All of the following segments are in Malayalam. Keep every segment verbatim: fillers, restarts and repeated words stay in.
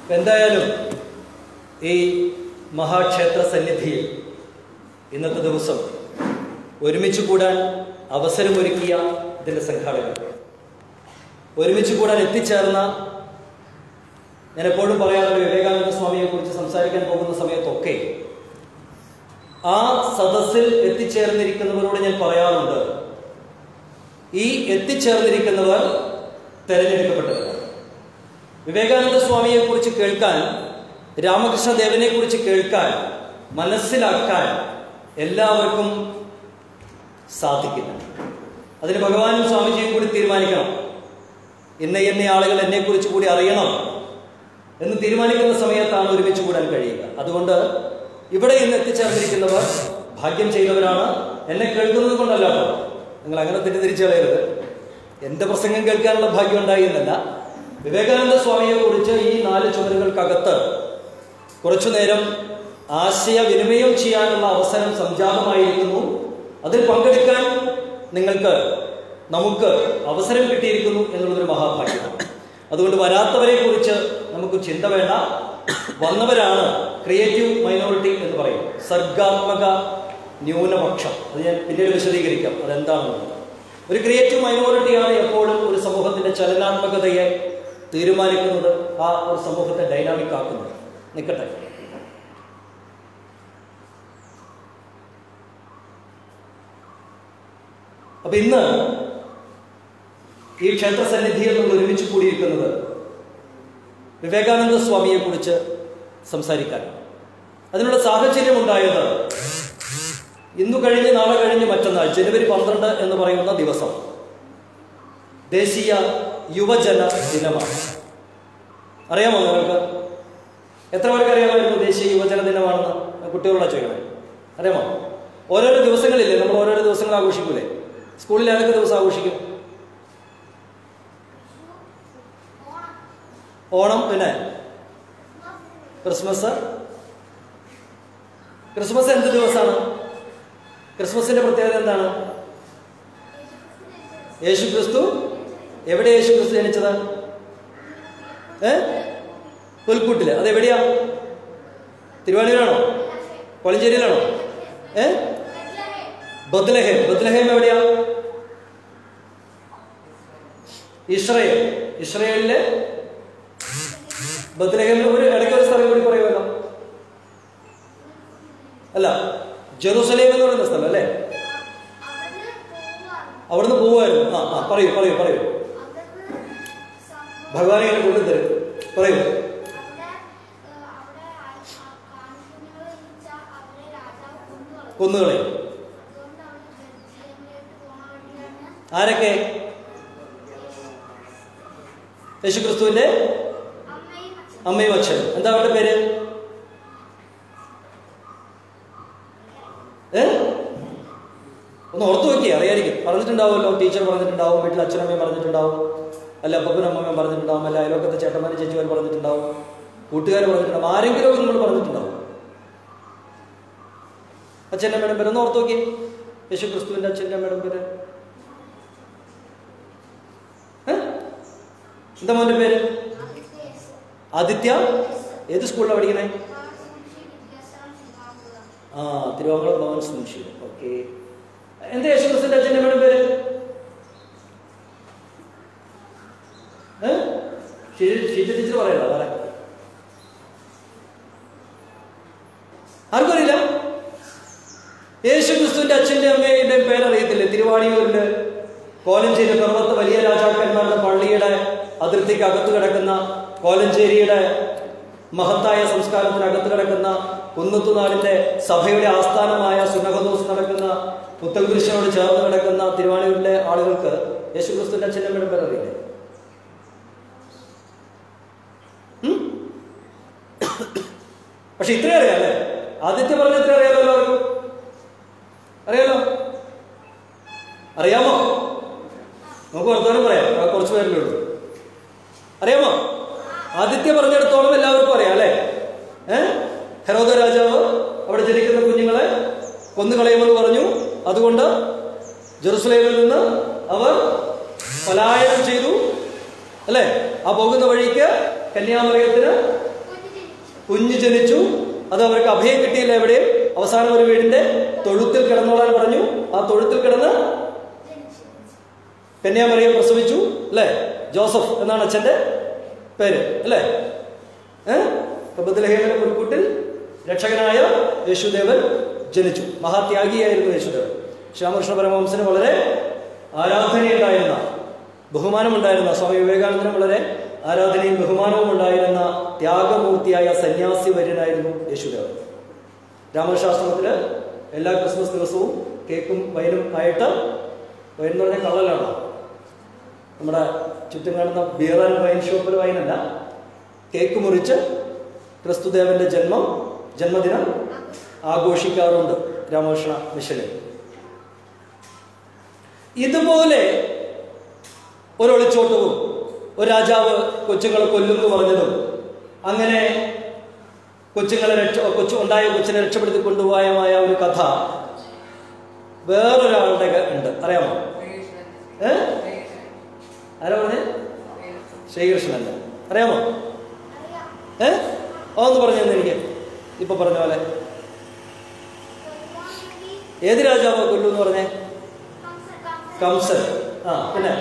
എന്തായാലും ഈ മഹാക്ഷേത്ര സന്നിധിയിൽ ഇന്നത്തെ ദിവസം ഒരുമിച്ച് കൂടാൻ അവസരമൊരുക്കിയ ഇതിൻ്റെ സംഘാടകർ, ഒരുമിച്ച് കൂടാൻ എത്തിച്ചേർന്ന, ഞാൻ എപ്പോഴും പറയാറുണ്ട്, വിവേകാനന്ദ സ്വാമിയെ കുറിച്ച് സംസാരിക്കാൻ പോകുന്ന സമയത്തൊക്കെ ആ സദസ്സിൽ എത്തിച്ചേർന്നിരിക്കുന്നവരോട് ഞാൻ പറയാറുണ്ട്, ഈ എത്തിച്ചേർന്നിരിക്കുന്നവർ തെരഞ്ഞെടുക്കപ്പെട്ടവരാണ്. വിവേകാനന്ദ സ്വാമിയെ കുറിച്ച് കേൾക്കാൻ, രാമകൃഷ്ണദേവനെ കുറിച്ച് കേൾക്കാൻ, മനസ്സിലാക്കാൻ എല്ലാവർക്കും സാധിക്കില്ല. അതിന് ഭഗവാനും സ്വാമിജിയും കൂടി തീരുമാനിക്കണം. ഇന്ന ഇന്ന ആളുകൾ എന്നെക്കുറിച്ച് കൂടി അറിയണം എന്ന് തീരുമാനിക്കുന്ന സമയത്താണ് ഒരുമിച്ച് കൂടാൻ കഴിയുക. അതുകൊണ്ട് ഇവിടെ ഇന്ന് എത്തിച്ചേർന്നിരിക്കുന്നവർ ഭാഗ്യം ചെയ്തവരാണ്. എന്നെ കേൾക്കുന്നത് കൊണ്ടല്ല കേട്ടോ, നിങ്ങൾ അങ്ങനെ തെറ്റിദ്ധരിച്ചു കളയരുത്. എൻ്റെ പ്രസംഗം കേൾക്കാനുള്ള ഭാഗ്യം ഉണ്ടായി എന്നല്ല, വിവേകാനന്ദ സ്വാമിയെ കുറിച്ച് ഈ നാല് ചുമരുകൾക്കകത്ത് കുറച്ചു നേരം ആശയവിനിമയം ചെയ്യാനുള്ള അവസരം സംജാതമായിരിക്കുന്നു. അതിൽ പങ്കെടുക്കാൻ നിങ്ങൾക്ക്, നമുക്ക് അവസരം കിട്ടിയിരിക്കുന്നു എന്നുള്ളതൊരു മഹാഭാഗ്യമാണ്. അതുകൊണ്ട് വരാത്തവരെ കുറിച്ച് നമുക്ക് ചിന്ത വേണ്ട. വന്നവരാണ് ക്രിയേറ്റീവ് മൈനോറിറ്റി എന്ന് പറയും, സർഗാത്മക ന്യൂനപക്ഷം. അത് ഞാൻ പിന്നീട് വിശദീകരിക്കാം അതെന്താണെന്ന്. ഒരു ക്രിയേറ്റീവ് മൈനോറിറ്റിയാണ് എപ്പോഴും ഒരു സമൂഹത്തിന്റെ ചലനാത്മകതയെ തീരുമാനിക്കുന്നത്, ആ ഒരു സമൂഹത്തെ ഡൈനാമിക് ആക്കുന്നത്. നിൽക്കട്ടെ. അപ്പൊ ഇന്ന് ഈ ക്ഷേത്ര സന്നിധിയിൽ നമ്മൾ ഒരുമിച്ച് കൂടിയിരിക്കുന്നത് വിവേകാനന്ദ സ്വാമിയെ കുറിച്ച് സംസാരിക്കാൻ. അതിനുള്ള സാഹചര്യം ഉണ്ടായത് ഇന്നു കഴിഞ്ഞ് നാളെ കഴിഞ്ഞ് മറ്റന്നാൾ ജനുവരി പന്ത്രണ്ട് എന്ന് പറയുന്ന ദിവസം ദേശീയ യുവജന ദിനമാണ്. അറിയാമോ നിങ്ങൾക്ക്? എത്ര പേർക്ക് അറിയാമായിരുന്നു ദേശീയ യുവജന ദിനമാണെന്ന്? കുട്ടികളോട് ചോദിക്കണേ. അറിയാമോ? ഓരോരോ ദിവസങ്ങളില്ലേ, നമ്മൾ ഓരോരോ ദിവസങ്ങൾ ആഘോഷിക്കൂലേ? സ്കൂളിൽ ഏതൊക്കെ ദിവസം ആഘോഷിക്കും? ഓണം, പിന്നെ ക്രിസ്മസ്. ക്രിസ്മസ് എന്ത് ദിവസമാണ്? ക്രിസ്മസിന്റെ പ്രത്യേകത എന്താണ്? യേശു ക്രിസ്തു. എവിടെ യേശു ക്രിസ്തു ജനിച്ചത്? ഏ പുൽക്കൂട്ടില്. അതെവിടെയാ? തിരുവാണിയിലാണോ? കോളഞ്ചേരിയിലാണോ? ഏ ബത്ലഹേം. ബത്ലഹേം എവിടെയാ? ഇസ്രയേൽ. ഇസ്രയേലിലെ ബത്ലഹേമിൽ ഒരു ഇടയ്ക്ക് ഒരു സ്ഥലം കൂടി പറയുമല്ലോ, അല്ല, ജെറൂസലേം എന്ന് പറയുന്ന സ്ഥലം അല്ലേ? അവിടുന്ന് പോവായിരുന്നു. ആ ആ പറയൂ പറയൂ പറയൂ ഭഗവാനെ എന്നെ കൊണ്ടുതരും. പറയൂ. കൊന്നുകളയും. ആരൊക്കെ? യേശുക്രിസ്തുവിന്റെ അമ്മയും അച്ഛനും. എന്താ അവരുടെ പേര്? ഏ ഒന്ന് ഓർത്തു നോക്കിയേ, അറിയായിരിക്കും. പറഞ്ഞിട്ടുണ്ടാവുമല്ലോ, ടീച്ചർ പറഞ്ഞിട്ടുണ്ടാവും, വീട്ടിൽ അച്ഛനമ്മയും പറഞ്ഞിട്ടുണ്ടാവും, അല്ല അപ്പനും അമ്മയും പറഞ്ഞിട്ടുണ്ടാവും, അല്ല അയൽവക്കത്തെ ചേട്ടന്മാരും ചേച്ചിമാർ പറഞ്ഞിട്ടുണ്ടാവും, കൂട്ടുകാർ പറഞ്ഞിട്ടുണ്ടാവും, ആരെങ്കിലും ഒക്കെ നമ്മൾ പറഞ്ഞിട്ടുണ്ടാവും. അച്ഛൻ്റെ അമ്മയുടെ പേര് ഒന്ന് ഓർത്തു നോക്കിയേ. യേശുക്രിസ്തുവിന്റെ അച്ഛൻ്റെ അമ്മയുടെ പേര് എന്താ? മോന്റെ പേര് ആദിത്യ. ഏത് സ്കൂളിലാണ് പഠിക്കണേ? ആ തിരുവാങ്കുളം ഭവൻസ് മുൻഷി. ഓക്കെ. എന്താ യേശുക്രിസ്തുവിന്റെ അച്ഛൻ്റെ അമ്മയുടെ പേര്? ഷീജ ടീച്ചർ പറയല്ലോ. പറ. ആർക്കും അറിയില്ല? യേശുക്രിസ്തുവിന്റെ അച്ഛൻ്റെ അമ്മയുടെ പേരറിയത്തില്ലേ? തിരുവാണിയൂരില് കോലഞ്ചേരി പർവ്വത വലിയ രാജാക്കന്മാരുടെ പള്ളിയുടെ അതിർത്തിക്ക് അകത്ത് കിടക്കുന്ന, കോലഞ്ചേരിയുടെ മഹത്തായ സംസ്കാരത്തിനകത്ത് കിടക്കുന്ന, കുന്നത്തുനാടിന്റെ സഭയുടെ ആസ്ഥാനമായ സുനഹദോസ് നടക്കുന്ന പുത്തൻകുരിശനോട് ചേർന്ന് കിടക്കുന്ന തിരുവാണിയൂരിലെ ആളുകൾക്ക് യേശുക്രിസ്തുവിന്റെ അച്ഛൻ്റെ അമ്മയുടെ പേരറിയില്ലേ? പക്ഷെ ഇത്രയും അറിയാം അല്ലേ? ആദ്യത്തെ പറഞ്ഞ ഇത്ര അറിയാലോ എല്ലാവർക്കും? അറിയാലോ? അറിയാമോ? നമുക്ക് വർത്തമാനം പറയാം, കുറച്ച് പേരല്ലേ ഉള്ളൂ. അറിയാമോ? ആദിത്യ പറഞ്ഞിടത്തോളം എല്ലാവർക്കും അറിയാം അല്ലേ? ഏഹ് ഹെരോദ രാജാവ് അവിടെ ജനിക്കുന്ന കുഞ്ഞുങ്ങളെ കൊന്നുകളയുമെന്ന് പറഞ്ഞു. അതുകൊണ്ട് ജെറുസലേമിൽ നിന്ന് അവർ പലായനം ചെയ്തു അല്ലേ? ആ പോകുന്ന വഴിക്ക് കന്യാമറിയത്തിന് കുഞ്ഞ് ജനിച്ചു. അത് അവർക്ക് അഭയം കിട്ടിയില്ല എവിടെയും. അവസാനം ഒരു വീടിന്റെ തൊഴുത്തിൽ കിടന്നോളാൻ പറഞ്ഞു. ആ തൊഴുത്തിൽ കിടന്ന് കന്യാമറിയം പ്രസവിച്ചു അല്ലേ? ജോസഫ് എന്നാണ് അച്ഛന്റെ പേര് അല്ലേ? ഏഹ് ബത്ലഹേമിലെ പുൽക്കൂട്ടിൽ രക്ഷകനായ യേശുദേവൻ ജനിച്ചു. മഹാത്യാഗിയായിരുന്നു യേശുദേവൻ. ശ്രീരാമകൃഷ്ണ പരമഹംസന് വളരെ ആരാധനയുണ്ടായിരുന്ന, ബഹുമാനമുണ്ടായിരുന്ന, സ്വാമി വിവേകാനന്ദന് വളരെ ആരാധനയും ബഹുമാനവും ഉണ്ടായിരുന്ന ത്യാഗമൂർത്തിയായ സന്യാസി വര്യനായിരുന്നു യേശുദേവൻ. രാമകൃഷ്ണാശ്രമത്തില് എല്ലാ ക്രിസ്മസ് ദിവസവും കേക്കും വൈനും ആയിട്ട്, വൈൻ എന്ന് പറഞ്ഞാൽ കള്ളലാണോ? നമ്മുടെ ചുറ്റും കാണുന്ന ബിയർ ആൻഡ് വൈൻ ഷോപ്പിൽ വൈനല്ല, കേക്ക് മുറിച്ച് ക്രിസ്തുദേവന്റെ ജന്മം ജന്മദിനം ആഘോഷിക്കാറുണ്ട് രാമകൃഷ്ണ മിഷനിൽ. ഇതുപോലെ ഒരൊളിച്ചോട്ടവും ഒരു രാജാവ് കൊച്ചുങ്ങളെ കൊല്ലുന്നു പറഞ്ഞതും അങ്ങനെ കൊച്ചുങ്ങളെ രക്ഷ കൊച്ചു ഉണ്ടായ കൊച്ചിനെ രക്ഷപ്പെടുത്തി കൊണ്ടുപോയമായ ഒരു കഥ വേറൊരാളുടെ ഉണ്ട്. അറിയാമോ? ഏ ആരാ പറഞ്ഞേ? ശ്രീകൃഷ്ണന്റെ. അറിയാമോ? ഏ അതൊന്ന് പറഞ്ഞു തന്നെ എനിക്ക്. ഇപ്പൊ പറഞ്ഞ പോലെ ഏത് രാജാവോ കൊല്ലു എന്ന് പറഞ്ഞേ? കംസൻ. ആ പിന്നെ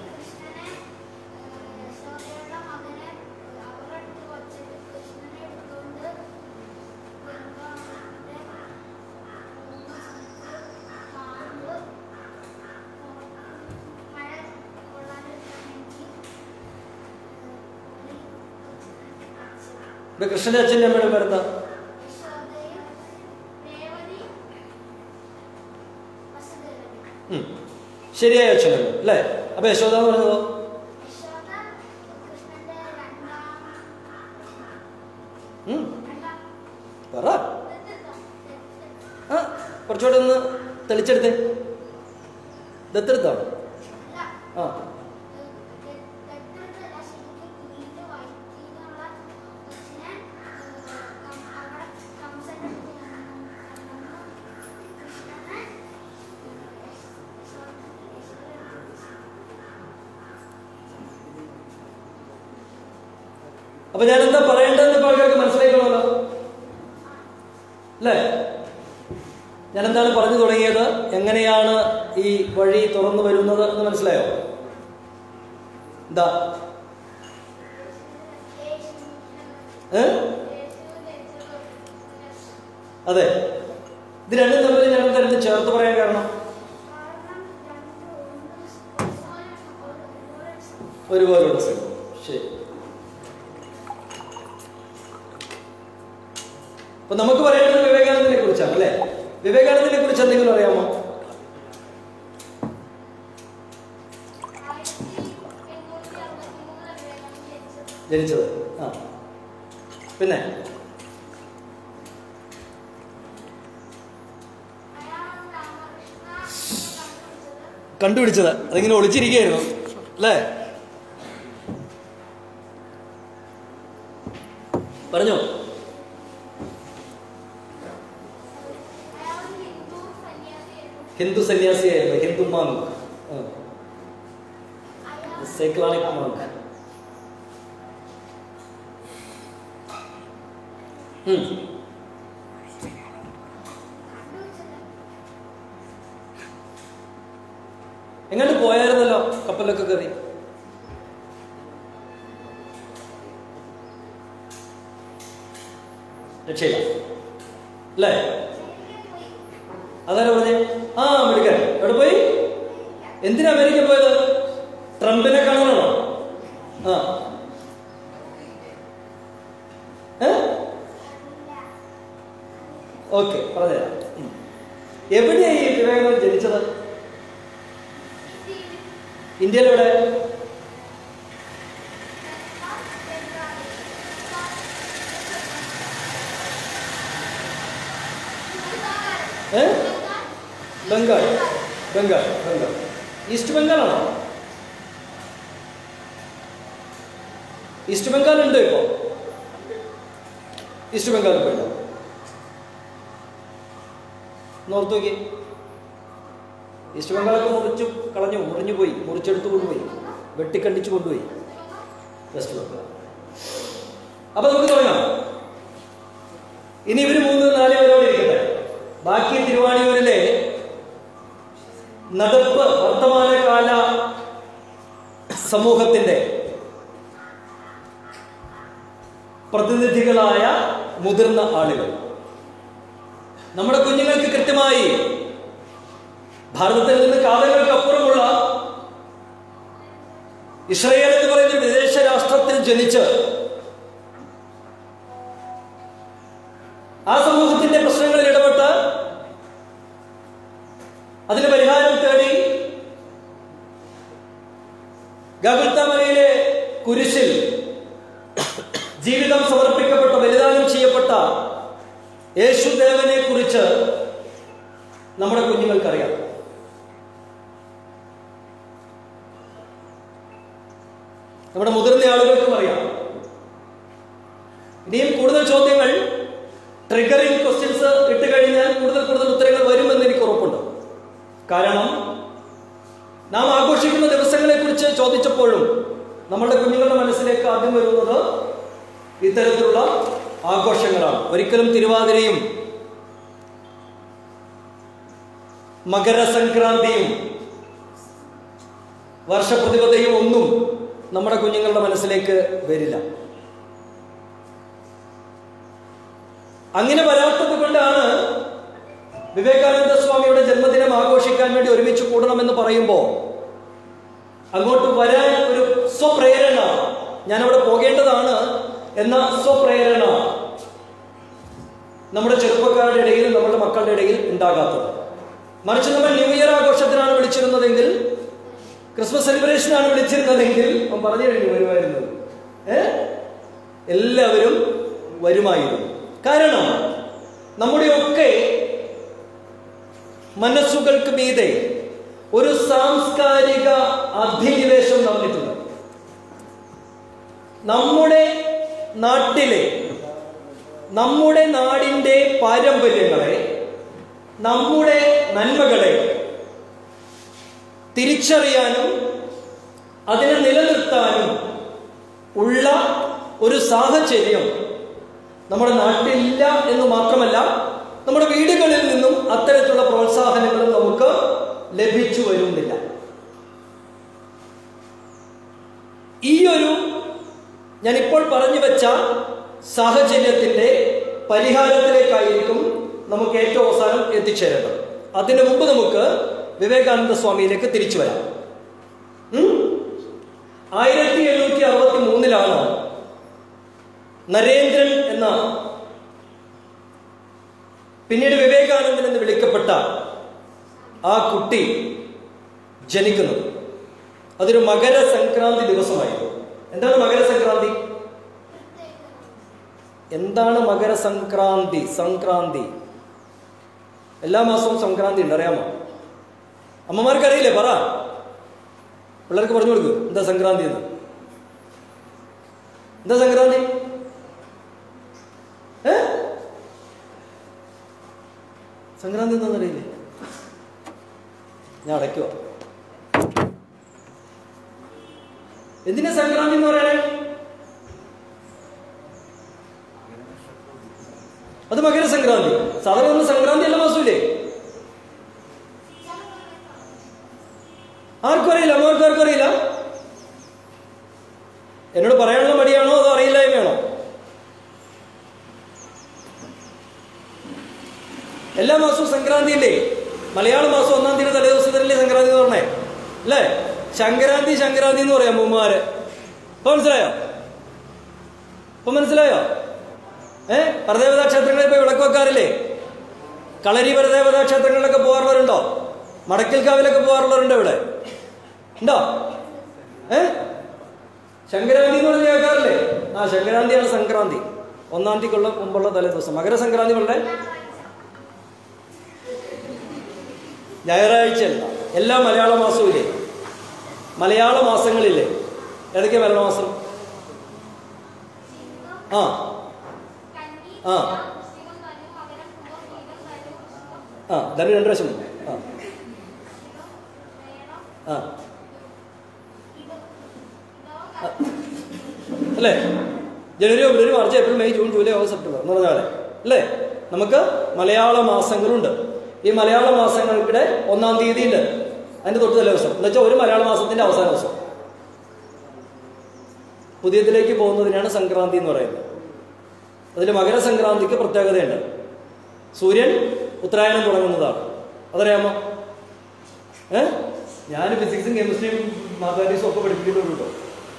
കൃഷ്ണന്റെ അച്ഛൻ്റെ അമ്മയുടെ പേരെന്താ? ശരിയായ അച്ഛനല്ലോ അല്ലേ? അപ്പൊ യശോദ എന്ന് പറഞ്ഞതോ? പറ. ആ കുറച്ചുകൂടെ ഒന്ന് തെളിച്ചെടുത്തേ. ദത്തെടുത്താണ്. ആ അപ്പൊ ഞാൻ എന്താ പറയേണ്ടതെന്ന് ഇപ്പൊ ആൾക്കാർക്ക് മനസ്സിലാക്കണമല്ലോ അല്ലേ? ഞാൻ എന്താണ് പറഞ്ഞു തുടങ്ങിയത്? എങ്ങനെയാണ് ഈ വഴി തുറന്നു വരുന്നത് എന്ന് മനസ്സിലായോ? എന്താ ഏ അതെ, ഇത് രണ്ടും തമ്മിൽ ഞാൻ എന്താ ചേർത്ത് പറയാൻ കാരണം ഒരുപോലുള്ള സംഭവം. ശരി, അപ്പൊ നമുക്ക് പറയേണ്ടത് വിവേകാനന്ദനെ കുറിച്ചാണ് അല്ലെ? വിവേകാനന്ദനെ കുറിച്ച് എന്തെങ്കിലും അറിയാമോ? ജനിച്ചത്. ആ പിന്നെ കണ്ടുപിടിച്ചത് അതിങ്ങനെ ഒളിച്ചിരിക്കുകയായിരുന്നു അല്ലേ? പറഞ്ഞോ. ഹിന്ദു സന്യാസിയായിരുന്നു. ഹിന്ദു മാങ്ക്, സൈക്ലാണിക് മാങ്ക്. എങ്ങോട്ട് പോയായിരുന്നല്ലോ കപ്പലൊക്കെ കയറി? രക്ഷയില്ല അല്ലേ? അതാരാ പറഞ്ഞേ? ആ മെഡിക്കൽ. എവിടെ പോയി? എന്തിനാ അമേരിക്ക പോയത്? ട്രംപിനെ കാണാനാണോ? ആ ഓക്കെ, പറഞ്ഞുതരാം. എവിടെയായി ഈ വിവേകാനന്ദൻ ജനിച്ചത്? ഇന്ത്യയിലെവിടെ? ഏ ബംഗാൾ. ബംഗാൾ ബംഗാൾ ഈസ്റ്റ് ബംഗാളാണോ? ഈസ്റ്റ് ബംഗാൾ ഉണ്ട് ഇപ്പോ? ഈസ്റ്റ് ബംഗാൾ പോയിട്ടോ? നോർത്ത് നോക്കി. ഈസ്റ്റ് ബംഗാളൊക്കെ മുറിച്ചു കളഞ്ഞു, മുറിഞ്ഞു പോയി, മുറിച്ചെടുത്ത് കൊണ്ടുപോയി, വെട്ടിക്കണ്ടിച്ചു കൊണ്ടുപോയി വെസ്റ്റ് ബംഗാൾ. അപ്പൊ നമുക്ക് തുടങ്ങാം. ഇനി ഇവര് മൂന്ന് നാല് പേരോട് ഇരിക്കട്ടെ. ബാക്കി തിരുവാണിയൂരിലെ നടപ്പ് വർത്തമാനകാല സമൂഹത്തിന്റെ പ്രതിനിധികളായ മുതിർന്ന ആളുകൾ. നമ്മുടെ കുഞ്ഞുങ്ങൾക്ക് കൃത്യമായി ഭാരതത്തിൽ നിന്ന് കാലങ്ങൾക്കപ്പുറമുള്ള ഇസ്രയേൽ എന്ന് പറയുന്ന വിദേശ രാഷ്ട്രത്തിൽ ജനിച്ച് ആ സമൂഹത്തിന്റെ പ്രശ്നങ്ങളിൽ ഇടപെട്ട് അതിന് പരിഹാരം തേടി ഗാഗുൽത്ത മലയിലെ കുരിശിൽ ജീവിതം സമർപ്പിക്കപ്പെട്ട ബലിദാനം ചെയ്യപ്പെട്ട യേശുദേവനെ കുറിച്ച് നമ്മുടെ കുഞ്ഞുങ്ങൾക്കറിയാം. നമ്മുടെ മുതിർന്ന ആളുകൾക്കും അറിയാം. ഇനിയും കൂടുതൽ ചോദ്യങ്ങൾ, ട്രിഗറിംഗ് ക്വസ്റ്റ്യൻസ് ഇട്ട് കഴിഞ്ഞാൽ കൂടുതൽ കൂടുതൽ ഉത്തരങ്ങൾ വരുമെന്ന് എനിക്ക് ഉറപ്പുണ്ട്. കാരണം നാം ആഘോഷിക്കുന്ന ദിവസങ്ങളെ കുറിച്ച് ചോദിച്ചപ്പോഴും നമ്മളുടെ കുഞ്ഞുങ്ങളുടെ മനസ്സിലേക്ക് ആദ്യം വരുന്നത് ഇത്തരത്തിലുള്ള ആഘോഷങ്ങളാണ്. ഒരിക്കലും തിരുവാതിരയും മകരസംക്രാന്തിയും വർഷപ്രതിപദയും ഒന്നും നമ്മുടെ കുഞ്ഞുങ്ങളുടെ മനസ്സിലേക്ക് വരില്ല. അങ്ങനെ വരാത്തത് കൊണ്ടാണ് വിവേകാനന്ദ സ്വാമിയുടെ ജന്മദിനം ആഘോഷിക്കാൻ വേണ്ടി ഒരുമിച്ച് കൂടണമെന്ന് പറയുമ്പോൾ അങ്ങോട്ട് വരാൻ ഒരു സ്വപ്രേരണ, ഞാനവിടെ പോകേണ്ടതാണ് എന്ന സ്വപ്രേരണ നമ്മുടെ ചെറുപ്പക്കാരുടെ ഇടയിൽ, നമ്മുടെ മക്കളുടെ ഇടയിൽ ഉണ്ടാകാത്തത്. മറിച്ച് നമ്മൾ ന്യൂ ഇയർ ആഘോഷത്തിനാണ് വിളിച്ചിരുന്നതെങ്കിൽ, ക്രിസ്മസ് സെലിബ്രേഷനാണ് വിളിച്ചിരുന്നതെങ്കിൽ അവൻ പറഞ്ഞു കഴിഞ്ഞു വരുമായിരുന്നത്. ഏ എല്ലാവരും വരുമായിരുന്നു. കാരണം നമ്മുടെയൊക്കെ മനസ്സുകൾക്ക് മീതെ ഒരു സാംസ്കാരിക അധിനിവേശം നടന്നിട്ടുണ്ട്. നമ്മുടെ നാട്ടിലെ, നമ്മുടെ നാടിൻ്റെ പാരമ്പര്യങ്ങളെ, നമ്മുടെ നന്മകളെ തിരിച്ചറിയാനും അതിനെ നിലനിർത്താനും ഉള്ള ഒരു സാഹചര്യം നമ്മുടെ നാട്ടിലില്ല എന്ന് മാത്രമല്ല, നമ്മുടെ വീടുകളിൽ നിന്നും അത്തരത്തിലുള്ള പ്രോത്സാഹനങ്ങളും നമുക്ക് ലഭിച്ചു വരുന്നില്ല. ഈ ഒരു ഞാനിപ്പോൾ പറഞ്ഞു വെച്ച സാഹചര്യത്തിന്റെ പരിഹാരത്തിലേക്കായിരിക്കും നമുക്ക് ഏറ്റവും അവസാനം എത്തിച്ചേരേണ്ടത്. അതിനു മുമ്പ് നമുക്ക് വിവേകാനന്ദ സ്വാമിയിലേക്ക് തിരിച്ചു വരാം. ആയിരത്തി എണ്ണൂറ്റി അറുപത്തി മൂന്നിലാണ് നരേന്ദ്രൻ എന്ന പിന്നീട് വിവേകാനന്ദൻ എന്ന് വിളിക്കപ്പെട്ട ആ കുട്ടി ജനിക്കുന്നത്. അതൊരു മകരസംക്രാന്തി ദിവസമായിരുന്നു. എന്താണ് മകരസംക്രാന്തി? എന്താണ് മകരസംക്രാന്തി? സംക്രാന്തി എല്ലാ മാസവും സംക്രാന്തി ഉണ്ട്, അറിയാമോ? അമ്മമാർക്ക് അറിയില്ലേ? പറ, പിള്ളേർക്ക് പറഞ്ഞു കൊടുക്കൂ എന്താ സംക്രാന്തി എന്ന്. എന്താ സംക്രാന്തി? ഏ സംക്രാന്തി എന്താണെന്ന് അറിയില്ലേ? ഞാൻ അടയ്ക്കുക. എന്തിനാ സംക്രാന്തി എന്ന് പറയണേ? അത് മകരസംക്രാന്തി. സാധാരണ സംക്രാന്തി എല്ലാ മാസവും ഇല്ലേ? ആർക്കും അറിയില്ല? അമ്മമാർക്കും ആർക്കും അറിയില്ല? എന്നോട് പറയാനുള്ള മടിയാണോ അതോ അറിയില്ലായ്മയാണോ? എല്ലാ മാസവും സംക്രാന്തി ഇല്ലേ? മലയാള മാസം ഒന്നാം തീയതി തലേ ദിവസത്തിലല്ലേ സംക്രാന്തി എന്ന് പറഞ്ഞേ അല്ലേ? ശങ്കരാന്തി ശങ്കരാന്തി എന്ന് പറയാം മുമ്മാര്. ഇപ്പൊ മനസ്സിലായോ? ഇപ്പൊ മനസ്സിലായോ? ഏഹ് പരദേവതാ ക്ഷേത്രങ്ങളിൽ പോയി വിളക്ക് വെക്കാറില്ലേ? കളരി പരദേവതാ ക്ഷേത്രങ്ങളിലൊക്കെ പോകാറുള്ളവരുണ്ടോ? മടക്കൽ കാവിലൊക്കെ പോകാറുള്ളവരുണ്ടോ ഇവിടെ? ഉണ്ടോ? ഏഹ് ശങ്കരാന്തി എന്ന് പറഞ്ഞ് കേൾക്കാറില്ലേ? ആ ശങ്കരാന്തിയാണ് സംക്രാന്തി. ഒന്നാം തീയതിക്കുള്ള മുമ്പുള്ള തലേ ദിവസം. മകരസംക്രാന്തി വളരെ ഞായറാഴ്ചയല്ല, എല്ലാ മലയാള മാസവും ഇല്ലേ? മലയാള മാസങ്ങളില്ലേ? ഏതൊക്കെയാ മലയാള മാസം? ആ ആ ആ ധനു രണ്ട് പ്രാവശ്യം ആ ആ അല്ലേ? ജനുവരി ഫെബ്രുവരി March April May June July August September എന്ന് പറഞ്ഞാൽ അല്ലേ? നമുക്ക് മലയാള മാസങ്ങളുണ്ട്. ഈ മലയാള മാസങ്ങൾക്കിടെ ഒന്നാം തീയതി ഉണ്ട്, അതിന്റെ തൊട്ട് തലേ ദിവസം എന്ന് വെച്ചാൽ ഒരു മലയാള മാസത്തിന്റെ അവസാന ദിവസം. പുതിയതിലേക്ക് പോകുന്നതിനാണ് സംക്രാന്തി എന്ന് പറയുന്നത്. അതിൽ മകരസംക്രാന്തിക്ക് പ്രത്യേകതയുണ്ട്. സൂര്യൻ ഉത്തരായണം തുടങ്ങുന്നതാണ്. അതറിയാമോ? ഏഹ് ഞാൻ ഫിസിക്സും കെമിസ്ട്രിയും മാത്തമാറ്റിക്സും ഒക്കെ പഠിപ്പിക്കുന്നുണ്ട് കേട്ടോ.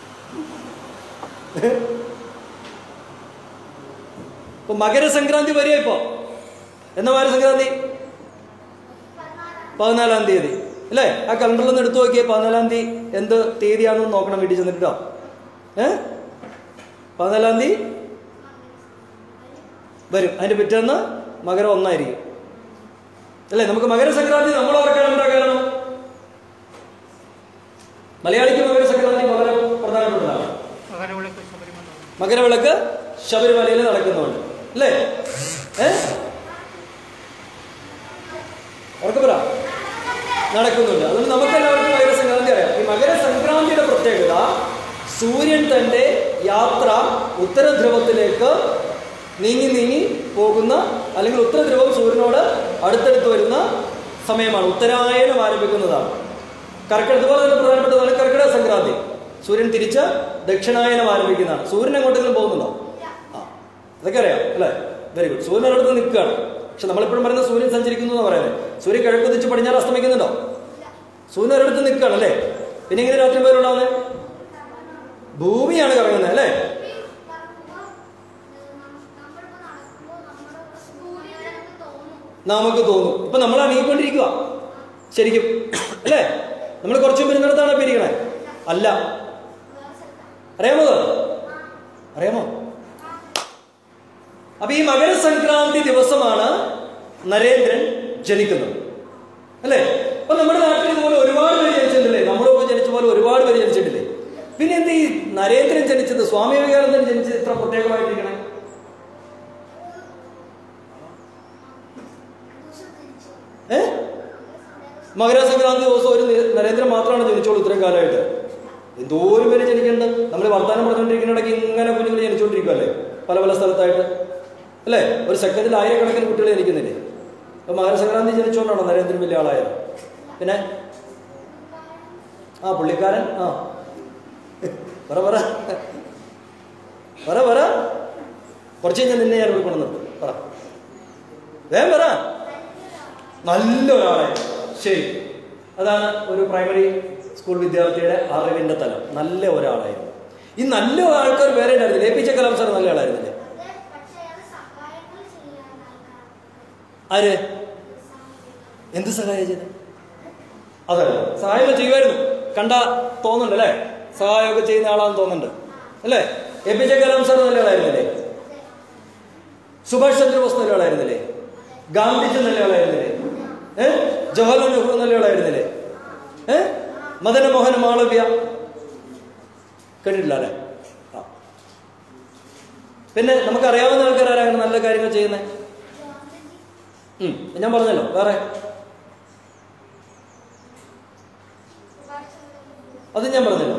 ഇപ്പൊ മകരസംക്രാന്തി വരിക. ഇപ്പൊ എന്നാ മകരസംക്രാന്തി? പതിനാലാം തീയതി അല്ലേ? ആ കലണ്ടറിലൊന്ന് എടുത്തു നോക്കിയേ. പതിനാലാം തീയതി എന്ത് തീയതിയാണെന്ന് നോക്കണം വീട്ടിൽ ചെന്നിട്ടോ. ഏഹ് പതിനാലാം തീയതി വരും. അതിന്റെ പിറ്റേന്ന് മകരം ഒന്നായിരിക്കും അല്ലേ? നമുക്ക് മകരസംക്രാന്തി നമ്മൾ ഓർക്കാൻ എന്താ കാരണം? മലയാളിക്ക് മകരസംക്രാന്തി വളരെ പ്രധാനപ്പെട്ടതാണ്. മകരവിളക്ക് ശബരിമലയിൽ നടക്കുന്നുണ്ട് അല്ലേ? ഏഹ് ഉറക്കപ്പുറ നടക്കുന്നുണ്ട്. അതുകൊണ്ട് നമുക്ക് എല്ലാവർക്കും മകരസംക്രാന്തി അറിയാം. ഈ മകരസംക്രാന്തിയുടെ പ്രത്യേകത, സൂര്യൻ തന്റെ യാത്ര ഉത്തരധ്രുവത്തിലേക്ക് നീങ്ങി നീങ്ങി പോകുന്ന, അല്ലെങ്കിൽ ഉത്തരധ്രുവം സൂര്യനോട് അടുത്തടുത്ത് വരുന്ന സമയമാണ്. ഉത്തരായനം ആരംഭിക്കുന്നതാണ്. കർക്കിടക അതുപോലെ തന്നെ പ്രധാനപ്പെട്ടതാണ് കർക്കിടക സംക്രാന്തി. സൂര്യൻ തിരിച്ച് ദക്ഷിണായനം ആരംഭിക്കുന്നതാണ്. സൂര്യൻ എങ്ങോട്ടെങ്കിലും പോകുന്നുണ്ടോ? ആ അതൊക്കെ അറിയാം അല്ലേ? Very good. സൂര്യൻ അടുത്ത് നിൽക്കുകയാണ്. പക്ഷെ നമ്മളെപ്പോഴും പറയുന്നത് സൂര്യൻ സഞ്ചരിക്കുന്നു എന്ന് പറയുന്നത്. സൂര്യൻ കിഴക്കുതിച്ച് പടിഞ്ഞാറ് അസ്തമിക്കുന്നുണ്ടോ? സൂര്യൻ ഒരിടത്ത് നിൽക്കുകയാണ് അല്ലേ? പിന്നെ ഇങ്ങനെ രാത്രി പേരുണ്ടാവുന്നത് ഭൂമിയാണ് കറങ്ങുന്നത് അല്ലേ? നമുക്ക് തോന്നും. ഇപ്പൊ നമ്മൾ അണീക്കൊണ്ടിരിക്കുക ശരിക്കും അല്ലേ? നമ്മൾ കുറച്ചു വരുന്നിടത്താണ് പിരിക്കണേ അല്ല. അറിയാമോ? അറിയാമോ? അപ്പൊ ഈ മകരസംക്രാന്തി ദിവസമാണ് നരേന്ദ്രൻ ജനിക്കുന്നത് അല്ലേ? അപ്പൊ നമ്മുടെ നാട്ടിൽ ഇതുപോലെ ഒരുപാട് പേര് ജനിച്ചിട്ടില്ലേ? നമ്മളൊക്കെ ജനിച്ച പോലെ ഒരുപാട് പേര് ജനിച്ചിട്ടില്ലേ? പിന്നെ എന്ത് ഈ നരേന്ദ്രൻ ജനിച്ചത്, സ്വാമി വിവേകാനന്ദൻ ജനിച്ചത് ഇത്ര പ്രത്യേകമായിട്ടിരിക്കണേ? ഏ മകരസംക്രാന്തി ദിവസം ഒരു നരേന്ദ്രൻ മാത്രമാണ് ജനിച്ചോളൂ ഇത്രയും കാലമായിട്ട്. എന്തോരം പേര് ജനിക്കുന്നുണ്ട്. നമ്മൾ വർത്തമാനം പറഞ്ഞുകൊണ്ടിരിക്കുന്നിടയ്ക്ക് ഇങ്ങനെ കുഞ്ഞുങ്ങൾ ജനിച്ചുകൊണ്ടിരിക്കുമല്ലേ പല പല സ്ഥലത്തായിട്ട് അല്ലേ? ഒരു സെക്കൻഡിൽ ആയിരക്കണക്കിന് കുട്ടികൾ ജനിക്കുന്നില്ലേ? അപ്പൊ മകരസംക്രാന്തി ജനിച്ചുകൊണ്ടാണോ നരേന്ദ്രൻ വലിയ ആളായത്? പിന്നെ ആ പുള്ളിക്കാരൻ ആ പറ പറ പറ പറ കുറച്ച് കഴിഞ്ഞാൽ നിന്നെ ഞാൻ ഇവിടെ കൊണ്ടുവന്നു പറ വേഗം പറ. നല്ലൊരാളായിരുന്നു. ശരി, അതാണ് ഒരു പ്രൈമറി സ്കൂൾ വിദ്യാർത്ഥിയുടെ അറിവിന്റെ തലം. നല്ല ഒരാളായിരുന്നു. ഈ നല്ല ആൾക്കാർ വേറെ ഉണ്ടായിരുന്നില്ല. A P J Kalam sir നല്ല ആളായിരുന്നില്ലേ? ആര് എന്ത് സഹായം ചെയ്ത്? അതല്ല, സഹായം ചെയ്യുമായിരുന്നു. കണ്ട തോന്നുന്നുണ്ട് അല്ലേ? സഹായമൊക്കെ ചെയ്യുന്ന ആളാന്ന് തോന്നുന്നുണ്ട് അല്ലേ? A P J Kalam sir നല്ല ആളായിരുന്നില്ലേ? സുഭാഷ് ചന്ദ്രബോസ് നല്ല ആളായിരുന്നില്ലേ? ഗാന്ധിജി നല്ല ആളായിരുന്നില്ലേ? ഏഹ് ജവഹർലാൽ നെഹ്റു നല്ല ആളായിരുന്നില്ലേ? ഏഹ് മദന മോഹൻ മാളവ്യ കേട്ടിട്ടില്ല അല്ലേ? ആ പിന്നെ നമുക്കറിയാവുന്ന ആൾക്കാരാണ് നല്ല കാര്യങ്ങൾ ചെയ്യുന്നത്. ഉം ഞാൻ പറഞ്ഞല്ലോ. വേറെ അത് ഞാൻ പറഞ്ഞല്ലോ.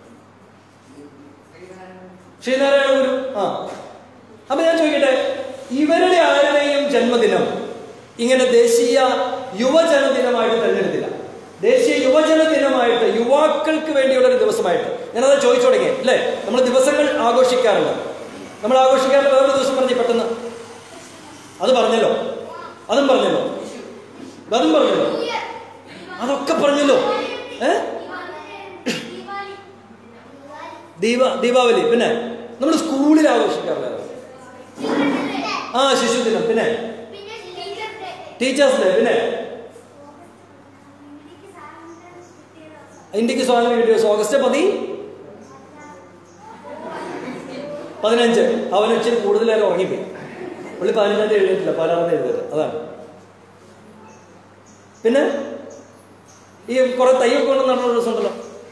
ശ്രീനാരായണ ഗുരു. ആ അപ്പൊ ഞാൻ ചോദിക്കട്ടെ, ഇവരുടെ ആരുടെയും ജന്മദിനം ഇങ്ങനെ ദേശീയ യുവജന ദിനമായിട്ട് തെരഞ്ഞെടുത്തില്ല. ദേശീയ യുവജന ദിനമായിട്ട്, യുവാക്കൾക്ക് വേണ്ടിയുള്ള ഒരു ദിവസമായിട്ട് ഞാനത് ചോദിച്ചു തുടങ്ങി അല്ലേ? നമ്മൾ ദിവസങ്ങൾ ആഘോഷിക്കാറുണ്ട്. നമ്മൾ ആഘോഷിക്കാറുണ്ട്. വേറൊരു ദിവസം പറഞ്ഞു പെട്ടെന്ന് അത് പറഞ്ഞല്ലോ, അതും പറഞ്ഞല്ലോ, അതും പറഞ്ഞല്ലോ, അതൊക്കെ പറഞ്ഞല്ലോ. ഏഹ് ദീപ ദീപാവലി പിന്നെ നമ്മൾ സ്കൂളിൽ ആഘോഷിക്കാറില്ല. ആ ശിശുദിനം, പിന്നെ ടീച്ചേഴ്സ് ഡേ, പിന്നെ ഇന്ത്യക്ക് സ്വാതന്ത്ര്യം കിട്ടിയ ദിവസം ഓഗസ്റ്റ് പതി പതിനഞ്ച്. അവൻ ഇച്ചിരി കൂടുതലായി ഉറങ്ങിപ്പോയി. പുള്ളി പതിനഞ്ചാം തീയതി എഴുതിയിട്ടില്ല, പതിനാറാം തീയതി എഴുതിയത്. അതാണ്. പിന്നെ ഈ കുറെ തയ്യൊക്കെ കൊണ്ട് നടന്ന ദിവസം ഉണ്ടല്ലോ,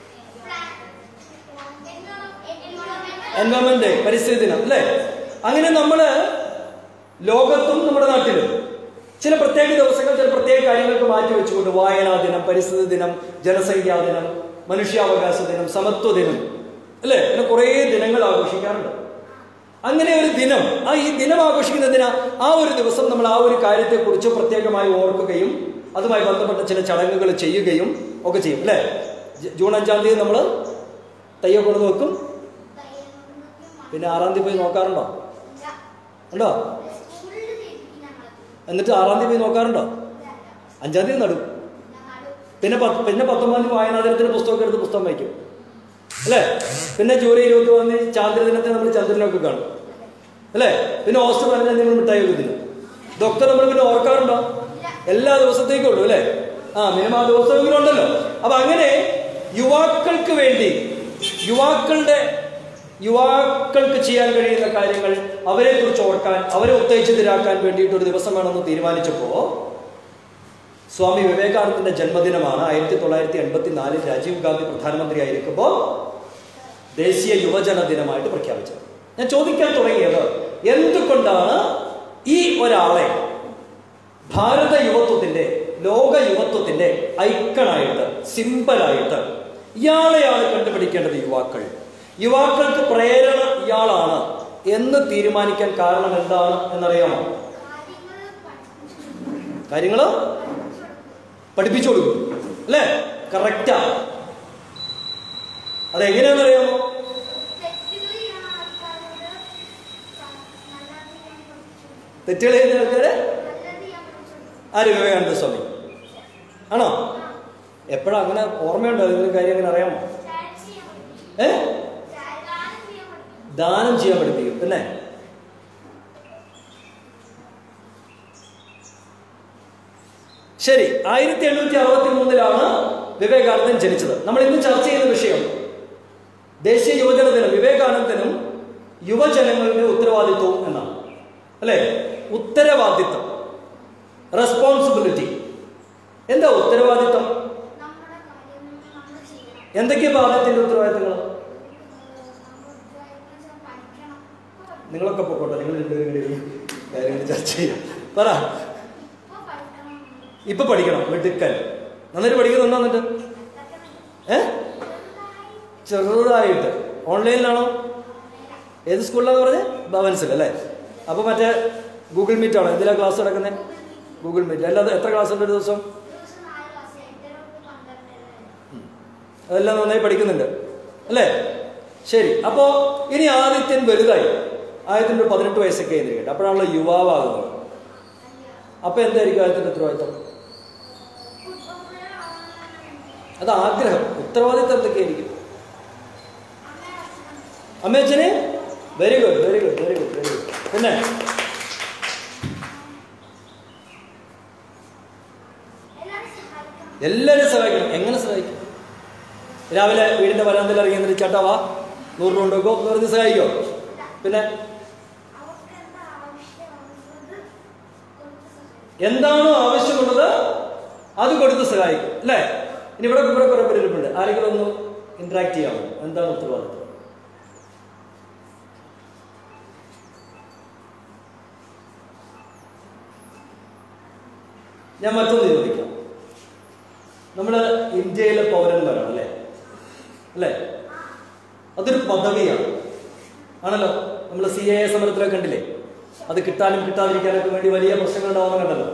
എൻവയോൺമെന്റ് ഡേ, പരിസ്ഥിതി ദിനം അല്ലേ? അങ്ങനെ നമ്മള് ലോകത്തും നമ്മുടെ നാട്ടിലും ചില പ്രത്യേക ദിവസങ്ങൾ ചില പ്രത്യേക കാര്യങ്ങൾക്ക് മാറ്റി വെച്ചുകൊണ്ട് വായനാ ദിനം, പരിസ്ഥിതി ദിനം, ജനസംഖ്യാ ദിനം, മനുഷ്യാവകാശ ദിനം, സമത്വ ദിനം അല്ലേ, അങ്ങനെ കുറേ ദിനങ്ങൾ ആഘോഷിക്കാറുണ്ട്. അങ്ങനെ ഒരു ദിനം, ആ ഈ ദിനം ആഘോഷിക്കുന്നതിന് ആ ഒരു ദിവസം നമ്മൾ ആ ഒരു കാര്യത്തെക്കുറിച്ച് പ്രത്യേകമായി ഓർക്കുകയും അതുമായി ബന്ധപ്പെട്ട ചില ചടങ്ങുകൾ ചെയ്യുകയും ഒക്കെ ചെയ്യും അല്ലേ? ജൂൺ അഞ്ചാം തീയതി നമ്മൾ തയ്യ കൊണ്ട് നോക്കും. പിന്നെ ആറാം തീയതി പോയി നോക്കാറുണ്ടോ? ഉണ്ടോ? എന്നിട്ട് ആറാം തീയതി പോയി നോക്കാറുണ്ടോ? അഞ്ചാം തീയതി നടും. പിന്നെ പത്ത് പിന്നെ പത്തൊമ്പതാം തീയതി വായനാദിനത്തിന് പുസ്തകമൊക്കെ എടുത്ത് പുസ്തകം വായിക്കും അല്ലേ? പിന്നെ ജൂലൈ ഇരുപത്തി ഒന്നിന് ചാന്ദ്രദിനത്തിന് നമ്മൾ ചന്ദ്രനൊക്കെ കാണും അല്ലേ? പിന്നെ ഓഗസ്റ്റ് പതിനഞ്ചാം തീയതി മിഠായി ഒക്കെ തിന്നും. ഇതൊക്കെ നമ്മൾ പിന്നെ ഓർക്കാറുണ്ടോ? എല്ലാ ദിവസത്തേക്കും ഉള്ളൂ അല്ലേ? ആ മിനിമം ആ ദിവസമെങ്കിലും ഉണ്ടല്ലോ. അപ്പൊ അങ്ങനെ യുവാക്കൾക്ക് വേണ്ടി, യുവാക്കളുടെ യുവാക്കൾക്ക് ചെയ്യാൻ കഴിയുന്ന കാര്യങ്ങൾ, അവരെ കുറിച്ച് ഓർക്കാൻ, അവരെ ഉത്തേജിതരാക്കാൻ വേണ്ടിയിട്ട് ഒരു ദിവസം വേണമെന്ന് തീരുമാനിച്ചപ്പോ സ്വാമി വിവേകാനന്ദന്റെ ജന്മദിനമാണ് ആയിരത്തി തൊള്ളായിരത്തി എൺപത്തി നാലിൽ രാജീവ് ഗാന്ധി പ്രധാനമന്ത്രി ആയിരിക്കുമ്പോൾ ദേശീയ യുവജന ദിനമായിട്ട് പ്രഖ്യാപിച്ചത്. ഞാൻ ചോദിക്കാൻ തുടങ്ങിയത്, എന്തുകൊണ്ടാണ് ഈ ഒരാളെ ഭാരത യുവത്വത്തിന്റെ, ലോക യുവത്വത്തിന്റെ ഐക്കണായിട്ട്, സിമ്പലായിട്ട് ഇയാളെയാണ് കണ്ടുപിടിക്കേണ്ടത് യുവാക്കൾ, യുവാക്കൾക്ക് പ്രേരണ ഇയാളാണ് എന്ന് തീരുമാനിക്കാൻ കാരണം എന്താണ് എന്നറിയാമോ? കാര്യങ്ങള് പഠിപ്പിച്ചു കൊടുക്കും അല്ലേ? കറക്റ്റാ. അതെങ്ങനെയാണെന്നറിയാമോ? തെറ്റുകൾ ചെയ്യുന്ന ആൾക്കാരെ ആര്? വിവേകാനന്ദ സ്വാമി ആണോ? എപ്പോഴാ അങ്ങനെ ഓർമ്മയുണ്ടോ? ഇതിന് കാര്യം അങ്ങനെ അറിയാമോ? ഏ ദാനം ചെയ്യാൻ പഠിപ്പിക്കും പിന്നെ. ശരി, ആയിരത്തി എണ്ണൂറ്റി അറുപത്തി മൂന്നിലാണ് വിവേകാനന്ദൻ ജനിച്ചത്. നമ്മൾ ഇന്ന് ചർച്ച ചെയ്യുന്ന വിഷയം ദേശീയ യുവജന ദിനം, വിവേകാനന്ദനും യുവജനങ്ങളുടെ ഉത്തരവാദിത്വവും എന്നാണ് അല്ലെ? ഉത്തരവാദിത്വം, റെസ്പോൺസിബിലിറ്റി. എന്താ ഉത്തരവാദിത്വം? എന്തൊക്കെയാ ആദ്യത്തിന്റെ ഉത്തരവാദിത്തങ്ങൾ? നിങ്ങളൊക്കെ പൊക്കോട്ടെ, നിങ്ങൾ രണ്ടുപേരും കാര്യങ്ങൾ ചർച്ച ചെയ്യാം. പറ. ഇപ്പൊ പഠിക്കണം, മിടുക്കൻ. നന്നായിട്ട് പഠിക്കുന്നുണ്ടോ? എന്നിട്ട് ഏ ചെറുതായിട്ട് ഓൺലൈനിലാണോ? ഏത് സ്കൂളിലാന്ന് പറഞ്ഞ്? ഭവൻസിൽ അല്ലേ? അപ്പൊ മറ്റേ ഗൂഗിൾ മീറ്റ് ആണോ? എന്തിനാ ക്ലാസ് നടക്കുന്നത്? Google meet. അല്ലാതെ എത്ര ക്ലാസ് ഉണ്ട് ഒരു ദിവസം? അതെല്ലാം നന്നായി പഠിക്കുന്നുണ്ട് അല്ലേ? ശരി. അപ്പോ ഇനി ആദിത്യൻ വലുതായി, ആദിത്യൻ ഒരു പതിനെട്ട് വയസ്സൊക്കെ ആയിരിക്കട്ടെ, അപ്പോഴാണല്ലോ യുവാവാകുന്നത്. അപ്പൊ എന്തായിരിക്കും ആദിത്യന്റെ ഉത്തരവാദിത്തം? അത് ആഗ്രഹം. ഉത്തരവാദിത്തം എന്തൊക്കെയായിരിക്കും? അമ്മയച്ഛന് very good, very good, very good, very good. പിന്നെ എല്ലാവരും സഹായിക്കണം. എങ്ങനെ സഹായിക്കും? രാവിലെ വീടിന്റെ വരാന്തയിൽ ഇറങ്ങി എന്നിട്ട് ചേട്ടാ വാ നൂറ് രൂപ കൊണ്ടുവെക്കോ എന്ന് പറഞ്ഞ് സഹായിക്കോ? പിന്നെ എന്താണോ ആവശ്യമുള്ളത് അത് കൊടുത്ത് സഹായിക്കും അല്ലേ? ഇനി ഇവിടെ ഇവിടെ കുറെ പേരിപ്പുണ്ട്. ആരെങ്കിലും ഒന്ന് ഇന്ററാക്ട് ചെയ്യാമോ? എന്താണ് ഉത്തരവാദിത്വം? ഞാൻ മറ്റൊന്ന് ചോദിക്കാം. നമ്മള് ഇന്ത്യയിലെ പൗരന്മാരാണ് അല്ലേ? അല്ലേ? അതൊരു പദവിയാണ് ആണല്ലോ. നമ്മൾ സി എ സമരത്തിലൊക്കെ കണ്ടില്ലേ? അത് കിട്ടാനും കിട്ടാതിരിക്കാനൊക്കെ വേണ്ടി വലിയ പ്രശ്നങ്ങൾ ഉണ്ടാവുന്ന കണ്ടല്ലോ.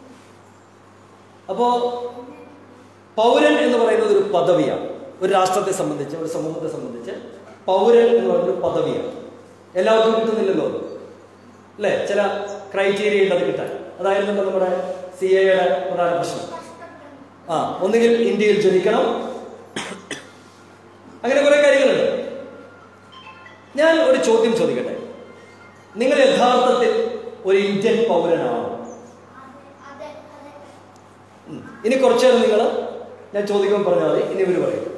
അപ്പോ പൗരൻ എന്ന് പറയുന്നത് ഒരു പദവിയാണ്. ഒരു രാഷ്ട്രത്തെ സംബന്ധിച്ച്, ഒരു സമൂഹത്തെ സംബന്ധിച്ച് പൗരൻ എന്ന് പറയുന്നത് ഒരു പദവിയാണ്. എല്ലാവർക്കും കിട്ടുന്നില്ലല്ലോ അല്ലേ? ചില ക്രൈറ്റീരിയ ഉണ്ട് അത് കിട്ടാൻ. അതായിരുന്നു നമ്മുടെ സി എയുടെ പ്രധാന പ്രശ്നം. ആ ഒന്നുകിൽ ഇന്ത്യയിൽ ജനിക്കണം, അങ്ങനെ കുറെ കാര്യങ്ങളുണ്ട്. ഞാൻ ഒരു ചോദ്യം ചോദിക്കട്ടെ. നിങ്ങൾ യഥാർത്ഥത്തിൽ ഒരു ഇന്ത്യൻ പൗരനാണോ? ഇനി കുറച്ചേരം നിങ്ങൾ ഞാൻ ചോദിക്കുമ്പോൾ പറഞ്ഞാൽ മതി. ഇനി ഇവർ പറയും,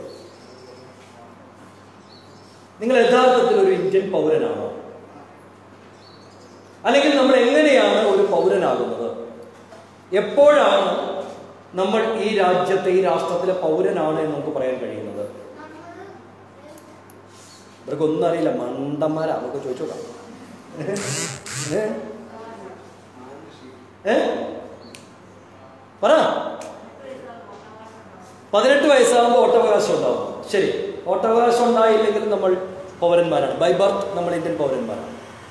നിങ്ങൾ യഥാർത്ഥത്തിൽ ഒരു ഇന്ത്യൻ പൗരനാണോ? അല്ലെങ്കിൽ നമ്മൾ എങ്ങനെയാണ് ഒരു പൗരനാകുന്നത്? എപ്പോഴാണ് നമ്മൾ ഈ രാജ്യത്തെ, ഈ രാഷ്ട്രത്തിലെ പൗരനാണ് എന്ന് നമുക്ക് പറയാൻ കഴിയുന്നത്? ഇവർക്കൊന്നും അറിയില്ല, മണ്ടന്മാരാ. നമുക്ക് ചോദിച്ചു നോക്കാം. ഏ പറ. പതിനെട്ട് വയസ്സാകുമ്പോൾ വോട്ടവകാശം ഉണ്ടാവും. ശരി, വോട്ടവകാശം ഉണ്ടായില്ലെങ്കിൽ നമ്മൾ പൗരന്മാരാണ്. ബൈ ബർത്ത് നമ്മൾ ഇന്ത്യൻ പൗരന്മാരാണ്.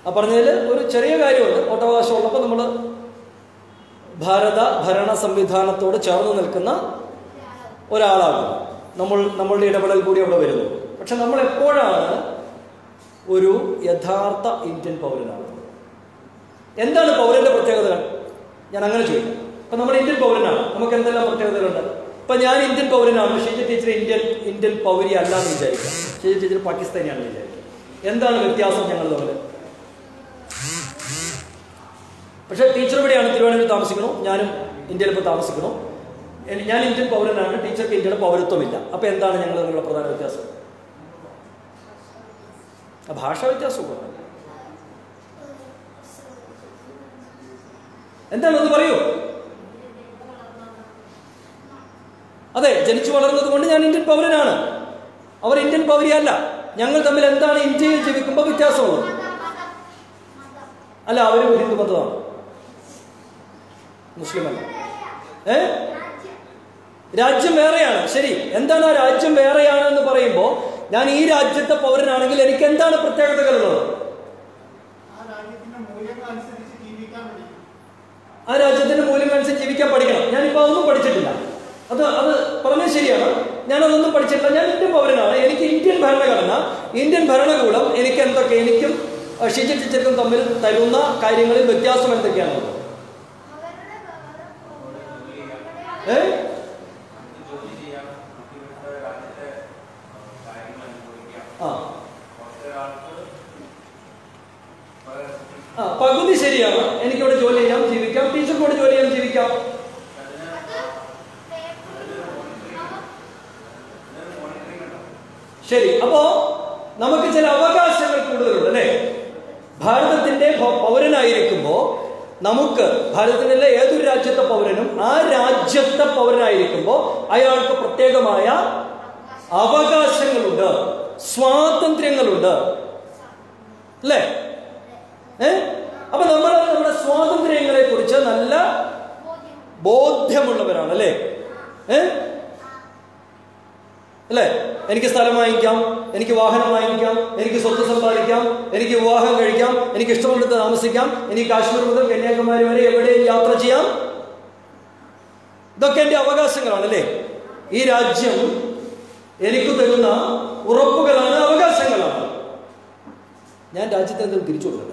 ആ പറഞ്ഞതിൽ ഒരു ചെറിയ കാര്യമുണ്ട്. വോട്ടവകാശം ഉള്ളപ്പോൾ നമ്മൾ ഭാരത ഭരണ സംവിധാനത്തോട് ചേർന്ന് നിൽക്കുന്ന ഒരാളാണ്. നമ്മൾ നമ്മളുടെ ഇടപെടൽ കൂടി അവിടെ വരുന്നു. പക്ഷെ നമ്മൾ എപ്പോഴാണ് ഒരു യഥാർത്ഥ ഇന്ത്യൻ പൗരനാണ്? എന്താണ് പൗരന്റെ പ്രത്യേകതകൾ? ഞാൻ അങ്ങനെ ചോദിക്കാം. ഇപ്പൊ നമ്മൾ ഇന്ത്യൻ പൗരനാണ്, നമുക്ക് എന്തെല്ലാം പ്രത്യേകതകളുണ്ട്? ഇപ്പൊ ഞാൻ ഇന്ത്യൻ പൗരനാണ്, ഷീജ ടീച്ചർ ഇന്ത്യൻ ഇന്ത്യൻ പൗരി അല്ല എന്ന് വിചാരിക്കാം. ഷീജ ടീച്ചർ പാകിസ്ഥാനിയാണെന്ന് വിചാരിക്കാം. എന്താണ് വ്യത്യാസം ഞങ്ങൾ തമ്മിൽ? പക്ഷെ ടീച്ചർ ഇവിടെയാണ്, തിരുവനന്തപുരത്ത് താമസിക്കണോ, ഞാനും ഇന്ത്യയിൽ ഇപ്പോൾ താമസിക്കണോ. ഞാൻ ഇന്ത്യൻ പൗരനാണ്, ടീച്ചർക്ക് ഇന്ത്യയുടെ പൗരത്വമില്ല. അപ്പൊ എന്താണ് ഞങ്ങൾ തമ്മിലുള്ള പ്രധാന വ്യത്യാസം? ഭാഷാ വ്യത്യാസവും എന്താണെന്ന് പറയൂ. അതെ, ജനിച്ചു വളർന്നത് കൊണ്ട് ഞാൻ ഇന്ത്യൻ പൗരനാണ്, അവർ ഇന്ത്യൻ പൗരിയല്ല. ഞങ്ങൾ തമ്മിൽ എന്താണ് ഇന്ത്യയിൽ ജീവിക്കുമ്പോൾ വ്യത്യാസമുള്ളത്? അല്ല, അവരും ഹിന്ദു മതമാണ്, മുസ്ലിം അല്ല. ഏ രാജ്യം വേറെയാണ്. ശരി, എന്താണ് ആ രാജ്യം വേറെയാണ് എന്ന് പറയുമ്പോൾ ഞാൻ ഈ രാജ്യത്തെ പൗരനാണെങ്കിൽ എനിക്ക് എന്താണ് പ്രത്യേകതകളുള്ളത്? ആ രാജ്യത്തിന്റെ മൂല്യം അനുസരിച്ച് ജീവിക്കാൻ പഠിക്കണം. ഞാനിപ്പോൾ അതൊന്നും പഠിച്ചിട്ടില്ല. അത് അത് പറഞ്ഞത് ശരിയാണ്, ഞാനതൊന്നും പഠിച്ചിട്ടില്ല. ഞാൻ ഇന്ത്യൻ പൗരനാണ്. എനിക്ക് ഇന്ത്യൻ ഭരണഘടന, ഇന്ത്യൻ ഭരണകൂടം എനിക്ക് എന്തൊക്കെ, എനിക്കും ഷീജ ടീച്ചർക്കും തമ്മിൽ തരുന്ന കാര്യങ്ങളിൽ വ്യത്യാസം എന്തൊക്കെയാണുള്ളത്? ഏ ആ ആ പകുതി ശരിയാണ്. എനിക്കിവിടെ ജോലി ചെയ്യാം, ജീവിക്കാം. ടീച്ചർക്കോട് ജോലി ചെയ്യാം, ജീവിക്കാം. ശരി, അപ്പോ നമുക്ക് ചില അവകാശങ്ങൾ കൂടുതലുണ്ട് അല്ലേ? ഭാരതത്തിന്റെ പൗരനായിരിക്കുമ്പോ നമുക്ക്, ഭാരതത്തിലെ ഏതൊരു രാജ്യത്തെ പൗരനും ആ രാജ്യത്തെ പൗരനായിരിക്കുമ്പോ അയാൾക്ക് പ്രത്യേകമായ അവകാശങ്ങളുണ്ട്, സ്വാതന്ത്ര്യങ്ങളുണ്ട് അല്ലേ? ഏ അപ്പൊ നമ്മൾ നമ്മുടെ സ്വാതന്ത്ര്യങ്ങളെ കുറിച്ച് നല്ല ബോധ്യമുള്ളവരാണ് അല്ലേ? ഏ അല്ലേ? എനിക്ക് സ്ഥലം വാങ്ങിക്കാം, എനിക്ക് വാഹനം വാങ്ങിക്കാം, എനിക്ക് സ്വത്ത് സമ്പാദിക്കാം, എനിക്ക് വിവാഹം കഴിക്കാം, എനിക്ക് ഇഷ്ടമുള്ളത് താമസിക്കാം, എനിക്ക് കാശ്മീർ മുതൽ കന്യാകുമാരി വരെ എവിടെയും യാത്ര ചെയ്യാം. ഇതൊക്കെ എന്റെ അവകാശങ്ങളാണ് അല്ലേ? ഈ രാജ്യം എനിക്ക് തരുന്ന ഉറപ്പുകളാണ്, അവകാശങ്ങളാണ്. ഞാൻ രാജ്യത്തെ എന്തെങ്കിലും തിരിച്ചു കൊടുക്കട്ടെ?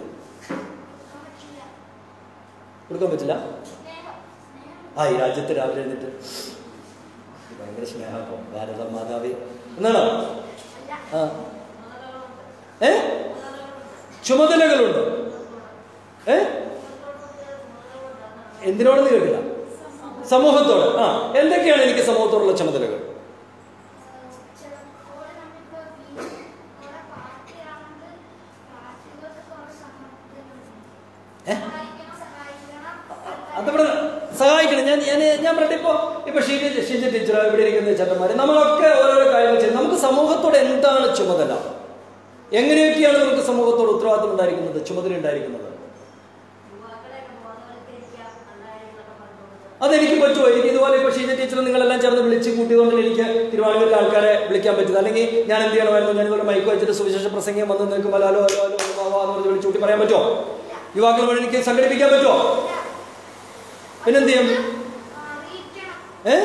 കൊടുക്കാൻ പറ്റില്ല. ആ ഈ രാജ്യത്തെ രാവിലെ എഴുന്നിട്ട് ഭയങ്കര സ്നേഹം, ഭാരത മാതാവേ എന്നാണോ? ആ ഏ ചുമതലകളുണ്ട്. ഏ എന്തിനോടെന്ന് കേട്ടില്ല? സമൂഹത്തോട്. ആ എന്തൊക്കെയാണ് എനിക്ക് സമൂഹത്തോടുള്ള ചുമതലകൾ? അതവിടെ സഹായിക്കണം. ഞാൻ ഞാൻ ഞാൻ പറഞ്ഞിട്ട് ഇപ്പോ ഇപ്പൊ ഷീജ ഷീജ ടീച്ചർ ഇവിടെ ഇരിക്കുന്ന ചേട്ടന്മാര്, നമ്മളൊക്കെ ഓരോരോ കാര്യങ്ങൾ ചെയ്യും. നമുക്ക് സമൂഹത്തോട് എന്താണ് ചുമതല? എങ്ങനെയൊക്കെയാണ് നമുക്ക് സമൂഹത്തോട് ഉത്തരവാദിത്വം ഉണ്ടായിരിക്കുന്നത്, ചുമതല ഉണ്ടായിരിക്കുന്നത്? അതെനിക്ക് പറ്റുമോ? എനിക്ക് ഇതുപോലെ ഇപ്പൊ ഷീജ ടീച്ചർ നിങ്ങളെല്ലാം ചേർന്ന് വിളിച്ച് കൂട്ടിയതുകൊണ്ട് എനിക്ക് തിരുവനന്തപുരത്തെ ആൾക്കാരെ വിളിക്കാൻ പറ്റില്ല. അല്ലെങ്കിൽ ഞാൻ എന്ത് ചെയ്യണമായിരുന്നു? ഞാൻ ഇതുപോലെ മൈക്ക് വെച്ചിട്ട് സുവിശേഷ പ്രസംഗം വന്ന് നിൽക്കുമ്പോൾ ഹലോ ഹലോ ഹലോ എന്ന് പറഞ്ഞ് വിളിച്ചു കൂട്ടി പറയാൻ പറ്റുമോ? യുവാക്കൾ വേണ്ടി എനിക്ക് സംഘടിപ്പിക്കാൻ പറ്റുമോ? പിന്നെന്ത് ചെയ്യും? ഏ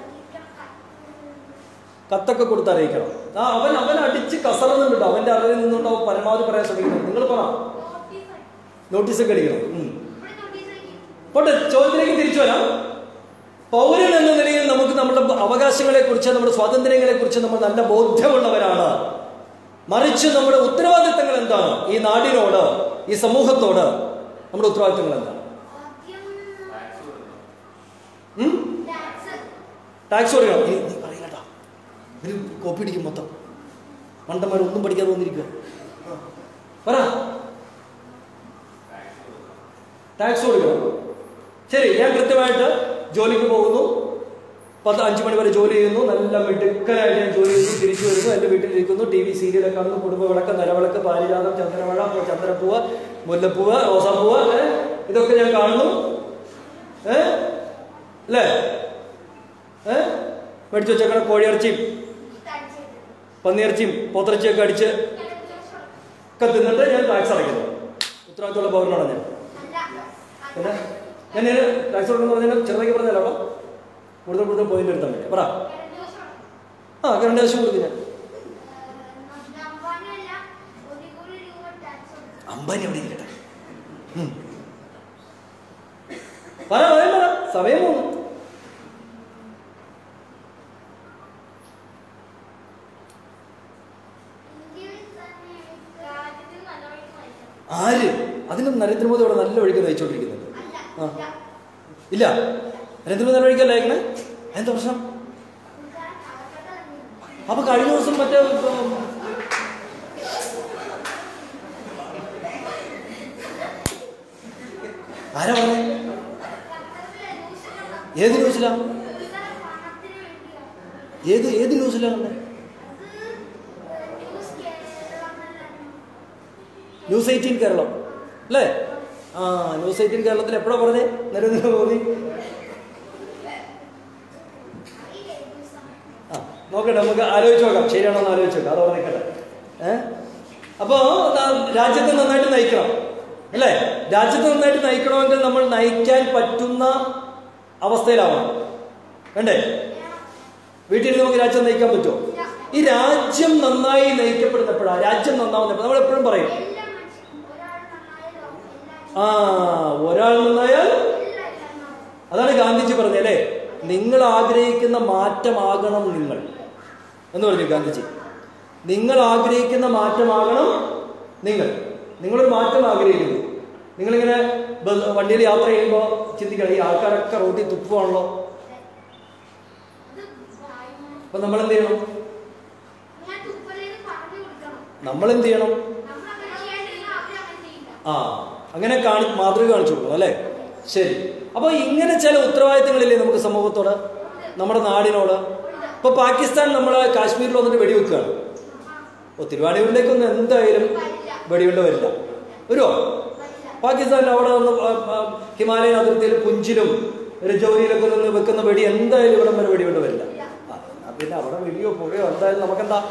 കത്തൊക്കെ കൊടുത്ത് അറിയിക്കണം. ആ അവൻ അവൻ അടിച്ച് കസറുന്നുണ്ടോ? അവന്റെ അറിവിൽ നിന്നുണ്ടോ പരമാവധി പറയാൻ ശ്രമിക്കണം. നിങ്ങൾ പറ, നോട്ടീസൊക്കെ അടിക്കണം. പോട്ടെ, ചോദ്യത്തിലേക്ക് തിരിച്ചു വരാം. പൗരൻ എന്ന നിലയിൽ നമുക്ക് നമ്മുടെ അവകാശങ്ങളെ കുറിച്ച്, നമ്മുടെ സ്വാതന്ത്ര്യങ്ങളെ കുറിച്ച് നമ്മൾ നല്ല ബോധ്യമുള്ളവരാണ്. മറിച്ച് നമ്മുടെ ഉത്തരവാദിത്തങ്ങൾ എന്താണ്? ഈ നാടിനോട്, ഈ സമൂഹത്തോട് നമ്മുടെ ഉത്തരവാദിത്തങ്ങൾ എന്താണ്? ടാക്സ് കൊടുക്കണം. നീ പറയില്ലട്ടാ, ഒരു കോപ്പി അടിക്കും മൊത്തം. മണ്ടന്മാർ ഒന്നും പഠിക്കാതെ വന്നിരിക്കുക. പറ, ടാക്സ് കൊടുക്കണം. ശരി, ഞാൻ കൃത്യമായിട്ട് ജോലിക്ക് പോകുന്നു, പത്ത് അഞ്ചു മണി വരെ ജോലി ചെയ്യുന്നു, നല്ല മിടുക്കനായിട്ട് ഞാൻ ജോലി ചെയ്യുന്നു, തിരിച്ചു വരുന്നു, എൻ്റെ വീട്ടിലിരിക്കുന്നു, ടി വി സീരിയലൊക്കെ കാണുന്നു, കുടുംബ വിളക്ക്, നിലവിളക്ക്, പാരിജാതം, ചന്ദ്രമഴ, ചന്ദ്രപ്പൂവ്, മുല്ലപ്പൂവ്, റോസാപ്പൂവ്, ഇതൊക്കെ ഞാൻ കാണുന്നു. ഏ അല്ലേ? ഏ മേടിച്ചു വെച്ചേക്കണ കോഴിയിറച്ചിയും പന്നിയിറച്ചിയും പോത്തിറച്ചിയൊക്കെ അടിച്ച് ഒക്കെ തിന്നിട്ട് ഞാൻ ടാക്സ് അടയ്ക്കുന്നു. ഉത്തരവാദിത്തമുള്ള പൗരനാണോ ഞാൻ? പിന്നെ ഞാൻ ടാക്സ് കൊടുക്കുന്ന പറഞ്ഞാൽ ചെറുതാക്കി പറഞ്ഞാലോ അവിടെ കൂടുതൽ കൂടുതൽ പോയിന്റ് എടുത്താൽ പറ്റും. പറ. ആ കറണ്ട് ആവശ്യം കൊടുക്കും ഞാൻ. അമ്പാനി അവിടെ ഇല്ലട്ടെ. പറ പറയാൻ പറ, സമയം പോകും. ആര്? അതിനും നരേന്ദ്രമോദി അവിടെ നല്ല വഴിക്ക് നയിച്ചോണ്ടിരിക്കുന്നുണ്ട്. ആ ഇല്ല, നരേന്ദ്രമോദി നല്ല വഴിക്കല്ല അയക്കണേ. എന്താ പ്രശ്നം? അപ്പൊ കഴിഞ്ഞ ദിവസം മറ്റേ ആരാ പറഞ്ഞേ? ഏത് ന്യൂസിലാ? ഏത് ഏത് ന്യൂസിലാ കണ്ടേ? ന്യൂസ് എയ്റ്റീൻ കേരളം അല്ലേ? ആ ന്യൂസ് എയ്റ്റീൻ കേരളത്തിൽ എപ്പോഴാ പറഞ്ഞേ നരേന്ദ്രമോദി? ആ നോക്കട്ടെ, നമുക്ക് ആലോചിച്ച് നോക്കാം, ശരിയാണോ എന്ന് ആലോചിച്ച് നോക്കാം. അതോടെ നിൽക്കട്ടെ. ഏഹ് അപ്പോ രാജ്യത്തെ നന്നായിട്ട് നയിക്കണം അല്ലേ? രാജ്യത്തെ നന്നായിട്ട് നയിക്കണമെങ്കിൽ നമ്മൾ നയിക്കാൻ പറ്റുന്ന അവസ്ഥയിലാവണം വേണ്ടേ? വീട്ടിൽ നമുക്ക് രാജ്യം നയിക്കാൻ പറ്റുമോ? ഈ രാജ്യം നന്നായി നയിക്കപ്പെടുന്നപ്പോഴാണ് രാജ്യം നന്നാവുന്നപ്പോൾ നമ്മൾ എപ്പോഴും പറയും ആ ഒരാൾ നന്നായാൽ. അതാണ് ഗാന്ധിജി പറഞ്ഞത് അല്ലേ? നിങ്ങൾ ആഗ്രഹിക്കുന്ന മാറ്റമാകണം നിങ്ങൾ എന്ന് പറഞ്ഞു ഗാന്ധിജി. നിങ്ങൾ ആഗ്രഹിക്കുന്ന മാറ്റമാകണം നിങ്ങൾ. നിങ്ങളൊരു മാറ്റം ആഗ്രഹിക്കുന്നു. നിങ്ങളിങ്ങനെ വണ്ടിയിൽ യാത്ര ചെയ്യുമ്പോൾ ചിന്തിക്കണം, ഈ ആൾക്കാരൊക്കെ റോഡിൽ തുപ്പുവാണല്ലോ. അപ്പൊ നമ്മൾ എന്ത് ചെയ്യണം? നമ്മൾ എന്ത് ചെയ്യണം? ആ അങ്ങനെ കാണി മാതൃക കാണിച്ചു കൊടുക്കണം അല്ലേ? ശരി. അപ്പൊ ഇങ്ങനെ ചില ഉത്തരവാദിത്തങ്ങളില്ലേ നമുക്ക് സമൂഹത്തോട്, നമ്മുടെ നാടിനോട്? ഇപ്പൊ പാകിസ്ഥാൻ നമ്മളെ കാശ്മീരിൽ വന്നിട്ട് വെടിവെക്കുകയാണ്. ഓ തിരുവാണിയൂരിലേക്കൊന്നും എന്തായാലും വെടിയുണ്ട വരില്ല. വരുമോ? പാകിസ്ഥാനിൽ അവിടെ നിന്ന് ഹിമാലയൻ അതിർത്തിയിൽ പുഞ്ചിലും രജൌരിയിലൊക്കെ നിന്ന് വെക്കുന്ന വെടി എന്തായാലും ഇവിടം വരെ വെടിയുണ്ട വരില്ല. പിന്നെ അവിടെ വെടിയോ പുകയോ എന്തായാലും നമുക്കെന്താ?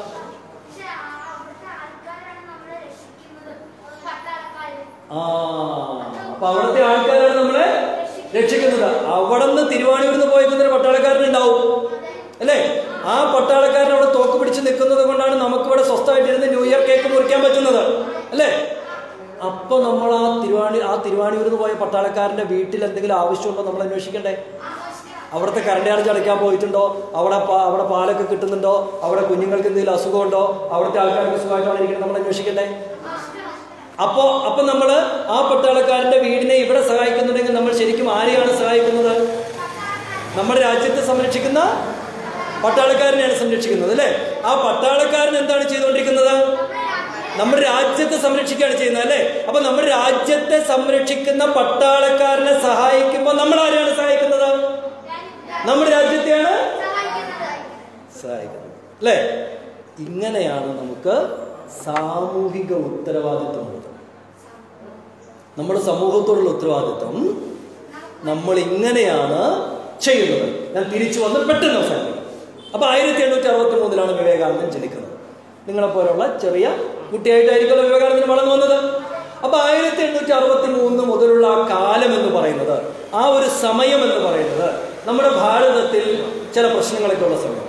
ആ അപ്പൊ അവിടുത്തെ ആൾക്കാരാണ് നമ്മളെ രക്ഷിക്കുന്നത്. അവിടെ നിന്ന് തിരുവാണിയൂരിൽ നിന്ന് പോയിക്കുന്നൊരു പട്ടാളക്കാരനുണ്ടാവും അല്ലേ? ആ പട്ടാളക്കാരൻ അവിടെ തോക്ക് പിടിച്ച് നിൽക്കുന്നത് കൊണ്ടാണ് നമുക്കിവിടെ സ്വസ്ഥമായിട്ടിരുന്ന് ന്യൂ ഇയർ കേക്ക് മുറിക്കാൻ പറ്റുന്നത് അല്ലേ? അപ്പൊ നമ്മൾ ആ തിരുവാണി ആ തിരുവാണിയൂരിൽ നിന്ന് പോയ പട്ടാളക്കാരന്റെ വീട്ടിൽ എന്തെങ്കിലും ആവശ്യമുണ്ടോ നമ്മൾ അന്വേഷിക്കണ്ടേ? അവിടുത്തെ കറണ്ട് ചാർജ് അടയ്ക്കാൻ പോയിട്ടുണ്ടോ? അവിടെ അവിടെ പാലൊക്കെ കിട്ടുന്നുണ്ടോ? അവിടെ കുഞ്ഞുങ്ങൾക്ക് എന്തെങ്കിലും അസുഖമുണ്ടോ? അവിടുത്തെ ആൾക്കാർക്ക് സുഖമായിട്ടാണ് ഇരിക്കുന്നത് നമ്മൾ അന്വേഷിക്കണ്ടേ? അപ്പോ അപ്പൊ നമ്മള് ആ പട്ടാളക്കാരന്റെ വീടിനെ ഇവിടെ സഹായിക്കുന്നുണ്ടെങ്കിൽ നമ്മൾ ശരിക്കും ആരെയാണ് സഹായിക്കുന്നത്? നമ്മുടെ രാജ്യത്തെ സംരക്ഷിക്കുന്ന പട്ടാളക്കാരനെയാണ് സംരക്ഷിക്കുന്നത് അല്ലേ? ആ പട്ടാളക്കാരൻ എന്താണ് ചെയ്തുകൊണ്ടിരിക്കുന്നത്? നമ്മുടെ രാജ്യത്തെ സംരക്ഷിക്കുകയാണ് ചെയ്യുന്നത് അല്ലേ? അപ്പൊ നമ്മുടെ രാജ്യത്തെ സംരക്ഷിക്കുന്ന പട്ടാളക്കാരനെ സഹായിക്കുമ്പോൾ നമ്മൾ ആരെയാണ് സഹായിക്കുന്നത്? നമ്മുടെ രാജ്യത്തെയാണ് സഹായിക്കുന്നത് അല്ലേ? ഇങ്ങനെയാണ് നമുക്ക് സാമൂഹിക ഉത്തരവാദിത്വമുള്ളത്. നമ്മുടെ സമൂഹത്തോടുള്ള ഉത്തരവാദിത്വം നമ്മൾ ഇങ്ങനെയാണ് ചെയ്യുന്നത്. ഞാൻ തിരിച്ചു വന്ന് പെട്ടെന്ന് അവസാനിക്കും. അപ്പൊ ആയിരത്തി എണ്ണൂറ്റി അറുപത്തി മൂന്നിലാണ് വിവേകാനന്ദൻ ജനിക്കുന്നത്. നിങ്ങളെപ്പോലുള്ള ചെറിയ കുട്ടിയായിട്ടായിരിക്കുമല്ലോ വിവേകാനന്ദൻ വളർന്നു വന്നത്. അപ്പൊ ആയിരത്തി എണ്ണൂറ്റി അറുപത്തി മൂന്ന് മുതലുള്ള ആ കാലം എന്ന് പറയുന്നത്, ആ ഒരു സമയം എന്ന് പറയുന്നത് നമ്മുടെ ഭാരതത്തിൽ ചില പ്രശ്നങ്ങളൊക്കെ ഉള്ള സമയം.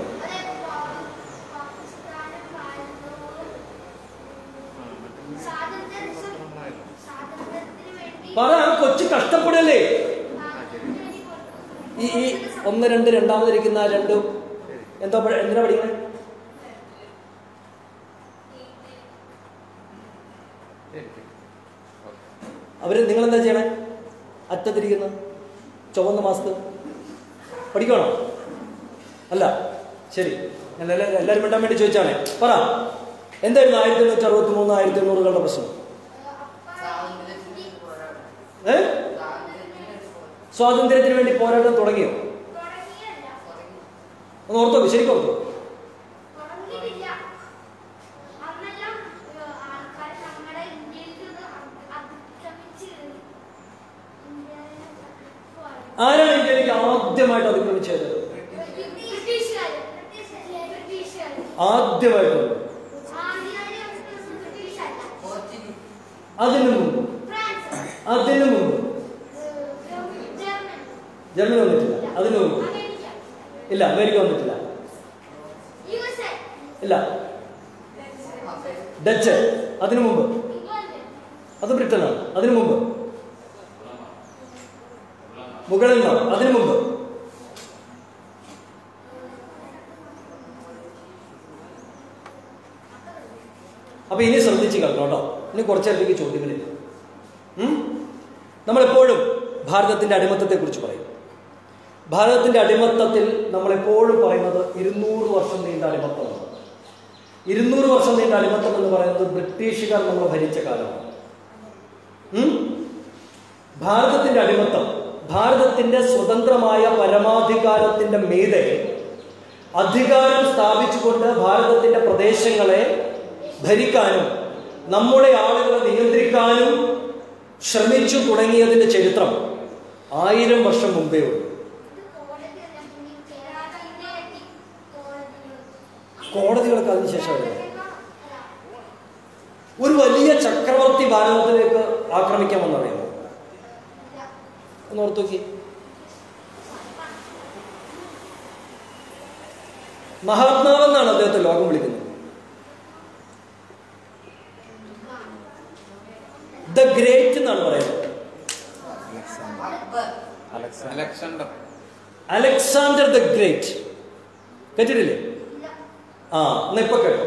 പറ, കൊച്ചു കഷ്ടപ്പെടല്ലേ? ഈ ഈ ഒന്ന് രണ്ട് രണ്ടാമതിരിക്കുന്ന രണ്ടും എന്താ എന്തിനാ പഠിക്കണേ? അവര് നിങ്ങളെന്താ ചെയ്യണേ? അറ്റത്തിരിക്കുന്ന ചുവന്ന മാസ്ക് പഠിക്കണോ? അല്ല, ശരി. ഞാൻ എല്ലാവരും വിടാൻ വേണ്ടി ചോദിച്ചാണേ. പറ, എന്തായിരുന്നു ആയിരത്തി എണ്ണൂറ്റി അറുപത്തി മൂന്ന് ആയിരത്തി എണ്ണൂറുകളുടെ പ്രശ്നം? ഏ സ്വാതന്ത്ര്യത്തിന് വേണ്ടി പോരാട്ടം തുടങ്ങിയോ? ഒന്ന് ഓർത്തോ, ശരിക്കും ഓർത്തോ. ആരാണ് ഇന്ത്യയിലേക്ക് ആദ്യമായിട്ട് അതിക്രമിച്ചത്? ആദ്യമായിട്ട് അതിനു മുമ്പ് അതിനു മുമ്പ് ജർമ്മനി വന്നിട്ടില്ല. അതിനു മുമ്പ് ഇല്ല. അമേരിക്ക വന്നിട്ടില്ല. ഇല്ല. ഡച്ച് അതിനു മുമ്പ്. അത് ബ്രിട്ടനാണ്. അതിനു മുമ്പ് മുഗളന്മാർ. അതിനു മുമ്പ് അപ്പൊ ഇനി ശ്രദ്ധിച്ച് കേൾക്കണം കേട്ടോ. ഇനി കുറച്ചേരത്തേക്ക് ചോദ്യങ്ങളില്ല. നമ്മളെപ്പോഴും ഭാരതത്തിന്റെ അടിമത്തത്തെ കുറിച്ച് പറയും. ഭാരതത്തിന്റെ അടിമത്തത്തിൽ നമ്മളെപ്പോഴും പറയുന്നത് ഇരുന്നൂറ് വർഷം നീണ്ട അടിമത്തമാണ്. ഇരുന്നൂറ് വർഷം നീണ്ട അടിമത്തം എന്ന് പറയുന്നത് ബ്രിട്ടീഷുകാർ നമ്മൾ ഭരിച്ച കാലമാണ്. ഭാരതത്തിന്റെ അടിമത്തം ഭാരതത്തിന്റെ സ്വതന്ത്രമായ പരമാധികാരത്തിന്റെ മീതെ അധികാരം സ്ഥാപിച്ചുകൊണ്ട് ഭാരതത്തിന്റെ പ്രദേശങ്ങളെ ഭരിക്കാനും നമ്മുടെ ആളുകളെ നിയന്ത്രിക്കാനും ശ്രമിച്ചു തുടങ്ങിയതിന്റെ ചരിത്രം ആയിരം വർഷം മുമ്പേ ഉള്ളൂ. കോടതികളൊക്കെ അതിനുശേഷം ഒരു വലിയ ചക്രവർത്തി ഭാരതത്തിലേക്ക് ആക്രമിക്കാമെന്ന് അറിയാമോ? ഒന്ന് ഓർത്തു നോക്കി. മഹാത്മാവെന്നാണ് അദ്ദേഹത്തെ ലോകം വിളിക്കുന്നത്. ദ ഗ്രേറ്റ് എന്നാണ് പറയുന്നത്. Alexander the great. കേട്ടിട്ടില്ലേ? ആ എന്നാ ഇപ്പൊ കേട്ടോ.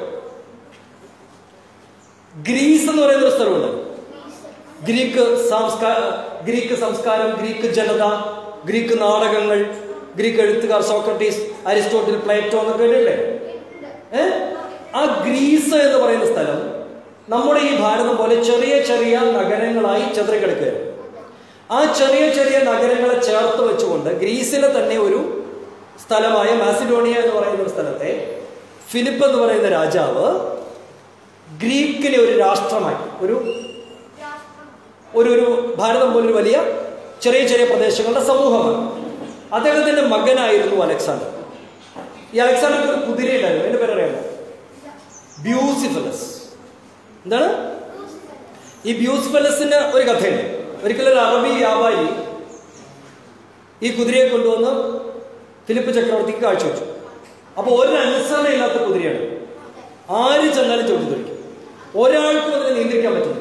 ഗ്രീസ് എന്ന് പറയുന്ന ഒരു സ്ഥലമുണ്ട്. ഗ്രീക്ക് സംസ്കാരം ഗ്രീക്ക് സംസ്കാരം ഗ്രീക്ക് ജനത, ഗ്രീക്ക് നാടകങ്ങൾ, ഗ്രീക്ക് എഴുത്തുകാർ, സോക്രട്ടീസ്, അരിസ്റ്റോട്ടിൽ, പ്ലേറ്റോ എന്നൊക്കെ കേട്ടില്ലേ? ഏഹ് ആ ഗ്രീസ് എന്ന് പറയുന്ന സ്ഥലം നമ്മുടെ ഈ ഭാരതം പോലെ ചെറിയ ചെറിയ നഗരങ്ങളായി ചിതറിക്കിടക്കുകയാണ്. ആ ചെറിയ ചെറിയ നഗരങ്ങളെ ചേർത്ത് വെച്ചുകൊണ്ട് ഗ്രീസിലെ തന്നെ ഒരു സ്ഥലമായ മാസിഡോണിയ എന്ന് പറയുന്ന ഒരു സ്ഥലത്തെ ഫിലിപ്പ് എന്ന് പറയുന്ന രാജാവ് ഗ്രീക്കിനെ ഒരു രാഷ്ട്രമായി, ഒരു ഒരു ഒരു ഭാരതം പോലൊരു വലിയ ചെറിയ ചെറിയ പ്രദേശങ്ങളുടെ സമൂഹമാണ്. അദ്ദേഹത്തിന്റെ മകനായിരുന്നു അലക്സാണ്ടർ. ഈ അലക്സാണ്ടർക്ക് ഒരു കുതിരയുണ്ടായിരുന്നു. എന്റെ പേരറിയാമോ? ബ്യൂസിഫലസ്. എന്താണ് ഈ ബ്യൂസിഫലസിന് ഒരു കഥയുണ്ട്. ഒരിക്കലും ഒരു അറബി വ്യാപാരി ഈ കുതിരയെ കൊണ്ടുവന്ന് ഫിലിപ്പ് ചക്രവർത്തിക്ക് കാഴ്ചവെച്ചു. അപ്പൊ ഒരു അനുസരണയില്ലാത്ത കുതിരയാണ്. ആര് ചെന്നാലും ചവിട്ടി തെറിക്കും. ഒരാൾക്കും അതിനെ നിയന്ത്രിക്കാൻ പറ്റില്ല.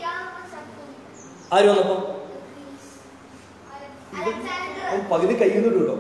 ആര് വന്നപ്പോ പകുതി കയ്യുന്നുണ്ട് കേട്ടോ.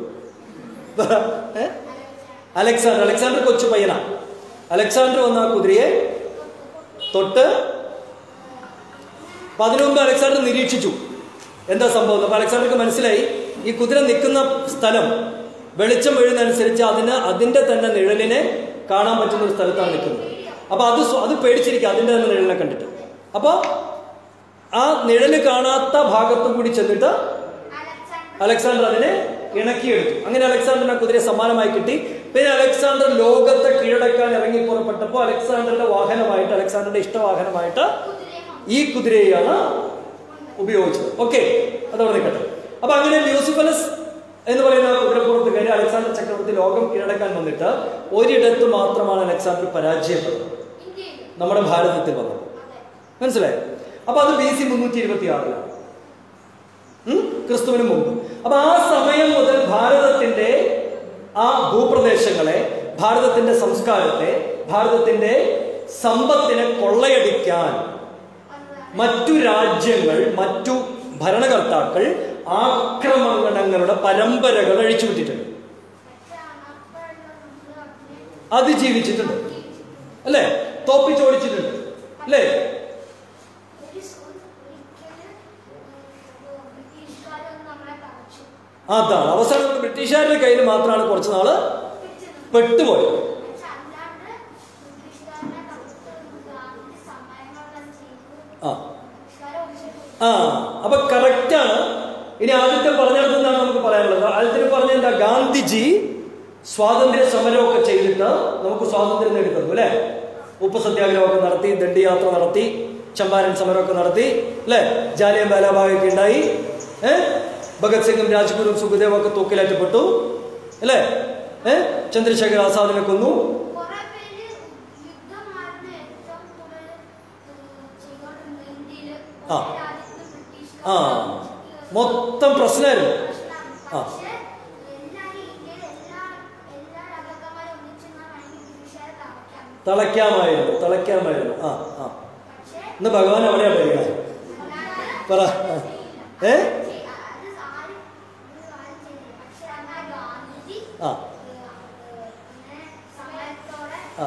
അലക്സാണ്ടർ അലക്സാണ്ടർ കൊച്ചു പയ്യനാ. അലക്സാണ്ടർ വന്ന ആ കുതിരയെ തൊട്ട് അപ്പൊ അതിനു മുമ്പ് അലക്സാണ്ടർ നിരീക്ഷിച്ചു എന്താ സംഭവം. അപ്പൊ അലക്സാണ്ടർക്ക് മനസ്സിലായി ഈ കുതിര നിൽക്കുന്ന സ്ഥലം വെളിച്ചം വീഴുന്നതനുസരിച്ച് അതിന് അതിന്റെ തന്നെ നിഴലിനെ കാണാൻ പറ്റുന്ന ഒരു സ്ഥലത്താണ് നിൽക്കുന്നത്. അപ്പൊ അത് അത് പേടിച്ചിരിക്കുക അതിന്റെ തന്നെ നിഴലിനെ കണ്ടിട്ട്. അപ്പൊ ആ നിഴല് കാണാത്ത ഭാഗത്തും കൂടി ചെന്നിട്ട് അലക്സാണ്ടർ അതിനെ ഇണക്കിയെടുത്തു. അങ്ങനെ അലക്സാണ്ടറിന് കുതിരയെ സമ്മാനമായി കിട്ടി. പിന്നെ അലക്സാണ്ടർ ലോകത്തെ കീഴടക്കാൻ ഇറങ്ങി പുറപ്പെട്ടപ്പോൾ അലക്സാണ്ടറിന്റെ വാഹനമായിട്ട്, അലക്സാണ്ടറിന്റെ ഇഷ്ടവാഹനമായിട്ട് ഈ കുതിരയെയാണ് ഉപയോഗിച്ചത്. ഓക്കെ, അതവിടെ നിൽക്കട്ടെ. അപ്പൊ അങ്ങനെ ബ്യൂസിഫലസ് എന്ന് പറയുന്ന കുതിരപ്പുറത്ത് കയറി അലക്സാണ്ടർ ചക്രവർത്തി ലോകം കീഴടക്കാൻ വന്നിട്ട് ഒരിടത്ത് മാത്രമാണ് അലക്സാണ്ടർ പരാജയപ്പെട്ടത്. നമ്മുടെ ഭാരതത്തിൽ വന്നത്. മനസ്സിലായോ? അപ്പൊ അത് ബി സി മുന്നൂറ്റി ഇരുപത്തി ആറിലാണ്, ക്രിസ്തുവിന് മുമ്പ്. അപ്പൊ ആ സമയം മുതൽ ഭാരതത്തിന്റെ ആ ഭൂപ്രദേശങ്ങളെ, ഭാരതത്തിന്റെ സംസ്കാരത്തെ, ഭാരതത്തിന്റെ സമ്പത്തിനെ കൊള്ളയടിക്കാൻ മറ്റു രാജ്യങ്ങൾ, മറ്റു ഭരണകർത്താക്കൾ ആക്രമണങ്ങളുടെ പരമ്പരകൾ അഴിച്ചുവിട്ടിട്ടുണ്ട്. അതിജീവിച്ചിട്ടുണ്ട് അല്ലേ? തോപ്പിച്ചോടിച്ചിട്ടുണ്ട് അല്ലേ? അതാണ് അവസാനം ബ്രിട്ടീഷുകാരുടെ കയ്യിൽ മാത്രമാണ് കുറച്ചു നാള് പെട്ടുപോയത്. ആ ആ അപ്പൊ കറക്റ്റാണ്. ഇനി ആദ്യത്തെ പറഞ്ഞിടത്തെന്നാണ് നമുക്ക് പറയാനുള്ളത്. ആദ്യത്തെ പറഞ്ഞ എന്താ? ഗാന്ധിജി സ്വാതന്ത്ര്യ സമരമൊക്കെ ചെയ്തിട്ട് നമുക്ക് സ്വാതന്ത്ര്യം നേടിത്തന്നു അല്ലെ? ഉപ്പ് സത്യാഗ്രഹമൊക്കെ നടത്തി, ദണ്ഡിയാത്ര നടത്തി, ചമ്പാരൻ സമരമൊക്കെ നടത്തി അല്ലെ? ജാലിയൻ വാലാബാഗൊക്കെ ഉണ്ടായി. ഏഹ് ഭഗത് സിംഗും രാജ്ഗുരും സുഖദേവും ഒക്കെ തൂക്കിലേറ്റപ്പെട്ടു അല്ലെ? ഏഹ് ചന്ദ്രശേഖർ ആസാദിനെ കൊന്നു. ആ ആ മൊത്തം പ്രശ്നമായിരുന്നു. ആ തളയ്ക്കാമായിരുന്നു തളയ്ക്കാമായിരുന്നു ആ ആ ഇന്ന് ഭഗവാൻ അവിടെയാണ് പരിഹാരം. പറ ഏ ആ ആ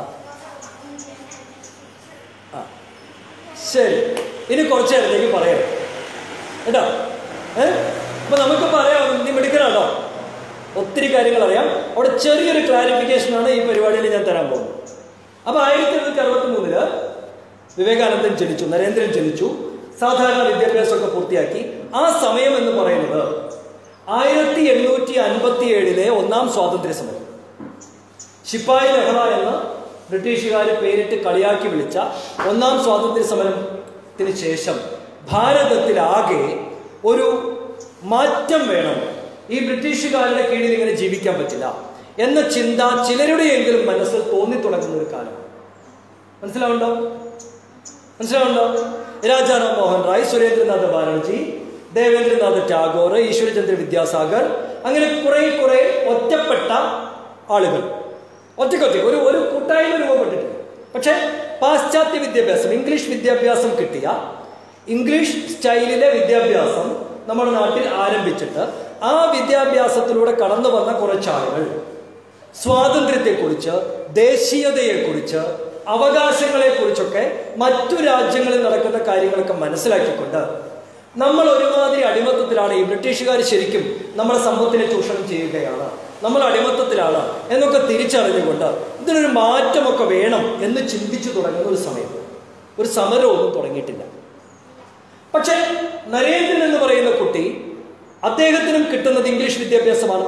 ആ ശരി, ഇനി കുറച്ച് നേരത്തേക്ക് പറയാം കേട്ടോ. ഏ അപ്പൊ നമുക്ക് പറയാം, നീ മിടുക്കനാട്ടോ, ഒത്തിരി കാര്യങ്ങൾ അറിയാം. അവിടെ ചെറിയൊരു ക്ലാരിഫിക്കേഷനാണ് ഈ പരിപാടിയിൽ ഞാൻ തരാൻ പോകുന്നത്. അപ്പൊ ആയിരത്തി എണ്ണൂറ്റി അറുപത്തി മൂന്നില് വിവേകാനന്ദൻ ജനിച്ചു, നരേന്ദ്രൻ ജനിച്ചു, സാധാരണ വിദ്യാഭ്യാസമൊക്കെ പൂർത്തിയാക്കി. ആ സമയം എന്ന് പറയുന്നത് ആയിരത്തി എണ്ണൂറ്റി അൻപത്തി ഏഴിലെ ഒന്നാം സ്വാതന്ത്ര്യ സമരം. ശിപ്പായി ലഹള എന്ന് ബ്രിട്ടീഷുകാർ പേരിട്ട് കളിയാക്കി വിളിച്ച ഒന്നാം സ്വാതന്ത്ര്യ സമരത്തിന് ശേഷം ഭാരതത്തിലാകെ ഒരു മാറ്റം വേണം, ഈ ബ്രിട്ടീഷുകാരുടെ കീഴിൽ ഇങ്ങനെ ജീവിക്കാൻ പറ്റില്ല എന്ന ചിന്ത ചിലരുടെയെങ്കിലും മനസ്സിൽ തോന്നി തുടങ്ങുന്ന ഒരു കാലം. മനസ്സിലാവുണ്ടോ മനസ്സിലാവുണ്ടോ രാജാറാം മോഹൻ റായ്, സുരേന്ദ്രനാഥ് ബാനർജി, ദേവേന്ദ്രനാഥ് ടാഗോർ, ഈശ്വരചന്ദ്ര വിദ്യാസാഗർ, അങ്ങനെ കുറെ കുറെ ഒറ്റപ്പെട്ട ആളുകൾ ഒറ്റക്കൊറ്റ ഒരു ഒരു കൂട്ടായ്മ രൂപപ്പെട്ടിട്ടുണ്ട്. പക്ഷെ പാശ്ചാത്യ വിദ്യാഭ്യാസം, ഇംഗ്ലീഷ് വിദ്യാഭ്യാസം കിട്ടിയ, ഇംഗ്ലീഷ് സ്റ്റൈലിലെ വിദ്യാഭ്യാസം നമ്മുടെ നാട്ടിൽ ആരംഭിച്ചിട്ട് ആ വിദ്യാഭ്യാസത്തിലൂടെ കടന്നു വന്ന കുറച്ചാളുകൾ സ്വാതന്ത്ര്യത്തെക്കുറിച്ച്, ദേശീയതയെക്കുറിച്ച്, അവകാശങ്ങളെക്കുറിച്ചൊക്കെ മറ്റു രാജ്യങ്ങളിൽ നടക്കുന്ന കാര്യങ്ങളൊക്കെ മനസ്സിലാക്കിക്കൊണ്ട് നമ്മൾ ഒരുമാതിരി അടിമത്തത്തിലാണ്, ഈ ബ്രിട്ടീഷുകാർ ശരിക്കും നമ്മുടെ സമ്പത്തിനെ ചൂഷണം ചെയ്യുകയാണ്, നമ്മൾ അടിമത്തത്തിലാണ് എന്നൊക്കെ തിരിച്ചറിഞ്ഞുകൊണ്ട് ഇതിനൊരു മാറ്റമൊക്കെ വേണം എന്ന് ചിന്തിച്ചു തുടങ്ങുന്ന ഒരു സമയം. ഒരു സമരമൊന്നും തുടങ്ങിയിട്ടില്ല. പക്ഷെ നരേന്ദ്രൻ എന്ന് പറയുന്ന കുട്ടി, അദ്ദേഹത്തിനും കിട്ടുന്നത് ഇംഗ്ലീഷ് വിദ്യാഭ്യാസമാണ്.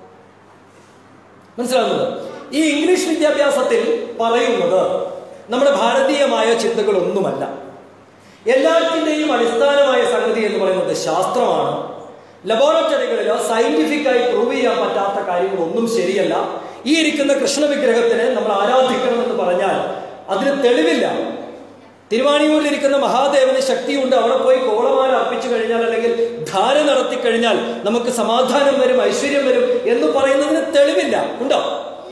മനസ്സിലാവുന്നത്? ഈ ഇംഗ്ലീഷ് വിദ്യാഭ്യാസത്തിൽ പറയുന്നത് നമ്മുടെ ഭാരതീയമായ ചിന്തകളൊന്നുമല്ല. എല്ലാത്തിൻ്റെയും അടിസ്ഥാനമായ സംഗതി എന്ന് പറയുന്നത് ശാസ്ത്രമാണ്. ലബോറട്ടറികളിലോ സയന്റിഫിക്കായി പ്രൂവ് ചെയ്യാൻ പറ്റാത്ത കാര്യങ്ങളൊന്നും ശരിയല്ല. ഈ ഇരിക്കുന്ന കൃഷ്ണ വിഗ്രഹത്തിനെ നമ്മൾ ആരാധിക്കണമെന്ന് പറഞ്ഞാൽ അതിന് തെളിവില്ല. തിരുവാണിയൂരിലിരിക്കുന്ന മഹാദേവന് ശക്തിയുണ്ട്, അവിടെ പോയി കോളമാല അർപ്പിച്ചു കഴിഞ്ഞാൽ അല്ലെങ്കിൽ ധാര നടത്തി കഴിഞ്ഞാൽ നമുക്ക് സമാധാനം വരും, ഐശ്വര്യം വരും എന്ന് പറയുന്നതിന് തെളിവില്ല. ഉണ്ടോ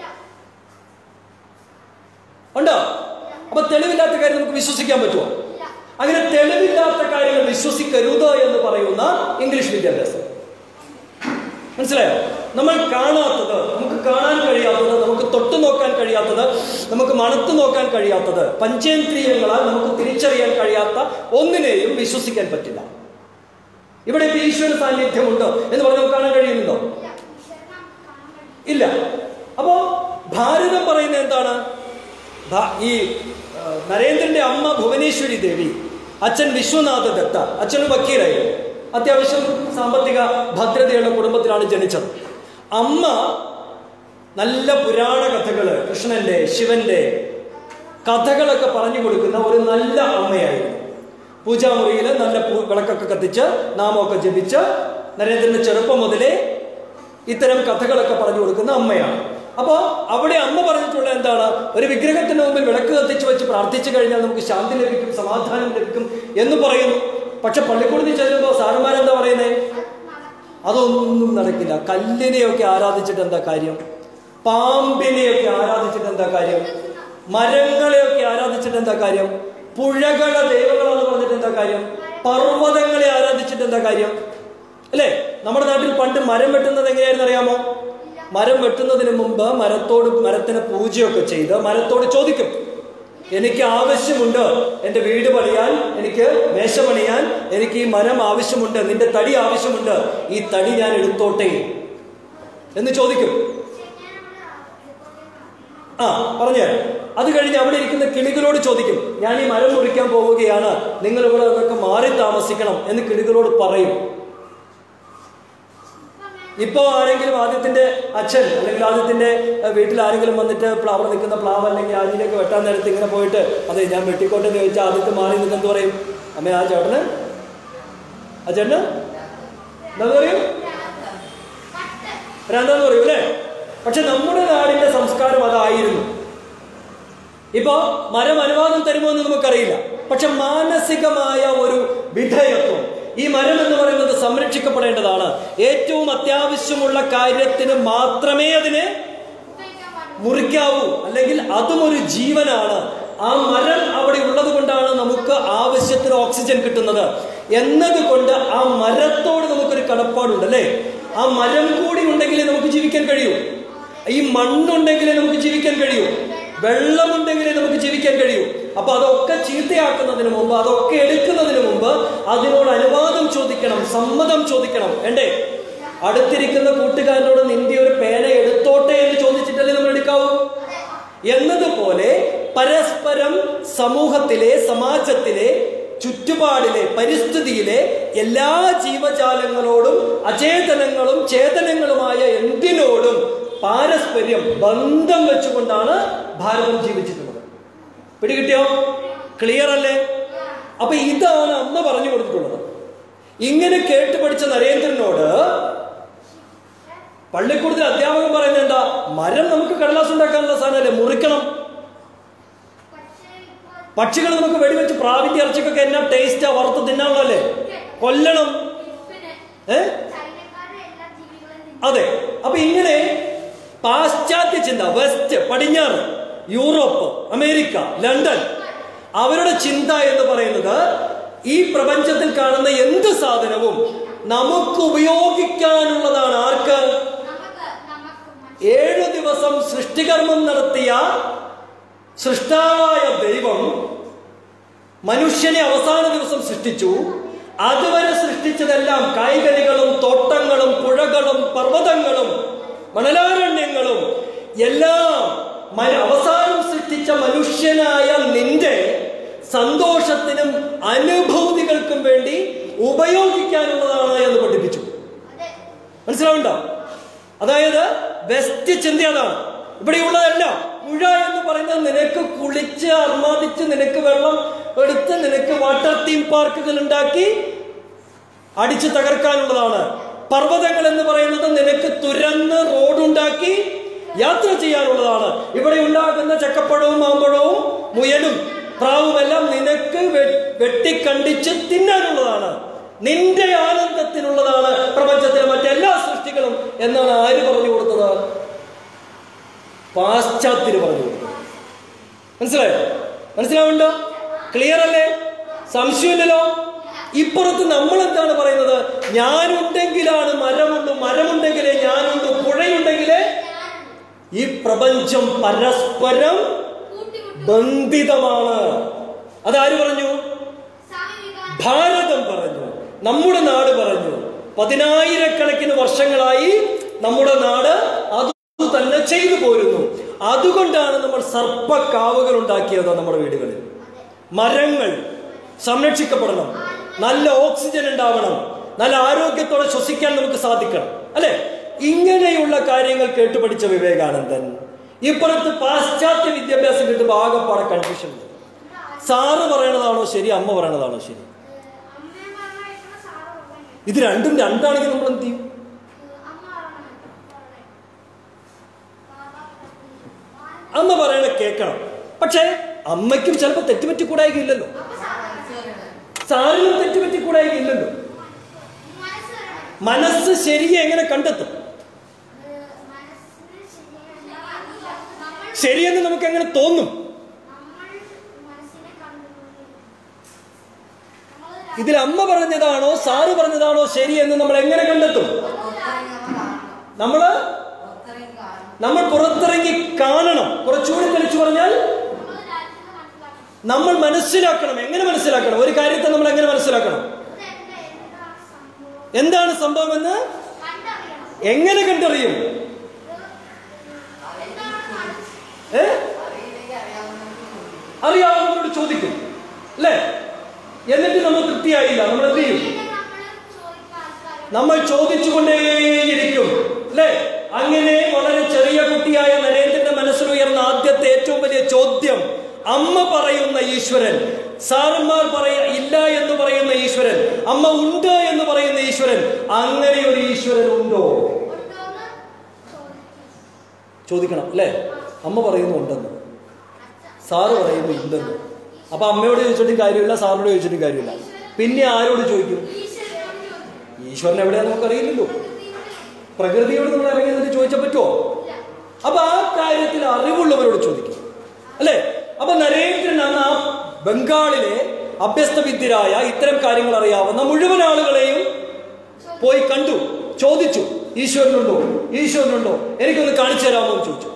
ഉണ്ടോ അപ്പൊ തെളിവില്ലാത്ത കാര്യം നമുക്ക് വിശ്വസിക്കാൻ പറ്റുമോ? അങ്ങനെ തെളിവില്ലാത്ത കാര്യങ്ങൾ വിശ്വസിക്കരുത് എന്ന് പറയുന്ന ഇംഗ്ലീഷ് വിദ്യാഭ്യാസം. മനസ്സിലായോ? നമ്മൾ കാണാത്തത്, നമുക്ക് കാണാൻ കഴിയാത്തത്, നമുക്ക് തൊട്ടു നോക്കാൻ കഴിയാത്തത്, നമുക്ക് മണത്തു നോക്കാൻ കഴിയാത്തത്, പഞ്ചേന്ദ്രിയങ്ങളാൽ നമുക്ക് തിരിച്ചറിയാൻ കഴിയാത്ത ഒന്നിനെയും വിശ്വസിക്കാൻ പറ്റില്ല. ഇവിടെ ഇപ്പൊ ഈശ്വര സാന്നിധ്യമുണ്ടോ എന്ന് പറഞ്ഞ് നമുക്ക് കാണാൻ കഴിയുന്നുണ്ടോ? ഇല്ല. അപ്പോ ഭാരതം പറയുന്നത് എന്താണ്? ഈ നരേന്ദ്രന്റെ അമ്മ ഭുവനേശ്വരി ദേവി, അച്ഛൻ വിശ്വനാഥ ദത്ത, അച്ഛനും വക്കീലായിരുന്നു, അത്യാവശ്യം സാമ്പത്തിക ഭദ്രതയുള്ള കുടുംബത്തിലാണ് ജനിച്ചത്. അമ്മ നല്ല പുരാണ കഥകള്, കൃഷ്ണന്റെ ശിവന്റെ കഥകളൊക്കെ പറഞ്ഞു കൊടുക്കുന്ന ഒരു നല്ല അമ്മയായിരുന്നു. പൂജാമുറിയിൽ നല്ല വിളക്കൊക്കെ കത്തിച്ച് നാമമൊക്കെ ജപിച്ച് നരേന്ദ്രന്റെ ചെറുപ്പം മുതലേ ഇത്തരം കഥകളൊക്കെ പറഞ്ഞു കൊടുക്കുന്ന അമ്മയാണ്. അപ്പോ അവിടെ അമ്മ പറഞ്ഞിട്ടുള്ള എന്താണ്? ഒരു വിഗ്രഹത്തിന് മുമ്പിൽ വിളക്ക് കത്തിച്ച് വെച്ച് പ്രാർത്ഥിച്ചു കഴിഞ്ഞാൽ നമുക്ക് ശാന്തി ലഭിക്കും, സമാധാനം ലഭിക്കും എന്ന് പറയുന്നു. പക്ഷെ പള്ളിക്കൂടത്തിൽ ചെല്ലുമ്പോൾ സാറന്മാരെന്താ പറയുന്നേ? അതൊന്നും നടക്കില്ല. കല്ലിനെയൊക്കെ ആരാധിച്ചിട്ട് എന്താ കാര്യം? പാമ്പിനെയൊക്കെ ആരാധിച്ചിട്ട് എന്താ കാര്യം? മരങ്ങളെയൊക്കെ ആരാധിച്ചിട്ട് എന്താ കാര്യം? പുഴകളെ ദൈവങ്ങളെന്ന് പറഞ്ഞിട്ട് എന്താ കാര്യം? പർവ്വതങ്ങളെ ആരാധിച്ചിട്ട് എന്താ കാര്യം? അല്ലേ? നമ്മുടെ നാട്ടിൽ പണ്ട് മരം വെട്ടുന്നത് എങ്ങനെയായിരുന്നു അറിയാമോ? മരം വെട്ടുന്നതിന് മുമ്പ് മരത്തോട് മരത്തിന് പൂജയൊക്കെ ചെയ്ത് മരത്തോട് ചോദിക്കും, എനിക്ക് ആവശ്യമുണ്ട്, എൻ്റെ വീട് പണിയാൻ, എനിക്ക് മേശ പണിയാൻ എനിക്ക് ഈ മരം ആവശ്യമുണ്ട്, നിന്റെ തടി ആവശ്യമുണ്ട്, ഈ തടി ഞാൻ എടുത്തോട്ടെ എന്ന് ചോദിക്കും. ആ പറഞ്ഞു. അത് കഴിഞ്ഞ് അവിടെ ഇരിക്കുന്ന കിളികളോട് ചോദിക്കും, ഞാൻ ഈ മരം മുറിക്കാൻ പോവുകയാണ്, നിങ്ങൾ ഇവിടെ നിന്നൊക്കെ മാറി താമസിക്കണം എന്ന് കിളികളോട് പറയും. ഇപ്പോ ആരെങ്കിലും ആദ്യത്തിന്റെ അച്ഛൻ അല്ലെങ്കിൽ ആദ്യത്തിന്റെ വീട്ടിൽ ആരെങ്കിലും വന്നിട്ട് അവിടെ നിൽക്കുന്ന പ്ലാവ് അല്ലെങ്കിൽ ആദ്യത്തിലേക്ക് വെട്ടാൻ നേരത്ത് ഇങ്ങനെ പോയിട്ട് അതെ ഞാൻ വെട്ടിക്കോട്ടെ എന്ന് ചോദിച്ചാൽ ആദ്യത്തെ മാറി നിൽക്കുന്ന എന്ത് പറയും? അമ്മ ആ ചേട്ടന് ആ ചേട്ടന് എന്താ പറയും? ഭ്രാന്താന്ന് പറയും അല്ലേ? പക്ഷെ നമ്മുടെ നാടിന്റെ സംസ്കാരം അതായിരുന്നു. ഇപ്പോ മരം അനുവാദം തരുമോ എന്ന് നമുക്കറിയില്ല. പക്ഷെ മാനസികമായ ഒരു വിധേയത്വം, ഈ മരം എന്ന് പറയുന്നത് സംരക്ഷിക്കപ്പെടേണ്ടതാണ്. ഏറ്റവും അത്യാവശ്യമുള്ള കാര്യത്തിന് മാത്രമേ അതിനെ മുറിക്കാവൂ, അല്ലെങ്കിൽ അതും ഒരു ജീവനാണ്. ആ മരം അവിടെ ഉള്ളത് കൊണ്ടാണ് നമുക്ക് ആവശ്യത്തിന് ഓക്സിജൻ കിട്ടുന്നത് എന്നതുകൊണ്ട് ആ മരത്തോട് നമുക്കൊരു കടപ്പാടുണ്ട് അല്ലേ. ആ മരം കൂടി ഉണ്ടെങ്കിലേ നമുക്ക് ജീവിക്കാൻ കഴിയൂ. ഈ മണ്ണുണ്ടെങ്കിലേ നമുക്ക് ജീവിക്കാൻ കഴിയൂ. വെള്ളമുണ്ടെങ്കിലേ നമുക്ക് ജീവിക്കാൻ കഴിയൂ. അപ്പൊ അതൊക്കെ ചീത്തയാക്കുന്നതിന് മുമ്പ്, അതൊക്കെ എടുക്കുന്നതിന് മുമ്പ് അതിനോട് അനുവാദം ചോദിക്കണം, സമ്മതം ചോദിക്കണം. വേണ്ടേ? അടുത്തിരിക്കുന്ന കൂട്ടുകാരനോട് നിന്റെ ഒരു പേന എടുത്തോട്ടെ എന്ന് ചോദിച്ചിട്ടല്ലേ നമ്മൾ എടുക്കാവൂ. എന്നതുപോലെ പരസ്പരം സമൂഹത്തിലെ, സമാജത്തിലെ, ചുറ്റുപാടിലെ, പരിസ്ഥിതിയിലെ എല്ലാ ജീവജാലങ്ങളോടും അചേതനങ്ങളും ചേതനങ്ങളുമായ എന്തിനോടും പാരസ്പര്യം, ബന്ധം വെച്ചുകൊണ്ടാണ് ഭാരതം ജീവിച്ചിട്ടുള്ളത്. പിടികിട്ടിയോ? ക്ലിയർ അല്ലേ? അപ്പൊ ഇതാണ് അമ്മ പറഞ്ഞു കൊടുത്തിട്ടുള്ളത്. ഇങ്ങനെ കേട്ട് പഠിച്ച നരേന്ദ്രനോട് പള്ളിക്കൂടത്തിൽ അധ്യാപകൻ പറയുന്നത് എന്താ? മരം നമുക്ക് കടലാസ് ഉണ്ടാക്കാനുള്ള സാധനമല്ലേ, മുറിക്കണം. പക്ഷികൾ നമുക്ക് വെടിവെച്ച് പ്രാവിന്റെ ഇറച്ചിക്കൊക്കെ എന്നാ ടേസ്റ്റാ, വറുത്ത് തിന്നാനുള്ളതല്ലേ, കൊല്ലണം. ഏ അതെ. അപ്പൊ ഇങ്ങനെ പാശ്ചാത്യ ചിന്ത, വെസ്റ്റ്, പടിഞ്ഞാറ്, യൂറോപ്പ്, അമേരിക്ക, ലണ്ടൻ, അവരുടെ ചിന്ത എന്ന് പറയുന്നത് ഈ പ്രപഞ്ചത്തിൽ കാണുന്ന എന്ത് സാധനവും നമുക്ക് ഉപയോഗിക്കാനുള്ളതാണ്. ആർക്ക്? ഏഴു ദിവസം സൃഷ്ടികർമ്മം നടത്തിയ സൃഷ്ടാവായ ദൈവം മനുഷ്യനെ അവസാന ദിവസം സൃഷ്ടിച്ചു. അതുവരെ സൃഷ്ടിച്ചതെല്ലാം കായ്കനികളും തോട്ടങ്ങളും പുഴകളും പർവ്വതങ്ങളും മണലാരണ്യങ്ങളും എല്ലാം അവസാനം സൃഷ്ടിച്ച മനുഷ്യനായ നിന്റെ സന്തോഷത്തിനും അനുഭൂതികൾക്കും വേണ്ടി ഉപയോഗിക്കാനുള്ളതാണ് എന്ന് പഠിപ്പിച്ചു. മനസ്സിലാവുണ്ടോ? അതായത് വെസ്റ്റ് ചിന്ത അതാണ്. ഇവിടെയുള്ളതെല്ലാം പുഴ എന്ന് പറയുന്നത് നിനക്ക് കുളിച്ച് ആർമാദിച്ച് നിനക്ക് വെള്ളം എടുത്ത് നിനക്ക് വാട്ടർ തീം പാർക്കുകൾ ഉണ്ടാക്കി അടിച്ചു തകർക്കാനുള്ളതാണ്. പർവ്വതങ്ങൾ എന്ന് പറയുന്നത് നിനക്ക് തുരന്ന് റോഡുണ്ടാക്കി യാത്ര ചെയ്യാനുള്ളതാണ്. ഇവിടെ ഉണ്ടാകുന്ന ചക്കപ്പഴവും മാമ്പഴവും മുയലും പ്രാവുമെല്ലാം നിനക്ക് വെട്ടിക്കണ്ടിച്ച് തിന്നാനുള്ളതാണ്. നിന്റെ ആനന്ദത്തിനുള്ളതാണ് പ്രപഞ്ചത്തിലെ മറ്റെല്ലാ സൃഷ്ടികളും എന്നാണ് ആര് പറഞ്ഞു കൊടുത്തത്? പാശ്ചാത്യര് പറഞ്ഞു കൊടുത്തത്. മനസ്സിലായോ? മനസ്സിലാവുണ്ടോ? ക്ലിയർ അല്ലേ? സംശയമില്ലല്ലോ. ഇപ്പുറത്ത് നമ്മൾ എന്താണ് പറയുന്നത്? ഞാനുണ്ടെങ്കിലാണ് മരമുണ്ട്, മരമുണ്ടെങ്കിലേ ഞാനുണ്ട്, പുഴയുണ്ടെങ്കിലേ. ഈ പ്രപഞ്ചം പരസ്പരം ബന്ധിതമാണ്. അതാര് പറഞ്ഞു? ഭാരതം പറഞ്ഞു, നമ്മുടെ നാട് പറഞ്ഞു. പതിനായിരക്കണക്കിന് വർഷങ്ങളായി നമ്മുടെ നാട് അത് തന്നെ ചെയ്തു പോരുന്നു. അതുകൊണ്ടാണ് നമ്മൾ സർപ്പക്കാവുകൾ ഉണ്ടാക്കിയത് നമ്മുടെ വീടുകളിൽ. മരങ്ങൾ സംരക്ഷിക്കപ്പെടണം, നല്ല ഓക്സിജൻ ഉണ്ടാവണം, നല്ല ആരോഗ്യത്തോടെ ശ്വസിക്കാൻ നമുക്ക് സാധിക്കണം അല്ലെ? ഇങ്ങനെയുള്ള കാര്യങ്ങൾ കേട്ടുപഠിച്ച വിവേകാനന്ദൻ ഇപ്പുറത്ത് പാശ്ചാത്യ വിദ്യാഭ്യാസം കിട്ടുമ്പോൾ ആകെപ്പാടെ കൺഫ്യൂഷൻ. സാറ് പറയണതാണോ ശരി, അമ്മ പറയണതാണോ ശരി? ഇത് രണ്ടും രണ്ടാണെങ്കിൽ നമ്മൾ എന്ത് ചെയ്യും? അമ്മ പറയണ കേൾക്കണം. പക്ഷെ അമ്മയ്ക്കും ചിലപ്പോൾ തെറ്റുപറ്റിക്കൂടായില്ലല്ലോ, സാറിനും തെറ്റുപറ്റിക്കൂടായില്ലല്ലോ. മനസ്സ് ശരിയെ എങ്ങനെ കണ്ടെത്തും? ശരിയെന്ന് നമുക്ക് എങ്ങനെ തോന്നും? ഇതിൽ അമ്മ പറഞ്ഞതാണോ സാറ് പറഞ്ഞതാണോ ശരിയെന്ന് നമ്മൾ എങ്ങനെ കണ്ടെത്തും? നമ്മള് നമ്മൾ പുറത്തിറങ്ങി കാണണം. കുറച്ചുകൂടി തെളിച്ചു പറഞ്ഞാൽ നമ്മൾ മനസ്സിലാക്കണം. എങ്ങനെ മനസ്സിലാക്കണം? ഒരു കാര്യത്തെ നമ്മൾ എങ്ങനെ മനസ്സിലാക്കണം? എന്താണ് സംഭവം എന്ന് എങ്ങനെ കണ്ടറിയും? ഏ അറിയാവുന്നവരോട് ചോദിക്കും അല്ലേ? എന്നിട്ട് നമ്മൾ തൃപ്തിയായില്ല, നമ്മൾ എന്ത് ചെയ്യും? നമ്മൾ ചോദിച്ചുകൊണ്ടേയിരിക്കും അല്ലേ? അങ്ങനെ വളരെ ചെറിയ കുട്ടിയായ നരേന്ദ്രന്റെ മനസ്സിലുയർന്ന ആദ്യത്തെ ഏറ്റവും വലിയ ചോദ്യം, അമ്മ പറയുന്ന ഈശ്വരൻ, സാറന്മാർ പറയ ഇല്ല എന്ന് പറയുന്ന ഈശ്വരൻ, അമ്മ ഉണ്ട് എന്ന് പറയുന്ന ഈശ്വരൻ, അങ്ങനെ ഒരു ഈശ്വരൻ ഉണ്ടോ? ചോദിക്കണം അല്ലേ? അമ്മ പറയുന്നു ഉണ്ടെന്ന്, സാറ് പറയുന്നു ഇല്ലെന്ന്. അപ്പൊ അമ്മയോട് ചോദിച്ചിട്ടും കാര്യമില്ല, സാറിനോട് ചോദിച്ചിട്ടും കാര്യമില്ല. പിന്നെ ആരോട് ചോദിക്കും? ഈശ്വരൻ എവിടെയാന്ന് നമുക്കറിയില്ലല്ലോ. പ്രകൃതിയോട് നമ്മൾ ഇറങ്ങി എന്നിട്ട് ചോദിച്ചാൽ പറ്റുമോ? അപ്പൊ ആ കാര്യത്തിൽ അറിവുള്ളവരോട് ചോദിക്കും, അല്ലെ? അപ്പൊ നരേന്ദ്രൻ അന്ന് ആ ബംഗാളിലെ അഭ്യസ്തവിദ്യരായ ഇത്തരം കാര്യങ്ങൾ അറിയാവുന്ന മുഴുവൻ ആളുകളെയും പോയി കണ്ടു, ചോദിച്ചു, ഈശ്വരനുണ്ടോ, ഈശ്വരനുണ്ടോ, എനിക്കൊന്ന് കാണിച്ചു തരാമോ എന്ന് ചോദിച്ചു.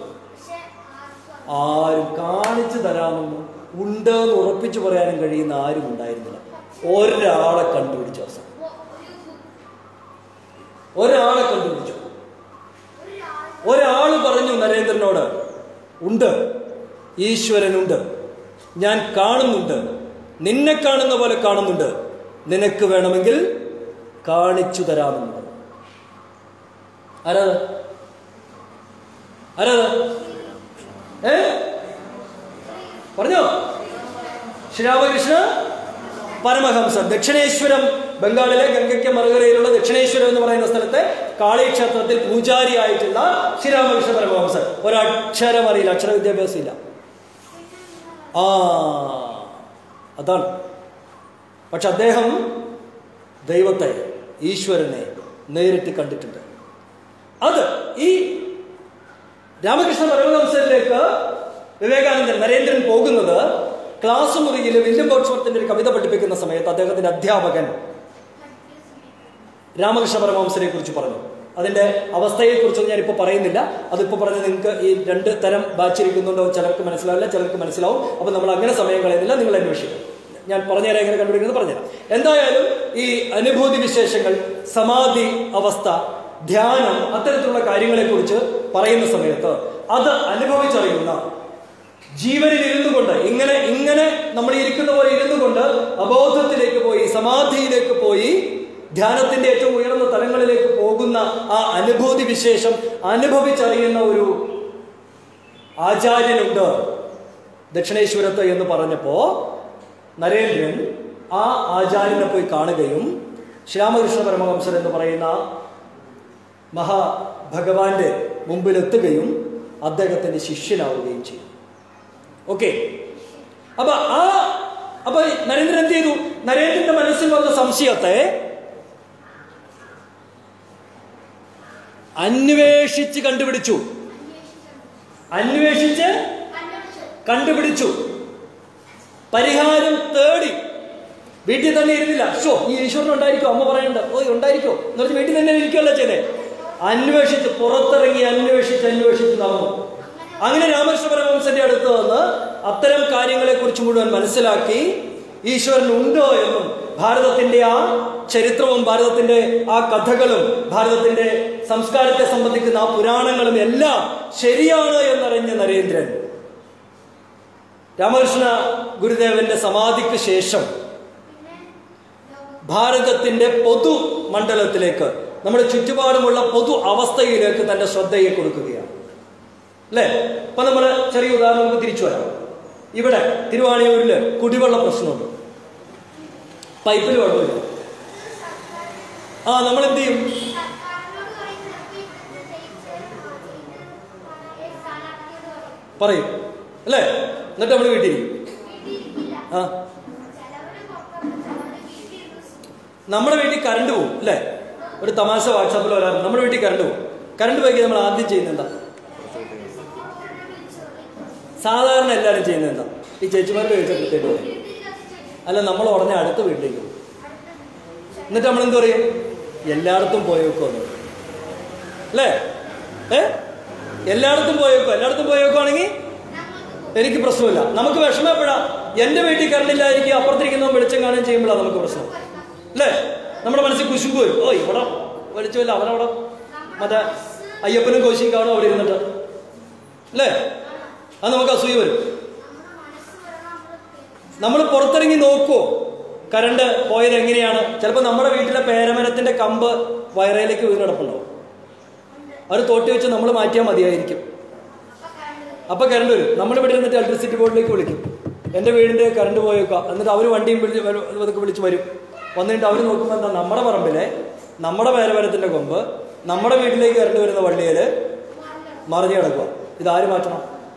ആരും കാണിച്ചു തരാമെന്ന് ഉണ്ട് എന്ന് ഉറപ്പിച്ചു പറയാനും കഴിയുന്ന ആരും ഉണ്ടായിരുന്നില്ല. ഒരാളെ കണ്ടുപിടിച്ചു. അവസാനം ഒരാളെ കണ്ടുപിടിച്ചു. ഒരാൾ പറഞ്ഞു നരേന്ദ്രനോട്, ഉണ്ട്, ഈശ്വരനുണ്ട്, ഞാൻ കാണുന്നുണ്ട്, നിന്നെ കാണുന്ന പോലെ കാണുന്നുണ്ട്, നിനക്ക് വേണമെങ്കിൽ കാണിച്ചു തരാമെന്ന്. ആരാ ആരാ ഏ പറഞ്ഞോ? ശ്രീരാമകൃഷ്ണ പരമഹംസൻ. ദക്ഷിണേശ്വരം, ബംഗാളിലെ ഗംഗയ്ക്ക് മറുകരയിലുള്ള ദക്ഷിണേശ്വരം എന്ന് പറയുന്ന സ്ഥലത്തെ കാളി ക്ഷേത്രത്തിൽ പൂജാരിയായിട്ടുള്ള ശ്രീരാമകൃഷ്ണ പരമഹംസൻ. ഒരക്ഷരം അറിയില്ല, അക്ഷര വിദ്യാഭ്യാസം ഇല്ല. ആ അതാണ്. പക്ഷെ അദ്ദേഹം ദൈവത്തെ, ഈശ്വരനെ നേരിട്ട് കണ്ടിട്ടുണ്ട്. അത് ഈ രാമകൃഷ്ണ പരമഹംസനിലേക്ക് വിവേകാനന്ദൻ, നരേന്ദ്രൻ പോകുന്നത് ക്ലാസ് മുറിയിൽ വില്യം വർഡ്സ്വർത്തിന്റെ ഒരു കവിത പഠിപ്പിക്കുന്ന സമയത്ത് അദ്ദേഹത്തിന്റെ അധ്യാപകൻ രാമകൃഷ്ണ പരമഹംസനെ കുറിച്ച് പറഞ്ഞു. അതിന്റെ അവസ്ഥയെക്കുറിച്ചൊന്നും ഞാനിപ്പോൾ പറയുന്നില്ല. അതിപ്പോൾ പറഞ്ഞ് നിങ്ങൾക്ക് ഈ രണ്ട് തരം ബാച്ചിരിക്കുന്നുണ്ടോ, ചിലർക്ക് മനസ്സിലാവില്ല, ചിലർക്ക് മനസ്സിലാവും. അപ്പൊ നമ്മൾ അങ്ങനെ സമയം കളയുന്നില്ല, നിങ്ങൾ അന്വേഷിക്കും. ഞാൻ പറഞ്ഞുതരാം എങ്ങനെ കണ്ടുപിടിക്കുന്നത് പറഞ്ഞുതരാം. എന്തായാലും ഈ അനുഭൂതി വിശേഷങ്ങൾ, സമാധി അവസ്ഥ, ധ്യാനം, അത്തരത്തിലുള്ള കാര്യങ്ങളെ കുറിച്ച് പറയുന്ന സമയത്ത് അത് അനുഭവിച്ചറിയുന്ന, ജീവനിൽ ഇരുന്നു കൊണ്ട്, ഇങ്ങനെ ഇങ്ങനെ നമ്മൾ ഇരിക്കുന്ന പോലെ ഇരുന്നു കൊണ്ട് അബോധത്തിലേക്ക് പോയി, സമാധിയിലേക്ക് പോയി, ധ്യാനത്തിന്റെ ഏറ്റവും ഉയർന്ന തലങ്ങളിലേക്ക് പോകുന്ന ആ അനുഭൂതി വിശേഷം അനുഭവിച്ചറിയുന്ന ഒരു ആചാര്യനുണ്ട് ദക്ഷിണേശ്വരത്ത് എന്ന് പറഞ്ഞപ്പോ നരേന്ദ്രൻ ആ ആചാര്യനെ പോയി കാണുകയും ശ്രീരാമകൃഷ്ണ പരമഹംസൻ എന്ന് പറയുന്ന മഹാഭഗവാന്റെ മുമ്പിലെത്തുകയും അദ്ദേഹത്തിന്റെ ശിഷ്യനാവുകയും ചെയ്തു. ഓക്കെ. അപ്പൊ ആ അപ്പൊ നരേന്ദ്രൻ എന്ത് ചെയ്തു? നരേന്ദ്രന്റെ മനസ്സിൽ വന്ന സംശയത്തെ അന്വേഷിച്ച് കണ്ടുപിടിച്ചു. അന്വേഷിച്ച് കണ്ടുപിടിച്ചു. പരിഹാരം തേടി. വീട്ടിൽ തന്നെ ഇരുന്നില്ല. ഷോ ഈ ഈശ്വരൻ ഉണ്ടായിരിക്കോ, അമ്മ പറയണ്ട, ഓ ഉണ്ടായിരിക്കോ എന്ന് പറഞ്ഞ് വീട്ടിൽ തന്നെ ഇരിക്കുകയല്ല ചെയ്തേ. അന്വേഷിച്ച് പുറത്തിറങ്ങി അന്വേഷിച്ച് അന്വേഷിച്ച് നടന്നു. അങ്ങനെ രാമകൃഷ്ണ പരമഹംസന്റെ അടുത്ത് വന്ന് അത്തരം കാര്യങ്ങളെ കുറിച്ച് മുഴുവൻ മനസ്സിലാക്കി, ഈശ്വരൻ ഉണ്ടോ എന്നും ഭാരതത്തിന്റെ ആ ചരിത്രവും ഭാരതത്തിന്റെ ആ കഥകളും ഭാരതത്തിന്റെ സംസ്കാരത്തെ സംബന്ധിക്കുന്ന ആ പുരാണങ്ങളും എല്ലാം ശരിയാണ് എന്നറിഞ്ഞ നരേന്ദ്രൻ രാമകൃഷ്ണ ഗുരുദേവന്റെ സമാധിക്ക് ശേഷം ഭാരതത്തിന്റെ പൊതു മണ്ഡലത്തിലേക്ക്, നമ്മുടെ ചുറ്റുപാടുമുള്ള പൊതു അവസ്ഥയിലേക്ക് തന്റെ ശ്രദ്ധയെ കൊടുക്കുകയാണ്. അല്ലേ? അപ്പൊ നമ്മള് ചെറിയ ഉദാഹരണം നമുക്ക് തിരിച്ചു വരാം. ഇവിടെ തിരുവാണിയൂരില് കുടിവെള്ള പ്രശ്നമുണ്ട്, പൈപ്പിൽ വെള്ളമില്ല. ആ നമ്മൾ എന്ത് ചെയ്യും? പറയും അല്ലേ? എന്നിട്ട് നമ്മള് വീട്ടിൽ ആ നമ്മുടെ വീട്ടിൽ കറണ്ട് പോകും അല്ലേ? ഒരു തമാശ വാട്സാപ്പിൽ വരാറുണ്ട്. നമ്മുടെ വീട്ടിൽ കറണ്ട് പോകും. കറണ്ട് പോയി നമ്മൾ ആദ്യം ചെയ്യുന്നത് എന്താ? സാധാരണ എല്ലാവരും ചെയ്യുന്നത് എന്താ? ഈ ചേച്ചിമാർക്ക് കഴിച്ച പ്രത്യേകത അല്ല, നമ്മൾ ഉടനെ അടുത്ത വീട്ടിലേക്ക് പോകും. എന്നിട്ട് നമ്മൾ എന്ത് പറയും? എല്ലായിടത്തും പോയേക്കോ അല്ലേ? ഏ എല്ലായിടത്തും പോയേക്കോ. എല്ലായിടത്തും പോയേക്കുവാണെങ്കിൽ എനിക്ക് പ്രശ്നമില്ല. നമുക്ക് വിഷമപ്പെടാം. എന്റെ വീട്ടിൽ കറണ്ടില്ലായിരിക്കും, അപ്പുറത്തിരിക്കുന്നവൻ വെളിച്ചം കാണുകയും ചെയ്യുമ്പോഴാണ് നമുക്ക് പ്രശ്നം അല്ലേ? നമ്മുടെ മനസ്സിൽ കുശുമ്പ് വരും. ഓ ഇവിടെ വെളിച്ചമില്ല, അവനവിടെ മറ്റേ അയ്യപ്പനും കോശിയും കാണും അവിടെ ഇരുന്നിട്ട് അല്ലേ? അത് നമുക്ക് അസൂയ വരും. നമ്മൾ പുറത്തിറങ്ങി നോക്കുവോ കറണ്ട് പോയത് എങ്ങനെയാണ്? ചിലപ്പോൾ നമ്മുടെ വീട്ടിലെ പേരമരത്തിന്റെ കമ്പ് വയറയിലേക്ക് വീണ് കിടപ്പുണ്ടാവും. അവർ തോട്ടി വെച്ച് നമ്മൾ മാറ്റിയാൽ മതിയായിരിക്കും. അപ്പൊ കറണ്ട് വരും. നമ്മൾ ഇവിടെ ഇരുന്നിട്ട് ഇലക്ട്രിസിറ്റി ബോർഡിലേക്ക് വിളിക്കും, എന്റെ വീടിന്റെ കറണ്ട് പോയേക്കാം. എന്നിട്ട് അവർ വണ്ടിയും വിളിച്ച് അതൊക്കെ വിളിച്ച് വരും. വന്നിട്ട് അവർ നോക്കുമ്പോൾ എന്താ, നമ്മുടെ പറമ്പിലെ നമ്മുടെ പേരമരത്തിന്റെ കൊമ്പ് നമ്മുടെ വീട്ടിലേക്ക് കറണ്ട് വരുന്ന വള്ളിയില് മറിഞ്ഞു കിടക്കുക. ഇതാര് മാറ്റണം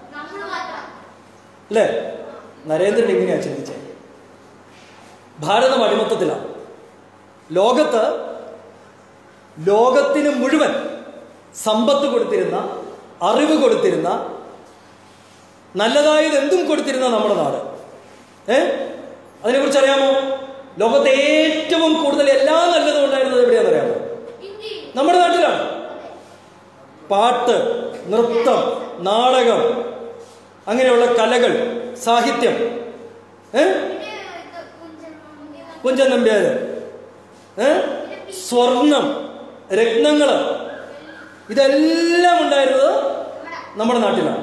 അല്ലേ? നരേന്ദ്രൻ ഇങ്ങനെയാ ചിന്തിച്ചത്. ഭാരതം അടിമത്തത്തിലാണ്. ലോകത്ത് ലോകത്തിന് മുഴുവൻ സമ്പത്ത് കൊടുത്തിരുന്ന, അറിവ് കൊടുത്തിരുന്ന, നല്ലതായത് എന്തും കൊടുത്തിരുന്ന നമ്മുടെ നാട്. ഏ അതിനെക്കുറിച്ച് അറിയാമോ? ലോകത്തെ ഏറ്റവും കൂടുതൽ എല്ലാ നല്ലതും ഉണ്ടായിരുന്നത് എവിടെയാണെന്ന് അറിയാമോ? നമ്മുടെ നാട്ടിലാണ്. പാട്ട്, നൃത്തം, നാടകം, അങ്ങനെയുള്ള കലകൾ, സാഹിത്യം, ഏ കുഞ്ചൻ നമ്പ്യാര്, ഏ സ്വർണം, രത്നങ്ങള്, ഇതെല്ലാം ഉണ്ടായിരുന്നത് നമ്മുടെ നാട്ടിലാണ്.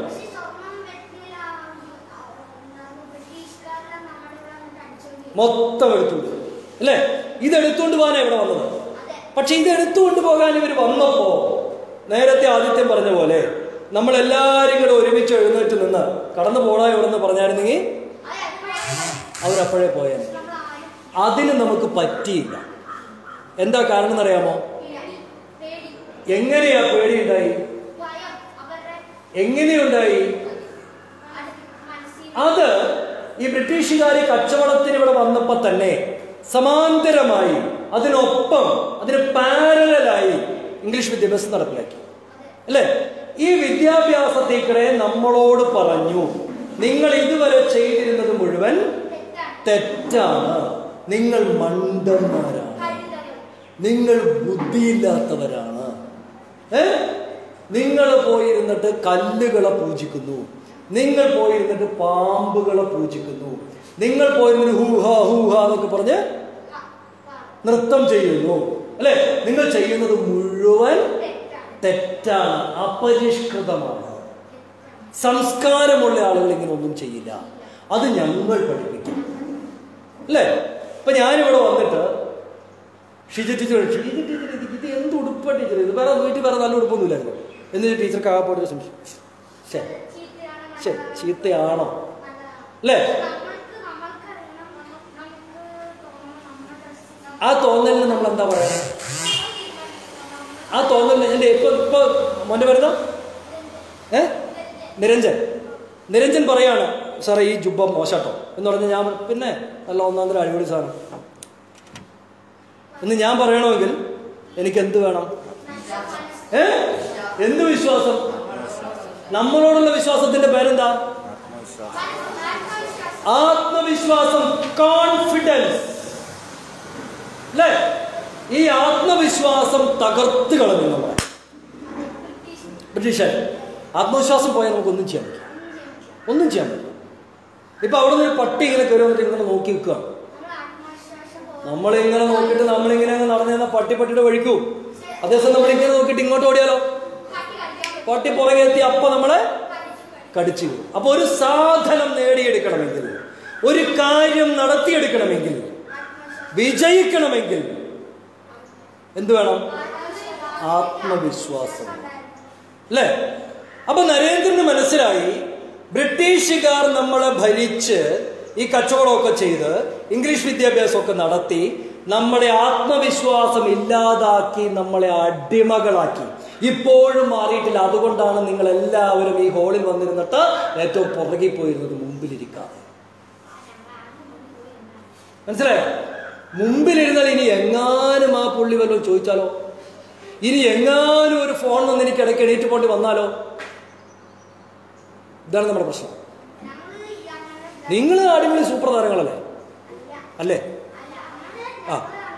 മൊത്തം എടുത്തുകൊണ്ട് അല്ലേ? ഇതെടുത്തുകൊണ്ട് പോകാനാണ് ഇവിടെ വന്നത്. പക്ഷെ ഇത് എടുത്തുകൊണ്ട് പോകാൻ ഇവർ വന്നപ്പോ നേരത്തെ ആദിത്യം പറഞ്ഞ പോലെ നമ്മളെല്ലാരും കൂടെ ഒരുമിച്ച് എഴുന്നേറ്റ് നിന്ന് കടന്നു പോടാ എവിടെന്ന് പറഞ്ഞായിരുന്നെങ്കിൽ അവരപ്പോഴേ പോയാൽ. അതിന് നമുക്ക് പറ്റിയില്ല. എന്താ കാരണം എന്നറിയാമോ? എങ്ങനെയാ പേടിയുണ്ടായി? എങ്ങനെയുണ്ടായി? അത് ഈ ബ്രിട്ടീഷുകാർ കച്ചവടത്തിന് ഇവിടെ വന്നപ്പോ തന്നെ സമാന്തരമായി, അതിനൊപ്പം, അതിന് പാരലായി ഇംഗ്ലീഷ് വിദ്യാഭ്യാസം നടപ്പിലാക്കി അല്ലേ? ഈ വിദ്യാഭ്യാസത്തിൽക്കൂടെ നമ്മളോട് പറഞ്ഞു, നിങ്ങൾ ഇതുവരെ ചെയ്തിരുന്നത് മുഴുവൻ തെറ്റാണ്, നിങ്ങൾ മണ്ടന്മാരാണ്, നിങ്ങൾ ബുദ്ധിയില്ലാത്തവരാണ്, ഏ നിങ്ങൾ പോയിരുന്നിട്ട് കല്ലുകളെ പൂജിക്കുന്നു, നിങ്ങൾ പോയിരുന്നിട്ട് പാമ്പുകളെ പൂജിക്കുന്നു, നിങ്ങൾ പോയിരുന്നിട്ട് ഹൂഹ ഹൂഹ എന്നൊക്കെ പറഞ്ഞ് നൃത്തം ചെയ്യുന്നു അല്ലെ? നിങ്ങൾ ചെയ്യുന്നത് മുഴുവൻ തെറ്റാണ്, അപരിഷ്കൃതമാണ്. സംസ്കാരമുള്ള ആളുകൾ ഇങ്ങനെ ഒന്നും ചെയ്യില്ല. അത് ഞങ്ങൾ പഠിപ്പിക്കും അല്ലേ? ഇപ്പൊ ഞാനിവിടെ വന്നിട്ട് ഷിജ ടീച്ചർ ഷിജ ടീച്ചർ ഇത് എന്ത് ഉടുപ്പ ടീച്ചർ, ഇത് വേറെ വീട്ടിൽ വേറെ നല്ല ഉടുപ്പൊന്നുമില്ലായിരുന്നു എന്നിട്ട് ടീച്ചർക്ക് ആ പോയിട്ട് സംശയം, ചീത്തയാണോ അല്ലേ? ആ തോന്നലിന് നമ്മൾ എന്താ പറയുക? ആ തോന്നലിന് എൻ്റെ ഇപ്പൊ ഇപ്പൊ മോൻ്റെ വരുന്ന ഏ നിരഞ്ജൻ നിരഞ്ജൻ പറയാണ്, സാറേ ഈ ജുബ്ബ മോശാട്ടോ എന്ന് പറഞ്ഞ് ഞാൻ പിന്നെ നല്ല ഒന്നാം തരം അടിപൊളി സാധനം എന്ന് ഞാൻ പറയണമെങ്കിൽ എനിക്ക് എന്ത് വേണം? ഏ എന്ത് വിശ്വാസം? നമ്മളോടുള്ള വിശ്വാസത്തിന്റെ പേരെന്താ? ആത്മവിശ്വാസം, കോൺഫിഡൻസ് അല്ലേ? ഈ ആത്മവിശ്വാസം തകർത്ത് കളഞ്ഞു നമ്മളെ ബ്രിട്ടീഷുകാർ. ആത്മവിശ്വാസം പോയാൽ നമുക്കൊന്നും ചെയ്യാൻ പറ്റില്ല, ഒന്നും ചെയ്യാൻ പറ്റില്ല. ഇപ്പൊ അവിടെ നിന്ന് ഒരു പട്ടി ഇങ്ങനെ കയറി വന്നിട്ട് ഇങ്ങനെ നോക്കി നിൽക്കുകയാണ്. നമ്മളിങ്ങനെ നോക്കിയിട്ട് നമ്മളിങ്ങനെ നടന്നു പട്ടി പട്ടിയുടെ വഴിക്കൂ. അതേസമയം നമ്മളിങ്ങനെ നോക്കിയിട്ട് ഇങ്ങോട്ട് ഓടിയാലോ പട്ടി പുറകെ എത്തി അപ്പൊ നമ്മളെ കടിച്ചു. അപ്പൊ ഒരു സാധനം നേടിയെടുക്കണമെങ്കിൽ, ഒരു കാര്യം നടത്തിയെടുക്കണമെങ്കിൽ, വിജയിക്കണമെങ്കിൽ എന്ത് വേണം? ആത്മവിശ്വാസം അല്ലേ? അപ്പൊ നരേന്ദ്രന് മനസ്സിലായി, ബ്രിട്ടീഷുകാർ നമ്മളെ ഭരിച്ച് ഈ കച്ചവടമൊക്കെ ചെയ്ത് ഇംഗ്ലീഷ് വിദ്യാഭ്യാസമൊക്കെ നടത്തി നമ്മുടെ ആത്മവിശ്വാസം ഇല്ലാതാക്കി, നമ്മളെ അടിമകളാക്കി. ഇപ്പോഴും മാറിയിട്ടില്ല. അതുകൊണ്ടാണ് നിങ്ങൾ എല്ലാവരും ഈ ഹോളിൽ വന്നിരുന്നിട്ട് ഏറ്റവും പുറകെ പോയിരുന്നത്, മുമ്പിലിരിക്കാതെ. മനസ്സിലായോ? മുമ്പിലിരുന്നാൽ ഇനി എങ്ങാനും ആ പുള്ളി വല്ലതും ചോദിച്ചാലോ, ഇനി എങ്ങാനും ഒരു ഫോൺ വന്ന് എനിക്ക് ഇടയ്ക്ക് എണീറ്റ് പോണ്ടി വന്നാലോ? ഇതാണ് നമ്മുടെ പ്രശ്നം. നിങ്ങൾ അടിപൊളി സൂപ്പർ താരങ്ങളല്ലേ അല്ലേ? ആ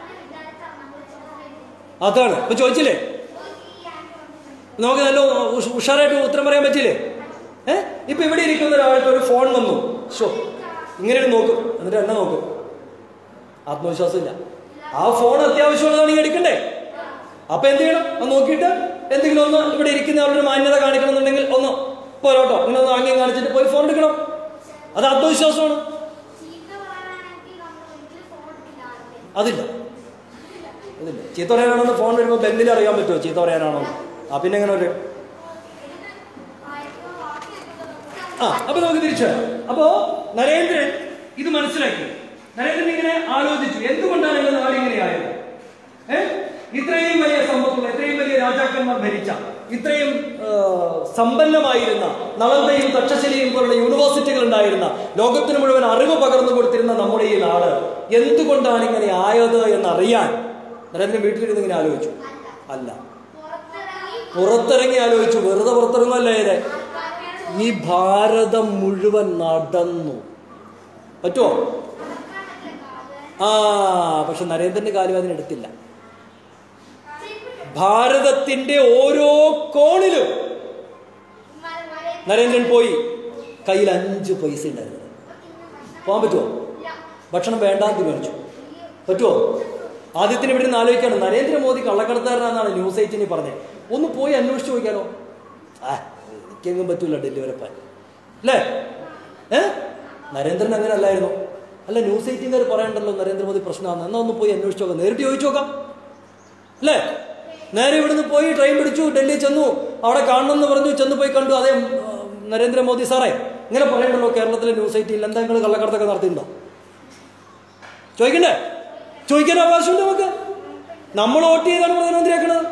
അതാണ് ഇപ്പൊ ചോദിച്ചില്ലേ? നമുക്ക് നല്ല ഉഷാറായിട്ട് ഉത്തരം പറയാൻ പറ്റില്ലേ? ഏഹ് ഇപ്പൊ ഇവിടെ ഇരിക്കുന്ന ഒരാൾക്ക് ഒരു ഫോൺ വന്നു, ഷോ ഇങ്ങനെ നോക്കും, എന്നിട്ട് എന്നെ നോക്കും. ആത്മവിശ്വാസം ഇല്ല. ആ ഫോൺ അത്യാവശ്യമുള്ളതാണെങ്കിൽ എടുക്കണ്ടേ? അപ്പൊ എന്ത് ചെയ്യണം? അത് നോക്കിയിട്ട് എന്തെങ്കിലും ഒന്ന് ഇവിടെ ഇരിക്കുന്ന ആളൊരു മാന്യത കാണിക്കണം എന്നുണ്ടെങ്കിൽ ഒന്ന് പോരോട്ടോ ഇങ്ങനെ ഒന്ന് ആംഗ്യം കാണിച്ചിട്ട് പോയി ഫോൺ എടുക്കണം. അത് ആത്മവിശ്വാസമാണ്. അതില്ല അതില്ല ചീത്ത പറയാനാണെന്ന് ഫോൺ വരുമ്പോൾ ബെല്ലിൽ അറിയാൻ പറ്റുമോ ചീത്ത പറയാനാണോ? ആ പിന്നെ എങ്ങനെ ഒരു ആ അപ്പൊ നമുക്ക് തിരിച്ചു വരാം. അപ്പോ നരേന്ദ്രൻ ഇത് മനസ്സിലാക്കി. നരേന്ദ്രൻ ഇങ്ങനെ ആലോചിച്ചു, എന്തുകൊണ്ടാണ് എന്റെ നാട് ഇങ്ങനെയായത്? ഏഹ് ഇത്രയും വലിയ സമ്പത്തുള്ള, ഇത്രയും വലിയ രാജാക്കന്മാർ ഭരിച്ച, ഇത്രയും സമ്പന്നമായിരുന്ന, നളന്ദയും തക്ഷശിലയും പോലുള്ള യൂണിവേഴ്സിറ്റികൾ ഉണ്ടായിരുന്ന, ലോകത്തിന് മുഴുവൻ അറിവ് പകർന്നു കൊടുത്തിരുന്ന നമ്മുടെ ഈ നാട് എന്തുകൊണ്ടാണ് ഇങ്ങനെ ആയത് എന്നറിയാൻ നരേന്ദ്രൻ വീട്ടിലിരുന്ന് ഇങ്ങനെ ആലോചിച്ചു. അല്ല. പുറത്തിറങ്ങി ആലോചിച്ചു, വെറുതെ പുറത്തിറങ്ങുമല്ല ഏതെ, ഈ ഭാരതം മുഴുവൻ നടന്നു. പറ്റുമോ? ആ പക്ഷെ നരേന്ദ്രന്റെ കാര്യം അതിനെടുത്തില്ല. ഭാരതത്തിന്റെ ഓരോ കോണിലും നരേന്ദ്രൻ പോയി. കയ്യിൽ അഞ്ച് പൈസ ഉണ്ടായിരുന്നു. പോകാൻ പറ്റുമോ? ഭക്ഷണം വേണ്ടാന്ന് തീരുമാനിച്ചു. പറ്റുമോ? ആദ്യത്തിന് ഇവിടെ നിന്ന് ആലോചിക്കാണ്, നരേന്ദ്രമോദി കള്ളക്കടത്തുകാരനാണെന്നാണ് ന്യൂസ് എയ്റ്റീനിൽ പറഞ്ഞത്. ഒന്ന് പോയി അന്വേഷിച്ച് നോക്കിയാലോ? ആ എനിക്കെങ്ങും പറ്റൂല ഡൽഹി വരപ്പാൻ അല്ലേ? ഏഹ് നരേന്ദ്രൻ അങ്ങനെ അല്ലായിരുന്നു. അല്ല, ന്യൂസ് എയ്റ്റീൻകാർ പറയണ്ടല്ലോ നരേന്ദ്രമോദി പ്രശ്നമാണ്. എന്നാ ഒന്ന് പോയി അന്വേഷിച്ച് നോക്കാം, നേരിട്ട് ചോദിച്ചു നോക്കാം അല്ലേ? നേരെ ഇവിടുന്ന് പോയി ട്രെയിൻ പിടിച്ചു, ഡൽഹി ചെന്നു, അവിടെ കാണണമെന്ന് പറഞ്ഞു, ചെന്ന് പോയി കണ്ടു. അതേ നരേന്ദ്രമോദി സാറേ ഇങ്ങനെ പറയണ്ടല്ലോ കേരളത്തിലെ ന്യൂസ് എയ്റ്റീനിൽ, എന്താ നിങ്ങൾ കള്ളക്കടത്തൊക്കെ നടത്തിയിട്ടുണ്ടോ? ചോദിക്കണ്ടേ? ചോദിക്കാൻ അവകാശമുണ്ട് നമുക്ക്. നമ്മൾ വോട്ട് ചെയ്താണ് പ്രധാനമന്ത്രിയാക്കണത്.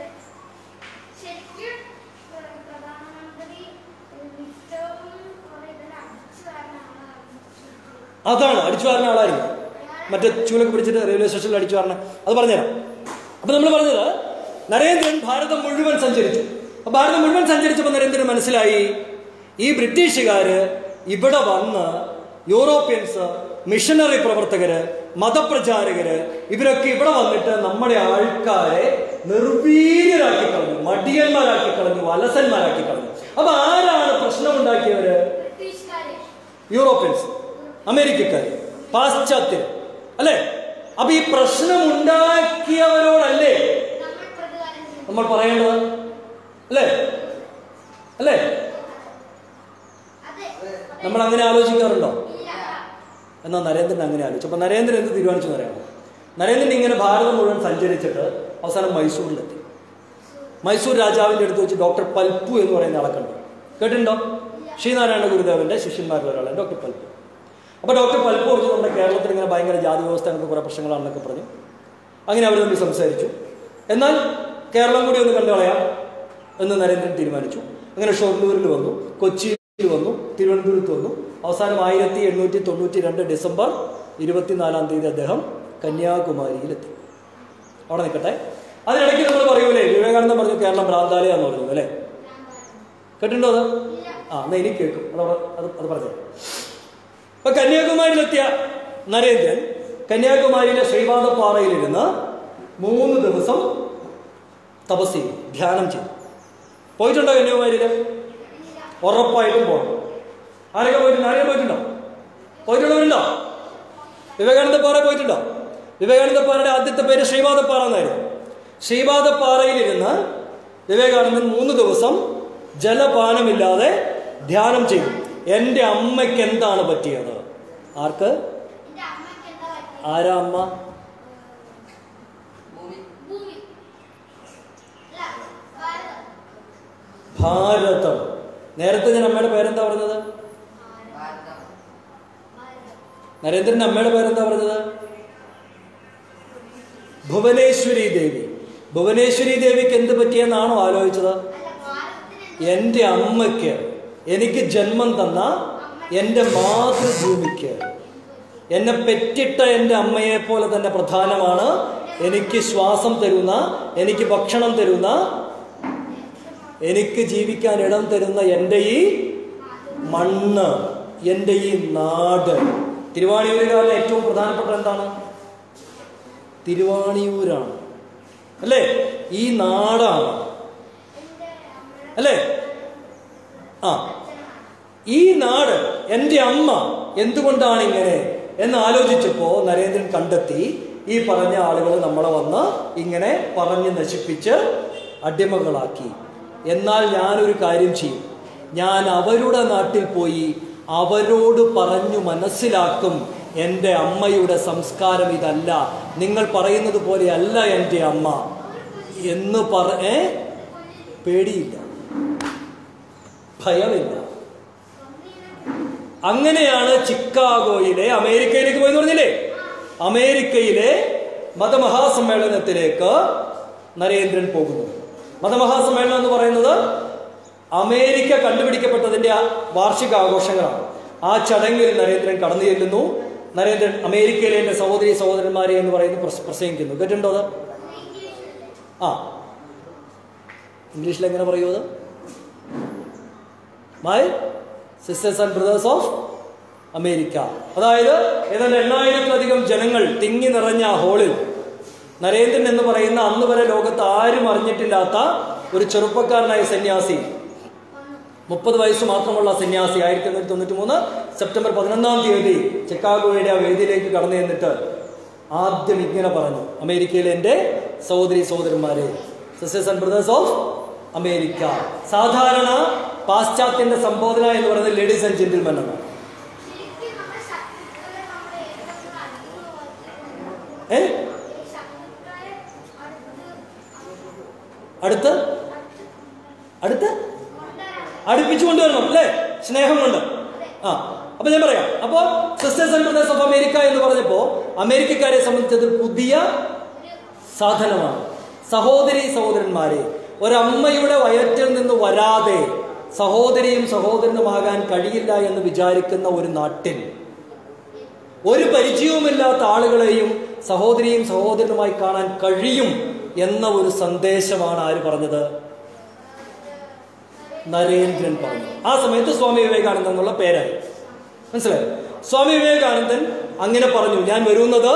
അതാണ് അടിച്ചു വാരുന്ന ആളായിരുന്നു. മറ്റേ ചൂലൊക്കെ പിടിച്ചിട്ട് റെയിൽവേ സ്റ്റേഷനിൽ അടിച്ചു വാരണ. അത് പറഞ്ഞുതരാം. അപ്പൊ നമ്മൾ പറഞ്ഞത് നരേന്ദ്രൻ ഭാരതം മുഴുവൻ സഞ്ചരിച്ചു. അപ്പൊ ഭാരതം മുഴുവൻ സഞ്ചരിച്ചപ്പോൾ നരേന്ദ്രൻ മനസ്സിലായി, ഈ ബ്രിട്ടീഷുകാര് ഇവിടെ വന്ന് യൂറോപ്യൻസ്, മിഷണറി പ്രവർത്തകര്, മതപ്രചാരകര്, ഇവരൊക്കെ ഇവിടെ വന്നിട്ട് നമ്മുടെ ആൾക്കാരെ നിർവീര്യരാക്കി കളഞ്ഞു, മടിയന്മാരാക്കി കളഞ്ഞു, വലസന്മാരാക്കി കളഞ്ഞു. അപ്പൊ ആരാണ് പ്രശ്നമുണ്ടാക്കിയവര്? യൂറോപ്യൻസ്, അമേരിക്കക്കാര്, പാശ്ചാത്യർ അല്ലെ? അപ്പൊ ഈ പ്രശ്നം ഉണ്ടാക്കിയവരോടല്ലേ നമ്മൾ പറയേണ്ടത്? അല്ലേ അല്ലേ? നമ്മൾ അങ്ങനെ ആലോചിക്കാറുണ്ടോ? എന്നാൽ നരേന്ദ്രൻ അങ്ങനെ ആലോചിച്ചു. അപ്പൊ നരേന്ദ്രൻ എന്ത് തീരുമാനിച്ചു അറിയാമോ? നരേന്ദ്രൻ ഇങ്ങനെ ഭാരതം മുഴുവൻ സഞ്ചരിച്ചിട്ട് അവസാനം മൈസൂരിലെത്തി. മൈസൂർ രാജാവിന്റെ അടുത്ത് വെച്ച് ഡോക്ടർ പൽപ്പു എന്ന് പറയുന്ന ആളെ കണ്ടു. കേട്ടിട്ടുണ്ടോ? ശ്രീനാരായണ ഗുരുദേവന്റെ ശിഷ്യന്മാരിൽ ഒരാളാണ് ഡോക്ടർ പൽപ്പു. അപ്പൊ ഡോക്ടർ പൽപ്പു പറഞ്ഞു, നമ്മുടെ കേരളത്തിൽ ഇങ്ങനെ ഭയങ്കര ജാതി വ്യവസ്ഥ, അങ്ങനത്തെ കുറെ പ്രശ്നങ്ങളാണെന്നൊക്കെ പറഞ്ഞു. അങ്ങനെ അവർ തമ്മിൽ സംസാരിച്ചു. എന്നാൽ കേരളം കൂടി ഒന്ന് കണ്ടു കളയാം എന്ന് നരേന്ദ്രൻ തീരുമാനിച്ചു. അങ്ങനെ ഷൊർണൂരിൽ വന്നു, കൊച്ചിയിൽ വന്നു, തിരുവനന്തപുരത്ത് വന്നു. അവസാനം ആയിരത്തി എണ്ണൂറ്റി തൊണ്ണൂറ്റി രണ്ട് ഡിസംബർ ഇരുപത്തിനാലാം തീയതി അദ്ദേഹം കന്യാകുമാരിയിലെത്തി. അവിടെ നിൽക്കട്ടെ. അതിനിടയ്ക്ക് നമ്മൾ പറയൂലേ, വിവേകാനന്ദൻ പറഞ്ഞു കേരളം ഭ്രാന്താലയാന്ന് പറഞ്ഞു അല്ലേ? കേട്ടിട്ടുണ്ടോ അത്? ആ എന്നാ എനിക്ക് കേൾക്കും, അതവിടെ അത് അത് പറഞ്ഞു. അപ്പൊ കന്യാകുമാരിയിലെത്തിയ നരേന്ദ്രൻ കന്യാകുമാരിയിലെ ശ്രീപാദപ്പാറയിലിരുന്ന് മൂന്ന് ദിവസം തപസ് ചെയ്തു, ധ്യാനം ചെയ്തു. പോയിട്ടുണ്ടോ കന്യാകുമാരിയില്? ഉറപ്പായിട്ടും പോകണം. ആരൊക്കെ പോയിട്ടുണ്ട്? ആരെയും പോയിട്ടുണ്ടോ? പോയിട്ടുള്ളവരുണ്ടോ? വിവേകാനന്ദ പാറ പോയിട്ടുണ്ടോ? വിവേകാനന്ദ പാറയുടെ ആദ്യത്തെ പേര് ശ്രീപാദപ്പാറ എന്നായിരുന്നു. ശ്രീപാദപ്പാറയിലിരുന്ന് വിവേകാനന്ദൻ മൂന്ന് ദിവസം ജലപാനമില്ലാതെ ധ്യാനം ചെയ്തു. എന്റെ അമ്മയ്ക്ക് എന്താണ് പറ്റിയത്? ആർക്ക്? ആരാ അമ്മ? ഭാരതം. നേരത്തെ ഞാൻ അമ്മയുടെ പേരെന്താ പറഞ്ഞത്? നരേന്ദ്രന്റെ അമ്മയുടെ പേരെന്താ പറഞ്ഞത്? ഭുവനേശ്വരി ദേവി. ഭുവനേശ്വരി ദേവിക്ക് എന്ത് പറ്റിയെന്നാണോ ആലോചിച്ചത്? എൻ്റെ അമ്മയ്ക്ക്, എനിക്ക് ജന്മം തന്ന എൻ്റെ മാതൃഭൂമിക്ക്, എന്നെ പെറ്റിട്ട എൻ്റെ അമ്മയെ പോലെ തന്നെ പ്രധാനമാണ് എനിക്ക് ശ്വാസം തരുന്ന, എനിക്ക് ഭക്ഷണം തരുന്ന, എനിക്ക് ജീവിക്കാൻ ഇടം തരുന്ന എൻ്റെ ഈ മണ്ണ്, എൻ്റെ ഈ നാട്. തിരുവാണിയൂരുകാരുടെ ഏറ്റവും പ്രധാനപ്പെട്ട എന്താണ്? തിരുവാണിയൂരാണ് അല്ലേ? ഈ നാടാണ് അല്ലേ? ആ ഈ നാട്, എൻ്റെ അമ്മ എന്തുകൊണ്ടാണ് ഇങ്ങനെ എന്ന് ആലോചിച്ചപ്പോ നരേന്ദ്രൻ കണ്ടെത്തി, ഈ പറഞ്ഞ ആളുകൾ നമ്മളെ വന്ന് ഇങ്ങനെ പറഞ്ഞ് നശിപ്പിച്ച് അടിമകളാക്കി. എന്നാൽ ഞാനൊരു കാര്യം ചെയ്യും, ഞാൻ അവരുടെ നാട്ടിൽ പോയി അവരോട് പറഞ്ഞു മനസ്സിലാക്കും, എൻ്റെ അമ്മയുടെ സംസ്കാരം ഇതല്ല, നിങ്ങൾ പറയുന്നത് പോലെയല്ല എൻ്റെ അമ്മ എന്ന് പറ ഏ പേടിയില്ല, ഭയമില്ല. അങ്ങനെയാണ് ചിക്കാഗോയിലെ, അമേരിക്കയിലേക്ക് പോയെന്ന് പറഞ്ഞില്ലേ, അമേരിക്കയിലെ മതമഹാസമ്മേളനത്തിലേക്ക് നരേന്ദ്രൻ പോകുന്നത്. മതമഹാസമ്മേളനം എന്ന് പറയുന്നത് അമേരിക്ക കണ്ടുപിടിക്കപ്പെട്ടതിന്റെ വാർഷിക ആഘോഷങ്ങളാണ്. ആ ചടങ്ങിൽ നരേന്ദ്രൻ കടന്നു ചെല്ലുന്നു. നരേന്ദ്രൻ അമേരിക്കയിലെ എൻ്റെ സഹോദരി സഹോദരന്മാരെ എന്ന് പറയുന്നത് പ്രസംഗിക്കുന്നു. കേട്ടിട്ടുണ്ടോ അത്? ആ ഇംഗ്ലീഷിൽ എങ്ങനെ പറയൂ അത്? My sisters and brothers of America. അതായത് ഏതാണ്ട് എണ്ണായിരത്തിലധികം ജനങ്ങൾ തിങ്ങി നിറഞ്ഞ ആ ഹോളിൽ നരേന്ദ്രൻ എന്ന് പറയുന്ന അന്ന് വരെ ലോകത്ത് ആരും അറിഞ്ഞിട്ടില്ലാത്ത ഒരു ചെറുപ്പക്കാരനായ സന്യാസി, മുപ്പത് വയസ്സ് മാത്രമുള്ള സന്യാസി, ആയിരത്തി എണ്ണൂറ്റി തൊണ്ണൂറ്റി മൂന്ന് സെപ്റ്റംബർ പതിനൊന്നാം തീയതി ചിക്കാഗോയുടെ ആ വേദിയിലേക്ക് കടന്നു ചെന്നിട്ട് ആദ്യം ഇങ്ങനെ പറഞ്ഞു: അമേരിക്കയിലെ എൻ്റെ സഹോദരി സഹോദരന്മാരെ, sisters and brothers of America. സാധാരണ പാശ്ചാത്യന്റെ സംബോധന എന്ന് പറയുന്നത് ലേഡീസ് ആൻഡ് ജെന്റിൽമെൻ ആണ്. ഏ അടുത്ത് അടുത്ത് അടുപ്പിച്ചു കൊണ്ടുവരണം അല്ലേ? സ്നേഹം കൊണ്ട്. ആ അപ്പൊ ഞാൻ പറയാം. അപ്പോ sisters and brothers of America എന്ന് പറഞ്ഞപ്പോ അമേരിക്കക്കാരെ സംബന്ധിച്ചത് പുതിയ സാധനമാണ്. സഹോദരി സഹോദരന്മാരെ, ഒരമ്മയുടെ വയറ്റിൽ നിന്ന് വരാതെ സഹോദരിയും സഹോദരനുമാകാൻ കഴിയില്ല എന്ന് വിചാരിക്കുന്ന ഒരു നാട്ടിൽ ഒരു പരിചയവുമില്ലാത്ത ആളുകളെയും സഹോദരിയും സഹോദരനുമായി കാണാൻ കഴിയും എന്ന ഒരു സന്ദേശമാണ് ആര് പറഞ്ഞത്? നരേന്ദ്രൻ പറഞ്ഞു. ആ സമയത്ത് സ്വാമി വിവേകാനന്ദൻ എന്നുള്ള പേരായി. മനസ്സിലായി? സ്വാമി വിവേകാനന്ദൻ അങ്ങനെ പറഞ്ഞു: ഞാൻ വരുന്നത്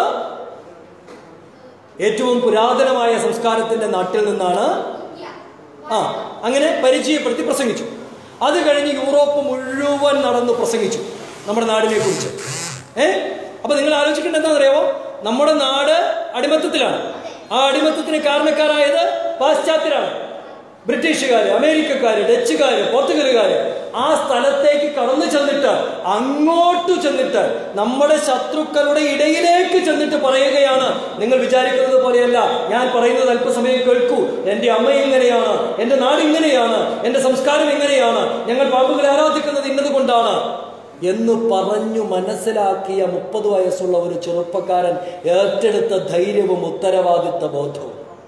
ഏറ്റവും പുരാതനമായ സംസ്കാരത്തിന്റെ നാട്ടിൽ നിന്നാണ്. ആ അങ്ങനെ പരിചയപ്പെടുത്തി പ്രസംഗിച്ചു. അത് കഴിഞ്ഞ് യൂറോപ്പ് മുഴുവൻ നടന്നു പ്രസംഗിച്ചു നമ്മുടെ നാടിനെ കുറിച്ച്. ഏഹ് അപ്പൊ നിങ്ങൾ ആലോചിക്കേണ്ട എന്താണെന്നറിയാമോ? നമ്മുടെ നാട് അടിമത്തത്തിലാണ്. ആ അടിമത്തത്തിന് കാരണക്കാരായത് പാശ്ചാത്യരാണ്. ബ്രിട്ടീഷുകാര്, അമേരിക്കക്കാര്, ഡച്ചുകാര്, പോർച്ചുഗലുകാര് ആ സ്ഥലത്തേക്ക് കടന്നു ചെന്നിട്ട് അങ്ങോട്ട് ചെന്നിട്ട് നമ്മുടെ ശത്രുക്കളുടെ ഇടയിലേക്ക് ചെന്നിട്ട് പറയുകയാണ്: നിങ്ങൾ വിചാരിക്കുന്നത് പോലെയല്ല, ഞാൻ പറയുന്നത് അല്പസമയം കേൾക്കൂ, എന്റെ അമ്മ ഇങ്ങനെയാണ്, എന്റെ നാട് ഇങ്ങനെയാണ്, എന്റെ സംസ്കാരം ഇങ്ങനെയാണ്, ഞങ്ങൾ പാമ്പുകളെ ആരാധിക്കുന്നത് ഇന്നത് കൊണ്ടാണ് എന്ന് പറഞ്ഞു മനസ്സിലാക്കിയ മുപ്പത് വയസ്സുള്ള ഒരു ചെറുപ്പക്കാരൻ ഏറ്റെടുത്ത ധൈര്യവും ഉത്തരവാദിത്വ ബോധവും.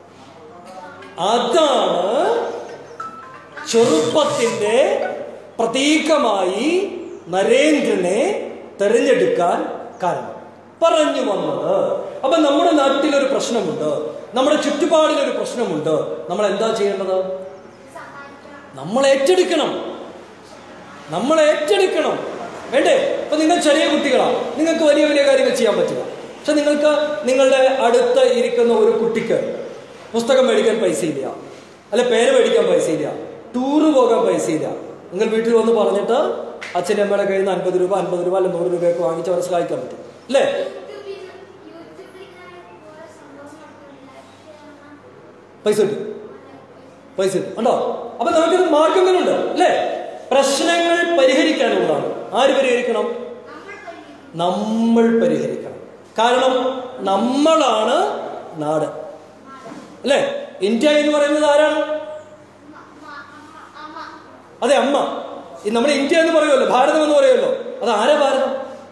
അതാണ് ചെറുപ്പത്തിന്റെ പ്രതീകമായി നരേന്ദ്രനെ തെരഞ്ഞെടുക്കാൻ കാരണം. പറഞ്ഞു വന്നത്. അപ്പൊ നമ്മുടെ നാട്ടിലൊരു പ്രശ്നമുണ്ട്, നമ്മുടെ ചുറ്റുപാടിലൊരു പ്രശ്നമുണ്ട്. നമ്മൾ എന്താ ചെയ്യേണ്ടത്? നമ്മൾ ഏറ്റെടുക്കണം. നമ്മൾ ഏറ്റെടുക്കണം. വേണ്ടേ? അപ്പൊ നിങ്ങൾ ചെറിയ കുട്ടികളാണ്, നിങ്ങൾക്ക് വലിയ വലിയ കാര്യങ്ങൾ ചെയ്യാൻ പറ്റില്ല. പക്ഷെ നിങ്ങൾക്ക് നിങ്ങളുടെ അടുത്ത് ഇരിക്കുന്ന ഒരു കുട്ടിക്ക് പുസ്തകം മേടിക്കാൻ പൈസയില്ല, അല്ല പേര് മേടിക്കാൻ പൈസയില്ല, ടൂറ് പോകാൻ പൈസയില്ല. നിങ്ങൾ വീട്ടിൽ വന്ന് പറഞ്ഞിട്ട് അച്ഛൻ്റെ അമ്മയുടെ കയ്യിൽ നിന്ന് അൻപത് രൂപ അൻപത് രൂപ അല്ല നൂറ് രൂപയൊക്കെ വാങ്ങിച്ച് അവരെ സഹായിക്കാൻ പറ്റും അല്ലേ? പൈസ കിട്ടും, പൈസ കിട്ടും ഉണ്ടോ? അപ്പൊ നമുക്കിത് മാർഗങ്ങളുണ്ട് അല്ലേ? പ്രശ്നങ്ങൾ പരിഹരിക്കാനുള്ളതാണ്. ആര് പരിഹരിക്കണം? നമ്മൾ പരിഹരിക്കണം. കാരണം നമ്മളാണ് നാട് അല്ലേ? ഇന്ത്യ എന്ന് പറയുന്നത് ആരാണ്? അതെ, അമ്മ. നമ്മുടെ ഇന്ത്യ എന്ന് പറയുമല്ലോ, ഭാരതം എന്ന് പറയുമല്ലോ. അത് ആരാ ഭാരതം?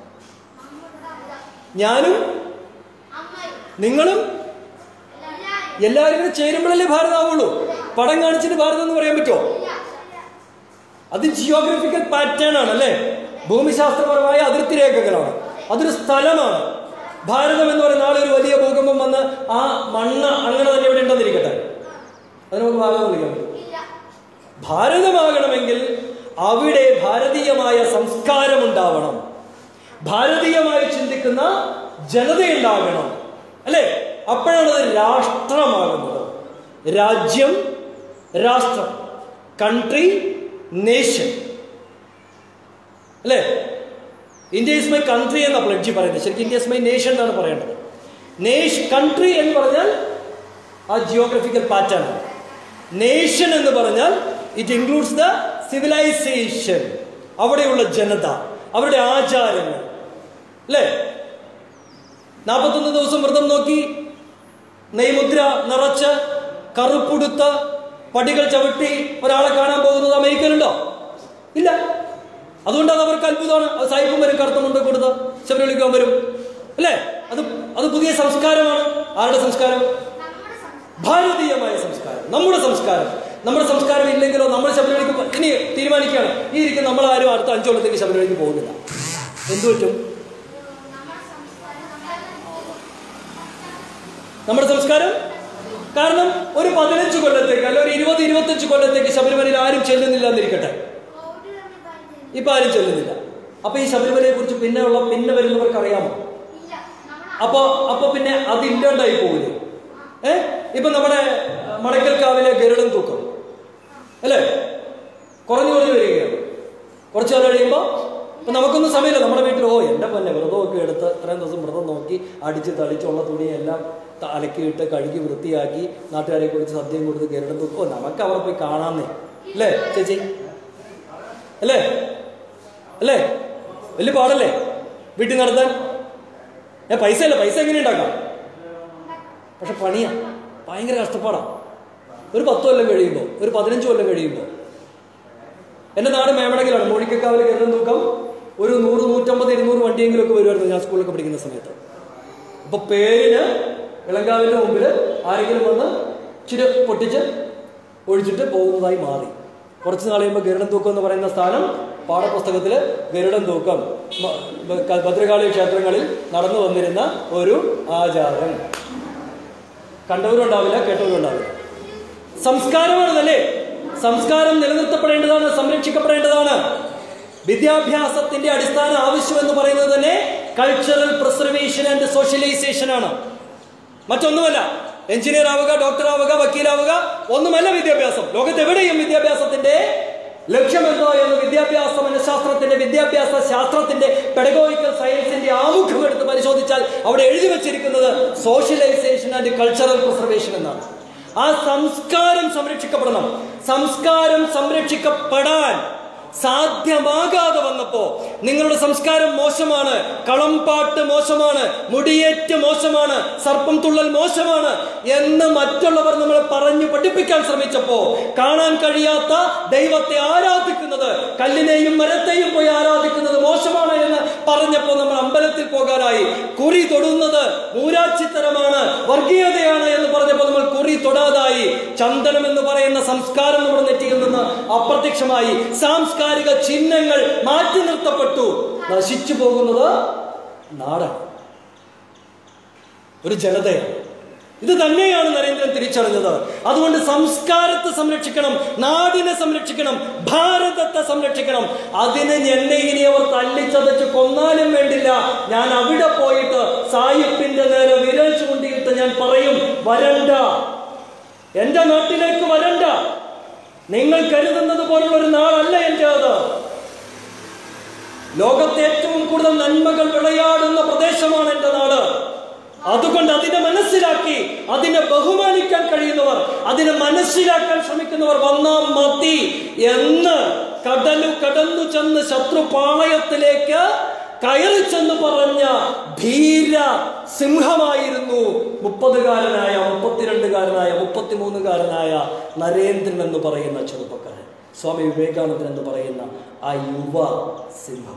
ഞാനും നിങ്ങളും എല്ലാവരും കൂടെ ചേരുമ്പോഴല്ലേ ഭാരതമാവുള്ളൂ. പടം കാണിച്ചിട്ട് ഭാരതം എന്ന് പറയാൻ പറ്റുമോ? അത് ജിയോഗ്രഫിക്കൽ പാറ്റേൺ ആണ് അല്ലേ? ഭൂമിശാസ്ത്രപരമായ അതിർത്തി രേഖകളാണ്. അതൊരു സ്ഥലമാണ്. ഭാരതം എന്ന് പറയുന്ന നാളെ ഒരു വലിയ ഭൂകമ്പം വന്ന് ആ മണ്ണ് അങ്ങനെ തന്നെ ഇവിടെ ഉണ്ടെന്നിരിക്കട്ടെ, അത് നമുക്ക് ഭാരതം വിളിക്കാൻ പറ്റും? ഭാരതമാകണമെങ്കിൽ അവിടെ ഭാരതീയമായ സംസ്കാരം ഉണ്ടാവണം, ഭാരതീയമായി ചിന്തിക്കുന്ന ജനതയുണ്ടാകണം അല്ലേ? അപ്പോഴാണ് അത് രാഷ്ട്രമാകുന്നത്. രാജ്യം, രാഷ്ട്രം, കൺട്രി, നേഷൻ അല്ലേ? ഇന്ത്യ ഇസ് മൈ കൺട്രി എന്ന പ്ലഡ്ജി പറയുന്നത്. ശരിക്കും ഇന്ത്യ ഇസ് മൈ നേഷൻ എന്നാണ് പറയേണ്ടത്. നേഷ് കൺട്രി എന്ന് പറഞ്ഞാൽ ആ ജിയോഗ്രഫിക്കൽ പാറ്റേൺ. നേഷൻ എന്ന് പറഞ്ഞാൽ ഇറ്റ് ഇൻക്ലൂഡ്സ് ദ സിവിലൈസേഷൻ, അവിടെയുള്ള ജനത, അവരുടെ ആചാരങ്ങൾ അല്ലേ? നാൽപ്പത്തൊന്ന് ദിവസം വ്രതം നോക്കി നെയ്മുദ്ര നിറച്ച് കറുപ്പുടുത്ത് പടികൾ ചവിട്ടി ഒരാളെ കാണാൻ പോകുന്നത് അമേരിക്കയിലുണ്ടോ? ഇല്ല. അതുകൊണ്ടത് അവർക്ക് അത്ഭുതമാണ്. അത് സായിപ്പും വരും, കറുത്തമുണ്ട് കൊടുത്ത് ശബരിമലയ്ക്കാൻ വരും അല്ലേ? അത് അത് പുതിയ സംസ്കാരമാണ്. ആരുടെ സംസ്കാരം? ഭാരതീയമായ സംസ്കാരം, നമ്മുടെ സംസ്കാരം. നമ്മുടെ സംസ്കാരം ഇല്ലെങ്കിലോ നമ്മൾ ശബരിമലയ്ക്ക് ഇനി തീരുമാനിക്കുകയാണ്, ഈ ഇരിക്കും നമ്മൾ ആരും അടുത്ത അഞ്ചു കൊല്ലത്തേക്ക് ശബരിമലയ്ക്ക് പോകുന്നില്ല. എന്തു പറ്റും? നമ്മുടെ സംസ്കാരം കാരണം ഒരു പതിനഞ്ച് കൊല്ലത്തേക്ക് അല്ല ഒരു ഇരുപത് ഇരുപത്തഞ്ച് കൊല്ലത്തേക്ക് ശബരിമലയിൽ ആരും ചെല്ലുന്നില്ല എന്നിരിക്കട്ടെ, ഇപ്പൊ ആരും ചെല്ലുന്നില്ല. അപ്പൊ ഈ ശബരിമലയെ കുറിച്ച് പിന്നെ ഉള്ള പിന്നെ വരുന്നവർക്ക് അറിയാമോ? അപ്പൊ അപ്പൊ പിന്നെ അത് ഇല്ലാണ്ടായി പോകില്ലേ? ഏഹ് ഇപ്പൊ നമ്മുടെ മടക്കൽക്കാവിലെ ഗരുഡൻ തൂക്കം അല്ലേ കുറഞ്ഞു കുറഞ്ഞു വരികയാണ്. കുറച്ചു കാലം കഴിയുമ്പോ ഇപ്പൊ നമുക്കൊന്നും സമയമില്ല. നമ്മുടെ വീട്ടിൽ ഓ എന്റെ പൊന്നെ വ്രതമൊക്കെ എടുത്ത് ഇത്രയും ദിവസം വ്രതം നോക്കി അടിച്ച് തളിച്ചുള്ള തുണിയെല്ലാം അലക്കിയിട്ട് കഴുകി വൃത്തിയാക്കി നാട്ടുകാരെ കുറിച്ച് സദ്യം കൊടുത്ത് ഗരുഡൻ തൂക്കം. ഓ നമുക്ക് അവിടെ പോയി കാണാന്നേ അല്ലേ ചേച്ചി? അല്ലേ അല്ലേ വലിയ പാടല്ലേ വീട്ടിൽ നടത്താൻ? ഏ പൈസ അല്ല, പൈസ എങ്ങനെ ഉണ്ടാക്കാം? പക്ഷെ പണിയാ, ഭയങ്കര കഷ്ടപ്പാടാ. ഒരു പത്ത് കൊല്ലം കഴിയുമ്പോൾ ഒരു പതിനഞ്ച് കൊല്ലം കഴിയുമ്പോൾ എൻ്റെ നാട് മേമടങ്ങിലാണ്. മൂഴിക്കക്കാവിൽ ഗരുഡൻ തൂക്കം ഒരു നൂറ് നൂറ്റമ്പത് ഇരുന്നൂറ് വണ്ടിയെങ്കിലും ഒക്കെ വരുമായിരുന്നു ഞാൻ സ്കൂളിലൊക്കെ പഠിക്കുന്ന സമയത്ത്. അപ്പൊ പേരിന് ഇളങ്കാവിന്റെ മുമ്പിൽ ആരെങ്കിലും വന്ന് ചിരി പൊട്ടിച്ച് ഒഴിച്ചിട്ട് പോകുന്നതായി മാറി. കുറച്ച് നാൾ കഴിയുമ്പോൾ ഗരുഡൻ തൂക്കം എന്ന് പറയുന്ന സ്ഥാനം പാഠപുസ്തകത്തില് ഗരുഡൻ തൂക്കം ഭദ്രകാളി ക്ഷേത്രങ്ങളിൽ നടന്നു വന്നിരുന്ന ഒരു ആചാരം. കണ്ടവരുണ്ടാവില്ല, കേട്ടവരുണ്ടാവില്ല. സംസ്കാരമാണതല്ലേ? സംസ്കാരം നിലനിർത്തപ്പെടേണ്ടതാണ്, സംരക്ഷിക്കപ്പെടേണ്ടതാണ്. വിദ്യാഭ്യാസത്തിന്റെ അടിസ്ഥാന ആവശ്യം എന്ന് പറയുന്നത് തന്നെ കൾച്ചറൽ പ്രിസർവേഷൻ ആൻഡ് സോഷ്യലൈസേഷൻ ആണ്, മറ്റൊന്നുമല്ല. എഞ്ചിനീയർ ആവുക, ഡോക്ടർ ആവുക, വക്കീലാവുക ഒന്നുമല്ല വിദ്യാഭ്യാസം. ലോകത്ത് എവിടെയും വിദ്യാഭ്യാസത്തിന്റെ ലക്ഷ്യമെന്തോ എന്ന് വിദ്യാഭ്യാസ മനഃശാസ്ത്രത്തിന്റെ വിദ്യാഭ്യാസ ശാസ്ത്രത്തിന്റെ പെഡഗോഗിക്കൽ സയൻസിന്റെ ആമുഖം എടുത്ത് പരിശോധിച്ചാൽ അവിടെ എഴുതി വച്ചിരിക്കുന്നത് സോഷ്യലൈസേഷൻ ആൻഡ് കൾച്ചറൽ പ്രിസർവേഷൻ എന്നാണ്. ആ സംസ്കാരം സംരക്ഷിക്കപ്പെടണം. സംസ്കാരം സംരക്ഷിക്കപ്പെടാൻ സാധ്യമാകാതെ വന്നപ്പോ നിങ്ങളുടെ സംസ്കാരം മോശമാണ്, കളംപാട്ട് മോശമാണ്, മുടിയേറ്റ് മോശമാണ്, സർപ്പം തുള്ളൽ മോശമാണ് എന്ന് മറ്റുള്ളവർ നമ്മളെ പറഞ്ഞു പഠിപ്പിക്കാൻ ശ്രമിച്ചപ്പോ, കാണാൻ കഴിയാത്ത ദൈവത്തെ ആരാധിക്കുന്നത്, കല്ലിനെയും മരത്തെയും പോയി ആരാധിക്കുന്നത് മോശമാണ് എന്ന് പറഞ്ഞപ്പോ നമ്മൾ അമ്പലത്തിൽ പോകാനായി. കുറി തൊടുന്നത് മൂരാച്ചിത്തരമാണ്, വർഗീയതയാണ് എന്ന് പറഞ്ഞപ്പോൾ നമ്മൾ കുറി തൊടാതായി. ചന്ദനം എന്ന് പറയുന്ന സംസ്കാരം നമ്മുടെ നെറ്റിയിൽ നിന്ന് അപ്രത്യക്ഷമായി. സാംസ്കാരിക ചിഹ്നങ്ങൾ മാറ്റി നിർത്തപ്പെട്ടു. നശിച്ചു പോകുന്നത് നാടാണ്, ഒരു ജനതയാണ്. ഇത് തന്നെയാണ് നരേന്ദ്രൻ തിരിച്ചറിഞ്ഞത്. അതുകൊണ്ട് സംസ്കാരത്തെ സംരക്ഷിക്കണം, നാടിനെ സംരക്ഷിക്കണം, ഭാരതത്തെ സംരക്ഷിക്കണം. അതിന് എന്നെ ഇനി അവർ തല്ലിച്ചതച്ച് കൊന്നാലും വേണ്ടില്ല, ഞാൻ അവിടെ പോയിട്ട് സായിപ്പിന്റെ നേരെ വിരൽ ചൂണ്ടിയിട്ട് ഞാൻ പറയും, വരണ്ട, എന്റെ നാട്ടിലേക്ക് വരണ്ട. നിങ്ങൾ കരുതുന്നത് പോലുള്ള ഒരു നാടല്ല എന്റേത്. ലോകത്തെ ഏറ്റവും കൂടുതൽ നന്മകൾ വിളയാടുന്ന പ്രദേശമാണ് എന്റെ നാട്. അതുകൊണ്ട് അതിനെ മനസ്സിലാക്കി അതിനെ ബഹുമാനിക്കാൻ കഴിയുന്നവർ, അതിനെ മനസ്സിലാക്കാൻ ശ്രമിക്കുന്നവർ വന്നാ മതി എന്ന് കടലു കടന്നു ചെന്ന് ശത്രുപാളയത്തിലേക്ക് കയറി ചെന്ന് പറഞ്ഞ ധീര സിംഹമായിരുന്നു മുപ്പതുകാരനായ മുപ്പത്തിരണ്ടുകാരനായ മുപ്പത്തിമൂന്നുകാരനായ നരേന്ദ്രൻ എന്ന് പറയുന്ന ചെറുപ്പക്കാരൻ, സ്വാമി വിവേകാനന്ദൻ എന്ന് പറയുന്ന ആ യുവ സിംഹം.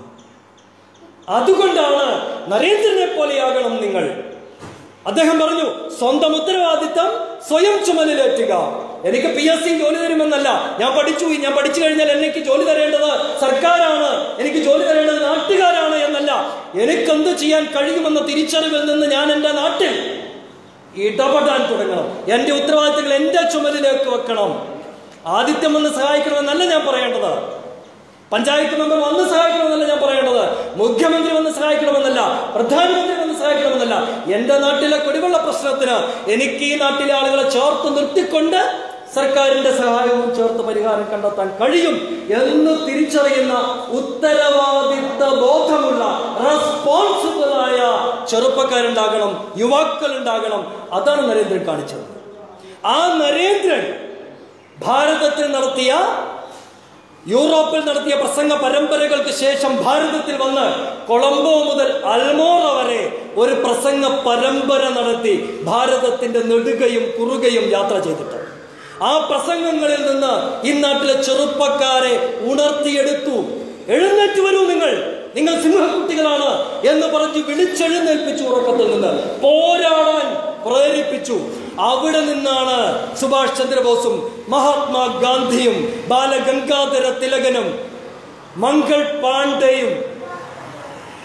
അതുകൊണ്ടാണ് നരേന്ദ്രനെ പോലെയാകണം നിങ്ങൾ. അദ്ദേഹം പറഞ്ഞു, സ്വന്തം ഉത്തരവാദിത്തം സ്വയം ചുമലിലേറ്റുക. എനിക്ക് പി എസ് സി ജോലി തരുമെന്നല്ല, ഞാൻ പഠിച്ചു, ഞാൻ പഠിച്ചു കഴിഞ്ഞാൽ എനിക്ക് ജോലി തരേണ്ടത് സർക്കാരാണ്, എനിക്ക് ജോലി തരേണ്ടത് നാട്ടുകാരാണ് എന്നല്ല. എനിക്കെന്ത് ചെയ്യാൻ കഴിയുമെന്ന തിരിച്ചറിവിൽ നിന്ന് ഞാൻ എൻ്റെ നാട്ടിൽ ഇടപെടാൻ തുടങ്ങണം. എൻ്റെ ഉത്തരവാദിത്തങ്ങൾ എൻ്റെ ചുമലിലേക്ക് വെക്കണം. ആദിത്യം വന്ന് സഹായിക്കണമെന്നല്ല ഞാൻ പറയേണ്ടത്, പഞ്ചായത്ത് മെമ്പർ വന്ന് സഹായിക്കണമെന്നല്ല ഞാൻ പറയേണ്ടത്, മുഖ്യമന്ത്രി വന്ന് സഹായിക്കണമെന്നല്ല, പ്രധാനമന്ത്രി വന്ന് സഹായിക്കണമെന്നല്ല. എന്റെ നാട്ടിലെ കുടിവെള്ള പ്രശ്നത്തിന് എനിക്ക് ഈ നാട്ടിലെ ആളുകളെ ചേർത്ത് നിർത്തിക്കൊണ്ട് സർക്കാരിന്റെ സഹായവും ചേർത്ത് പരിഹാരം കണ്ടെത്താൻ കഴിയും എന്ന് തിരിച്ചറിയുന്ന ഉത്തരവാദിത്ത ബോധമുള്ള റെസ്പോൺസിബിളായ ചെറുപ്പക്കാരുണ്ടാകണം, യുവാക്കൾ ഉണ്ടാകണം. അതാണ് നരേന്ദ്രൻ കാണിച്ചത്. ആ നരേന്ദ്രൻ ഭാരതത്തിൽ നടത്തിയ യൂറോപ്പിൽ നടത്തിയ പ്രസംഗ പരമ്പരകൾക്ക് ശേഷം ഭാരതത്തിൽ വന്ന് കൊളംബോ മുതൽ അൽമോറ വരെ ഒരു പ്രസംഗ പരമ്പര നടത്തി ഭാരതത്തിന്റെ നെടുകയും കുറുകയും യാത്ര ചെയ്തിട്ട് ആ പ്രസംഗങ്ങളിൽ നിന്ന് ഈ നാട്ടിലെ ചെറുപ്പക്കാരെ ഉണർത്തിയെടുത്തു. എഴുന്നേറ്റ് വരൂ, നിങ്ങൾ നിങ്ങൾ സിംഹക്കുട്ടികളാണ് എന്ന് പറഞ്ഞ് വിളിച്ചെഴുന്നേൽപ്പിച്ചു. ഉറക്കത്തിൽ നിന്ന് പോരാടാൻ പ്രേരിപ്പിച്ചു. അവിടെ നിന്നാണ് സുഭാഷ് ചന്ദ്രബോസും മഹാത്മാഗാന്ധിയും ബാലഗംഗാധര തിലകനും മംഗൾ പാണ്ഡെയും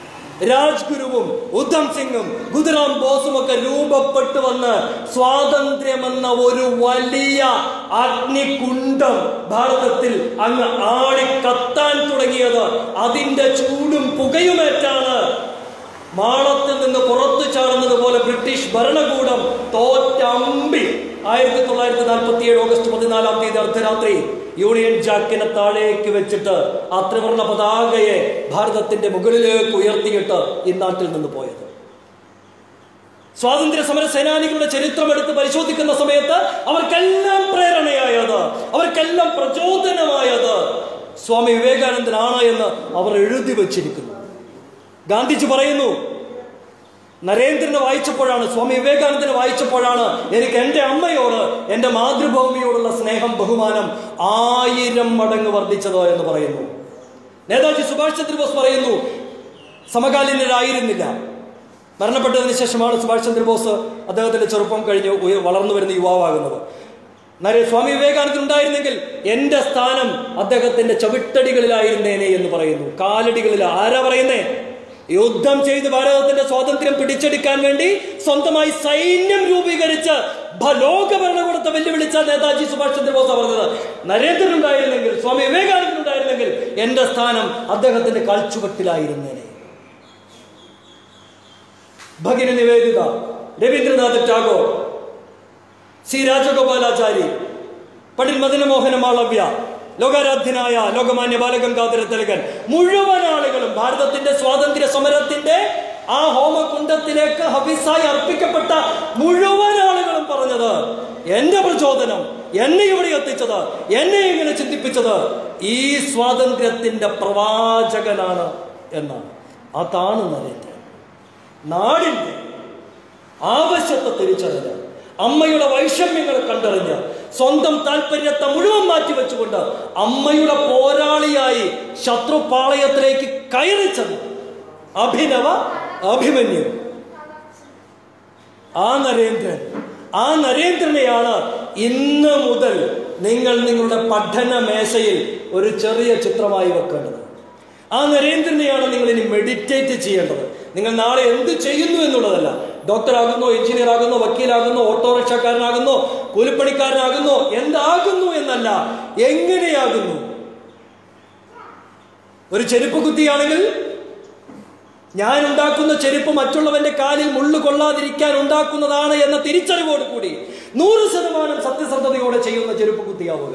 രാജ്ഗുരുവും ഉദ്ധം സിംഗും ഖുദിറാം ബോസും ഒക്കെ രൂപപ്പെട്ടു വന്ന് സ്വാതന്ത്ര്യമെന്ന ഒരു വലിയ അഗ്നികുണ്ഡം ഭാരതത്തിൽ അങ്ങ് ആടി കത്താൻ തുടങ്ങിയത് അതിന്റെ ചൂടും പുകയുമേറ്റാണ് മാളത്തിൽ നിന്ന് പുറത്തു ചാടുന്നത് പോലെ ബ്രിട്ടീഷ് ഭരണകൂടം തോറ്റമ്പി ആയിരത്തി തൊള്ളായിരത്തി നാൽപ്പത്തി ഏഴ് ഓഗസ്റ്റ് പതിനാലാം തീയതി അർദ്ധരാത്രി യൂണിയൻ ജാക്കിനെ താഴേക്ക് വെച്ചിട്ട് ആ ത്രിവർണ പതാകയെ ഭാരതത്തിന്റെ മുകളിലേക്ക് ഉയർത്തിയിട്ട് ഈ നാട്ടിൽ നിന്ന് പോയത്. സ്വാതന്ത്ര്യ സമര സേനാനികളുടെ ചരിത്രം എടുത്ത് പരിശോധിക്കുന്ന സമയത്ത് അവർക്കെല്ലാം പ്രേരണയായത്, അവർക്കെല്ലാം പ്രചോദനമായത് സ്വാമി വിവേകാനന്ദനാണ് എന്ന് അവർ എഴുതി വച്ചിരിക്കുന്നു. ഗാന്ധിജി പറയുന്നു, നരേന്ദ്രനെ വായിച്ചപ്പോഴാണ്, സ്വാമി വിവേകാനന്ദനെ വായിച്ചപ്പോഴാണ് എനിക്ക് എൻ്റെ അമ്മയോട്, എൻ്റെ മാതൃഭൂമിയോടുള്ള സ്നേഹം, ബഹുമാനം ആയിരം മടങ്ങ് വർദ്ധിച്ചത് എന്ന് പറയുന്നു. നേതാജി സുഭാഷ് ചന്ദ്രബോസ് പറയുന്നു, സമകാലീനരായിരുന്നില്ല. മരണപ്പെട്ടതിന് ശേഷമാണ് സുഭാഷ് ചന്ദ്രബോസ് അദ്ദേഹത്തിന്റെ ചെറുപ്പം കഴിഞ്ഞ് വളർന്നു വരുന്ന യുവാവാകുന്നത്. സ്വാമി വിവേകാനന്ദൻ ഉണ്ടായിരുന്നെങ്കിൽ എൻ്റെ സ്ഥാനം അദ്ദേഹത്തിന്റെ ചവിട്ടടികളിലായിരുന്നേനെ എന്ന് പറയുന്നു. കാലടികളിൽ. ആരാ പറയുന്നേ? യുദ്ധം ചെയ്ത് ഭാരതത്തിന്റെ സ്വാതന്ത്ര്യം പിടിച്ചെടുക്കാൻ വേണ്ടി സ്വന്തമായി സൈന്യം രൂപീകരിച്ച് ലോക ഭരണകൂടത്തെ വെല്ലുവിളിച്ച നേതാജി സുഭാഷ് ചന്ദ്രബോസ് പറഞ്ഞത്, നരേന്ദ്രൻ ഉണ്ടായിരുന്നെങ്കിൽ, സ്വാമി വിവേകാനന്ദൻ ഉണ്ടായിരുന്നെങ്കിൽ എന്റെ സ്ഥാനം അദ്ദേഹത്തിന്റെ കാൽച്ചുവട്ടിലായിരുന്നേനെ. ഭഗിനി നിവേദിത, രവീന്ദ്രനാഥ് ടാഗോർ, സി രാജഗോപാലാചാരി, പണ്ഡിറ്റ് മദന മോഹന മാളവ്യ, ലോകാരാധ്യനായ ലോകമാന്യ ബാലഗംഗാധര തിലകൻ, മുഴുവൻ ആളുകളും ഭാരതത്തിന്റെ സ്വാതന്ത്ര്യ സമരത്തിന്റെ ആ ഹോമകുണ്ഡത്തിലേക്ക് ഹവിസായി അർപ്പിക്കപ്പെട്ട മുഴുവൻ ആളുകളും പറഞ്ഞത്, എന്റെ പ്രചോദനം, എന്നെ ഇവിടെ എത്തിച്ചത്, എന്നെ ഇങ്ങനെ ചിന്തിപ്പിച്ചത് ഈ സ്വാതന്ത്ര്യത്തിന്റെ പ്രവാചകനാണ് എന്നാണ്. അതാണ് നരേന്ദ്രൻ. നാടിന്റെ ആവശ്യത്തെ തിരിച്ചറിഞ്ഞ്, അമ്മയുടെ വൈഷമ്യങ്ങൾ കണ്ടറിഞ്ഞ്, സ്വന്തം താല്പര്യത്തെ മുഴുവൻ മാറ്റിവെച്ചുകൊണ്ട് അമ്മയുടെ പോരാളിയായി ശത്രുപാളയത്തിലേക്ക് കയറിച്ചത് അഭിനവ അഭിമന്യു. ആ നരേന്ദ്രൻ, ആ നരേന്ദ്രനെയാണ് ഇന്ന് മുതൽ നിങ്ങൾ നിങ്ങളുടെ പഠന മേശയിൽ ഒരു ചെറിയ ചിത്രമായി വെക്കേണ്ടത്. ആ നരേന്ദ്രനെയാണ് നിങ്ങൾ ഇനി മെഡിറ്റേറ്റ് ചെയ്യേണ്ടത്. നിങ്ങൾ നാളെ എന്ത് ചെയ്യുന്നു എന്നുള്ളതല്ല. ഡോക്ടറാകുന്നോ, എഞ്ചിനീയർ ആകുന്നോ, വക്കീലാകുന്നോ, ഓട്ടോറിക്ഷക്കാരനാകുന്നോ, കൂലിപ്പണിക്കാരനാകുന്നോ, എന്താകുന്നു എന്നല്ല, എങ്ങനെയാകുന്നു. ഒരു ചെരുപ്പ് കുത്തിയാണെങ്കിൽ ഞാൻ ഉണ്ടാക്കുന്ന ചെരുപ്പ് മറ്റുള്ളവന്റെ കാലിൽ മുള്ളു കൊള്ളാതിരിക്കാൻ ഉണ്ടാക്കുന്നതാണ് എന്ന തിരിച്ചറിവോട് കൂടി നൂറ് ശതമാനം സത്യസന്ധതയോടെ ചെയ്യുന്ന ചെരുപ്പ് കുത്തിയാവുക.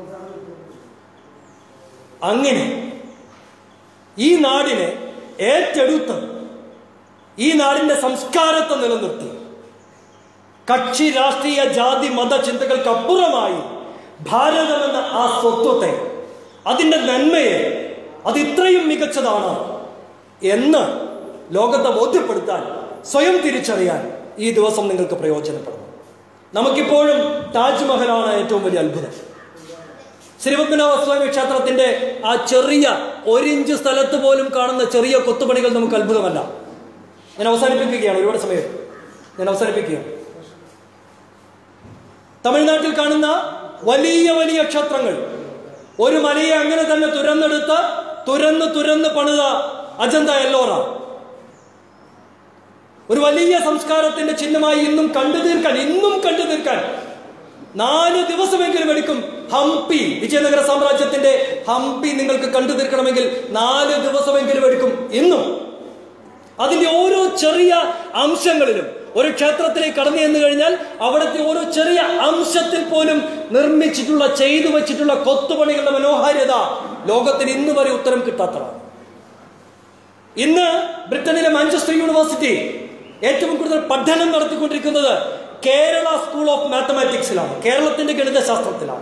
അങ്ങനെ ഈ നാടിനെ ഏറ്റെടുത്ത് ഈ നാടിന്റെ സംസ്കാരത്തെ നിലനിർത്തി കക്ഷി രാഷ്ട്രീയ ജാതി മത ചിന്തകൾക്കപ്പുറമായി ഭാരതമെന്ന ആ സ്വത്വത്തെ, അതിന്റെ നന്മയെ, അത് ഇത്രയും മികച്ചതാണ് എന്ന് ലോകത്തെ ബോധ്യപ്പെടുത്താൻ, സ്വയം തിരിച്ചറിയാൻ ഈ ദിവസം നിങ്ങൾക്ക് പ്രയോജനപ്പെടണം. നമുക്കിപ്പോഴും താജ്മഹലാണ് ഏറ്റവും വലിയ അത്ഭുതം. ശ്രീപത്മനാഭസ്വാമി ക്ഷേത്രത്തിന്റെ ആ ചെറിയ ഒരിഞ്ച് സ്ഥലത്ത് പോലും കാണുന്ന ചെറിയ കൊത്തുപണികൾ നമുക്ക് അത്ഭുതമല്ല. ഞാൻ അവസാനിപ്പിക്കുകയാണ്, ഒരുപാട് സമയം ഞാൻ അവസാനിപ്പിക്കുകയാണ്. തമിഴ്നാട്ടിൽ കാണുന്ന വലിയ വലിയ ക്ഷേത്രങ്ങൾ, ഒരു മലയെ അങ്ങനെ തന്നെ തുരന്നെടുത്ത് തുരന്ന് തുരന്ന് പണിത അജന്ത എല്ലോറ, ഒരു വലിയ സംസ്കാരത്തിന്റെ ചിഹ്നമായി ഇന്നും കണ്ടു തീർക്കാൻ ഇന്നും കണ്ടു തീർക്കാൻ നാല് ദിവസമെങ്കിലും എടുക്കും. ഹംപി, വിജയനഗര സാമ്രാജ്യത്തിന്റെ ഹംപി നിങ്ങൾക്ക് കണ്ടു തീർക്കണമെങ്കിൽ നാല് ദിവസമെങ്കിലും എടുക്കും. ഇന്നും അതിന്റെ ഓരോ ചെറിയ അംശങ്ങളിലും, ഒരു ക്ഷേത്രത്തിലേക്ക് കടന്നു ചെന്ന് കഴിഞ്ഞാൽ അവിടുത്തെ ഓരോ ചെറിയ അംശത്തിൽ പോലും നിർമ്മിച്ചിട്ടുള്ള, ചെയ്തു വെച്ചിട്ടുള്ള കൊത്തുപണികളുടെ മനോഹാരിത ലോകത്തിന് ഇന്ന് വരെ ഉത്തരം കിട്ടാത്തതാണ്. ഇന്ന് ബ്രിട്ടനിലെ മാഞ്ചസ്റ്റർ യൂണിവേഴ്സിറ്റി ഏറ്റവും കൂടുതൽ പഠനം നടത്തിക്കൊണ്ടിരിക്കുന്നത് കേരള സ്കൂൾ ഓഫ് മാത്തമാറ്റിക്സിലാണ്, കേരളത്തിന്റെ ഗണിതശാസ്ത്രത്തിലാണ്.